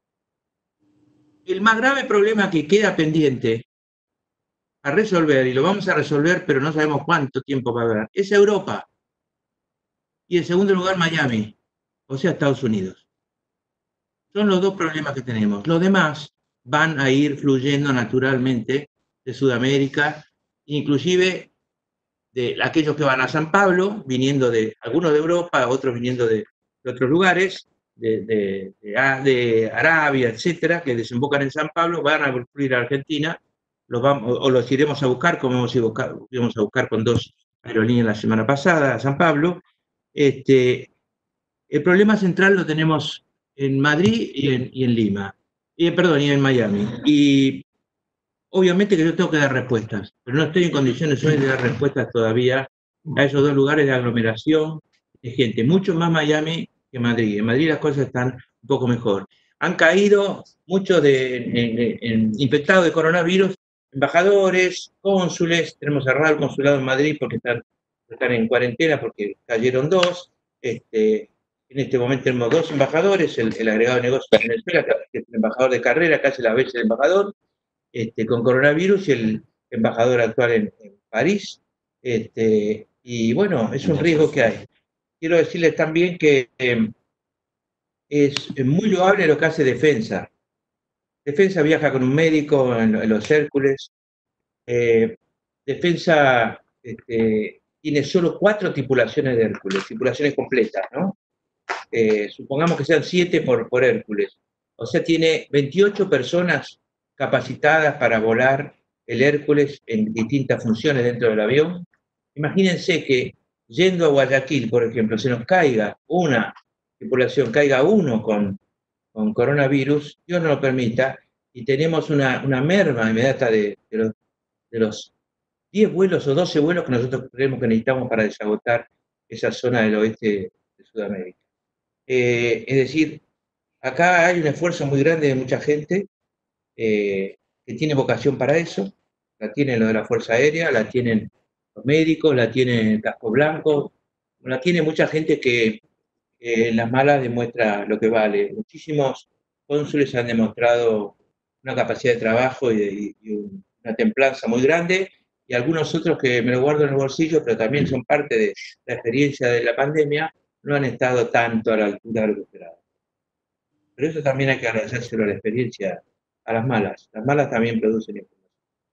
El más grave problema que queda pendiente a resolver, y lo vamos a resolver, pero no sabemos cuánto tiempo va a haber, es Europa. Y en segundo lugar, Miami, o sea, Estados Unidos. Son los dos problemas que tenemos. Los demás van a ir fluyendo naturalmente de Sudamérica, inclusive de aquellos que van a San Pablo, viniendo de algunos de Europa, otros viniendo de otros lugares, de Arabia, etcétera, que desembocan en San Pablo, van a fluir a Argentina, los iremos a buscar, como íbamos a buscar con 2 aerolíneas la semana pasada a San Pablo. El problema central lo tenemos en Madrid y en Lima, y en Miami. Y obviamente que yo tengo que dar respuestas, pero no estoy en condiciones hoy de dar respuestas todavía a esos dos lugares de aglomeración de gente, mucho más Miami que Madrid. En Madrid las cosas están un poco mejor. Han caído muchos infectados de coronavirus, embajadores, cónsules. Tenemos cerrado el consulado en Madrid porque están en cuarentena porque cayeron 2. En este momento tenemos 2 embajadores, el agregado de negocios de Venezuela, que es el embajador de carrera, que hace las veces el embajador, con coronavirus, y el embajador actual en París. Y bueno, es un riesgo que hay. Quiero decirles también que es muy loable lo que hace Defensa. Defensa viaja con un médico en los Hércules. Defensa tiene solo 4 tripulaciones de Hércules, tripulaciones completas, ¿no? Supongamos que sean 7 por Hércules. O sea, tiene 28 personas capacitadas para volar el Hércules en distintas funciones dentro del avión. Imagínense que yendo a Guayaquil, por ejemplo, se nos caiga una tripulación, caiga uno con coronavirus, Dios no lo permita, y tenemos una merma inmediata de los 10 vuelos o 12 vuelos que nosotros creemos que necesitamos para desagotar esa zona del oeste de Sudamérica. Es decir, acá hay un esfuerzo muy grande de mucha gente que tiene vocación para eso. La tienen los de la Fuerza Aérea, la tienen los médicos, la tienen el casco blanco, la tiene mucha gente que en las malas demuestra lo que vale. Muchísimos cónsules han demostrado una capacidad de trabajo y una templanza muy grande, y algunos otros que me lo guardo en el bolsillo, pero también son parte de la experiencia de la pandemia, no han estado tanto a la altura de lo que esperaba. Pero eso también hay que agradecérselo a la experiencia, a las malas. Las malas también producen información.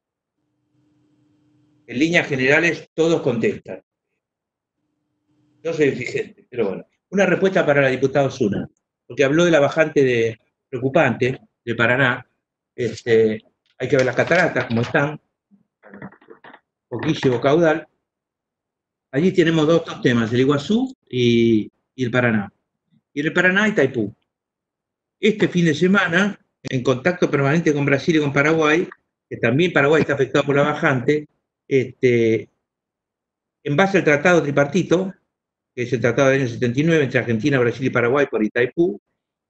En líneas generales, todos contestan. Yo soy exigente, pero bueno. Una respuesta para la diputada Osuna, porque habló de la bajante preocupante de Paraná. Hay que ver las cataratas, cómo están, poquísimo caudal. Allí tenemos dos temas, el Iguazú y el Paraná. Y el Paraná y Itaipú. Este fin de semana, en contacto permanente con Brasil y con Paraguay, que también Paraguay está afectado por la bajante, en base al tratado tripartito, que es el tratado del año 79 entre Argentina, Brasil y Paraguay por Itaipú,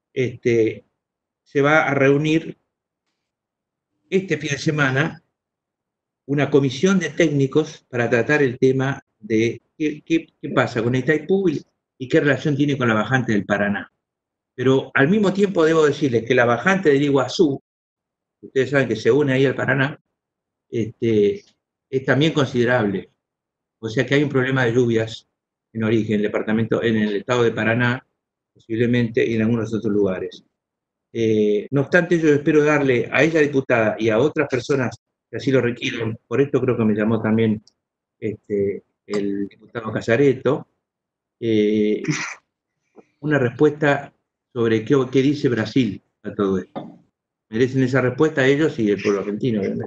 se va a reunir este fin de semana una comisión de técnicos para tratar el tema de qué pasa con Itaipú y qué relación tiene con la bajante del Paraná. Pero al mismo tiempo debo decirles que la bajante del Iguazú ustedes saben que se une ahí al Paraná, es también considerable. O sea que hay un problema de lluvias en origen, en el estado de Paraná, posiblemente, y en algunos otros lugares. No obstante, yo espero darle a ella diputada y a otras personas que así lo requieren, por esto creo que me llamó también el diputado Casareto, una respuesta sobre qué dice Brasil a todo esto. Merecen esa respuesta ellos y el pueblo argentino, obviamente.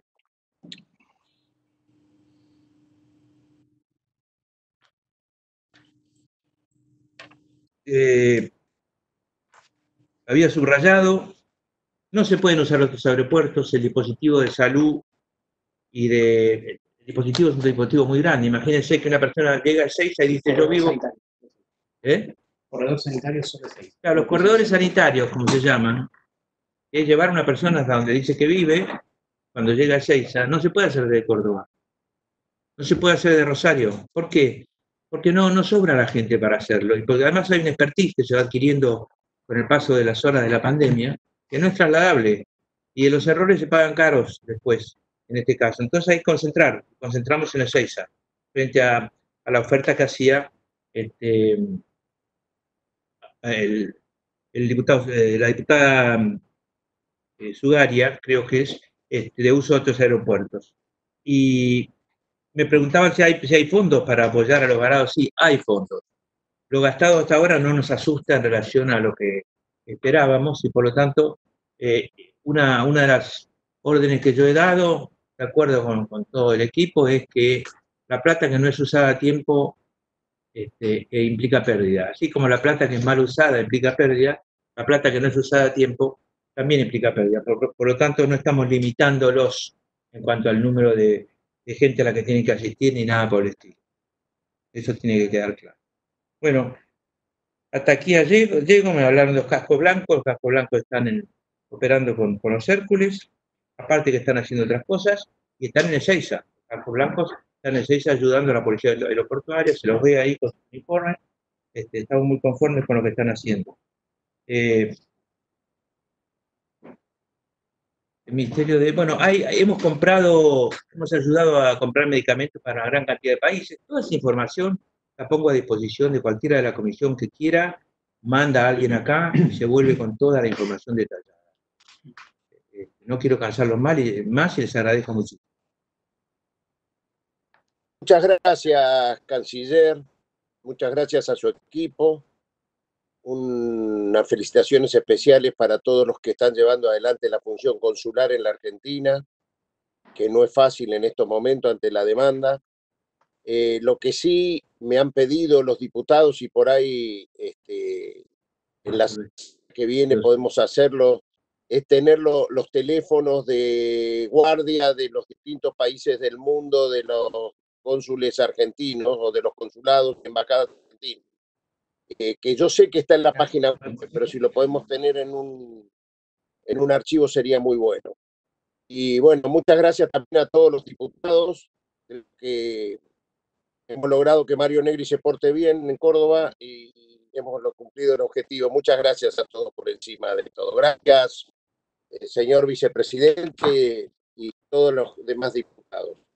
Había subrayado, no se pueden usar los aeropuertos, el dispositivo de salud el dispositivo es un dispositivo muy grande. Imagínense que una persona llega a Ezeiza y dice, yo vivo... Corredores sanitarios son 6. Claro, los corredores sanitarios, como se llaman, es llevar a una persona hasta donde dice que vive, cuando llega a Ezeiza, no se puede hacer de Córdoba, no se puede hacer de Rosario. ¿Por qué? Porque no sobra la gente para hacerlo, y porque además hay un expertise que se va adquiriendo con el paso de las horas de la pandemia, que no es trasladable, y los errores se pagan caros después, en este caso. Entonces hay que concentramos en Ezeiza, frente a la oferta que hacía la diputada Sugaria, creo que es, de uso de otros aeropuertos. Y me preguntaban si hay fondos para apoyar a los varados. Sí, hay fondos. Lo gastado hasta ahora no nos asusta en relación a lo que esperábamos y por lo tanto una de las órdenes que yo he dado, de acuerdo con todo el equipo, es que la plata que no es usada a tiempo implica pérdida. Así como la plata que es mal usada implica pérdida, la plata que no es usada a tiempo también implica pérdida. Por lo tanto, no estamos limitándolos en cuanto al número de gente a la que tienen que asistir ni nada por el estilo. Eso tiene que quedar claro. Bueno, hasta aquí llego, me hablaron de los cascos blancos. Los cascos blancos están operando con los Hércules, aparte que están haciendo otras cosas, y están en Ezeiza. Los cascos blancos están en Ezeiza ayudando a la policía aeroportuaria, se los ve ahí con su uniforme. Estamos muy conformes con lo que están haciendo. El Ministerio hemos ayudado a comprar medicamentos para una gran cantidad de países. Toda esa información la pongo a disposición de cualquiera de la comisión que quiera, manda a alguien acá y se vuelve con toda la información detallada. No quiero cansarlos más y les agradezco muchísimo. Muchas gracias, canciller. Muchas gracias a su equipo. Unas felicitaciones especiales para todos los que están llevando adelante la función consular en la Argentina, que no es fácil en estos momentos ante la demanda. Lo que sí me han pedido los diputados, y por ahí en la semana que viene podemos hacerlo, es tener los teléfonos de guardia de los distintos países del mundo, de los cónsules argentinos o de los consulados, embajadas argentinas. Que yo sé que está en la página web, pero si lo podemos tener en un archivo sería muy bueno. Y bueno, muchas gracias también a todos los diputados que hemos logrado que Mario Negri se porte bien en Córdoba y hemos cumplido el objetivo. Muchas gracias a todos por encima de todo. Gracias, señor vicepresidente y todos los demás diputados.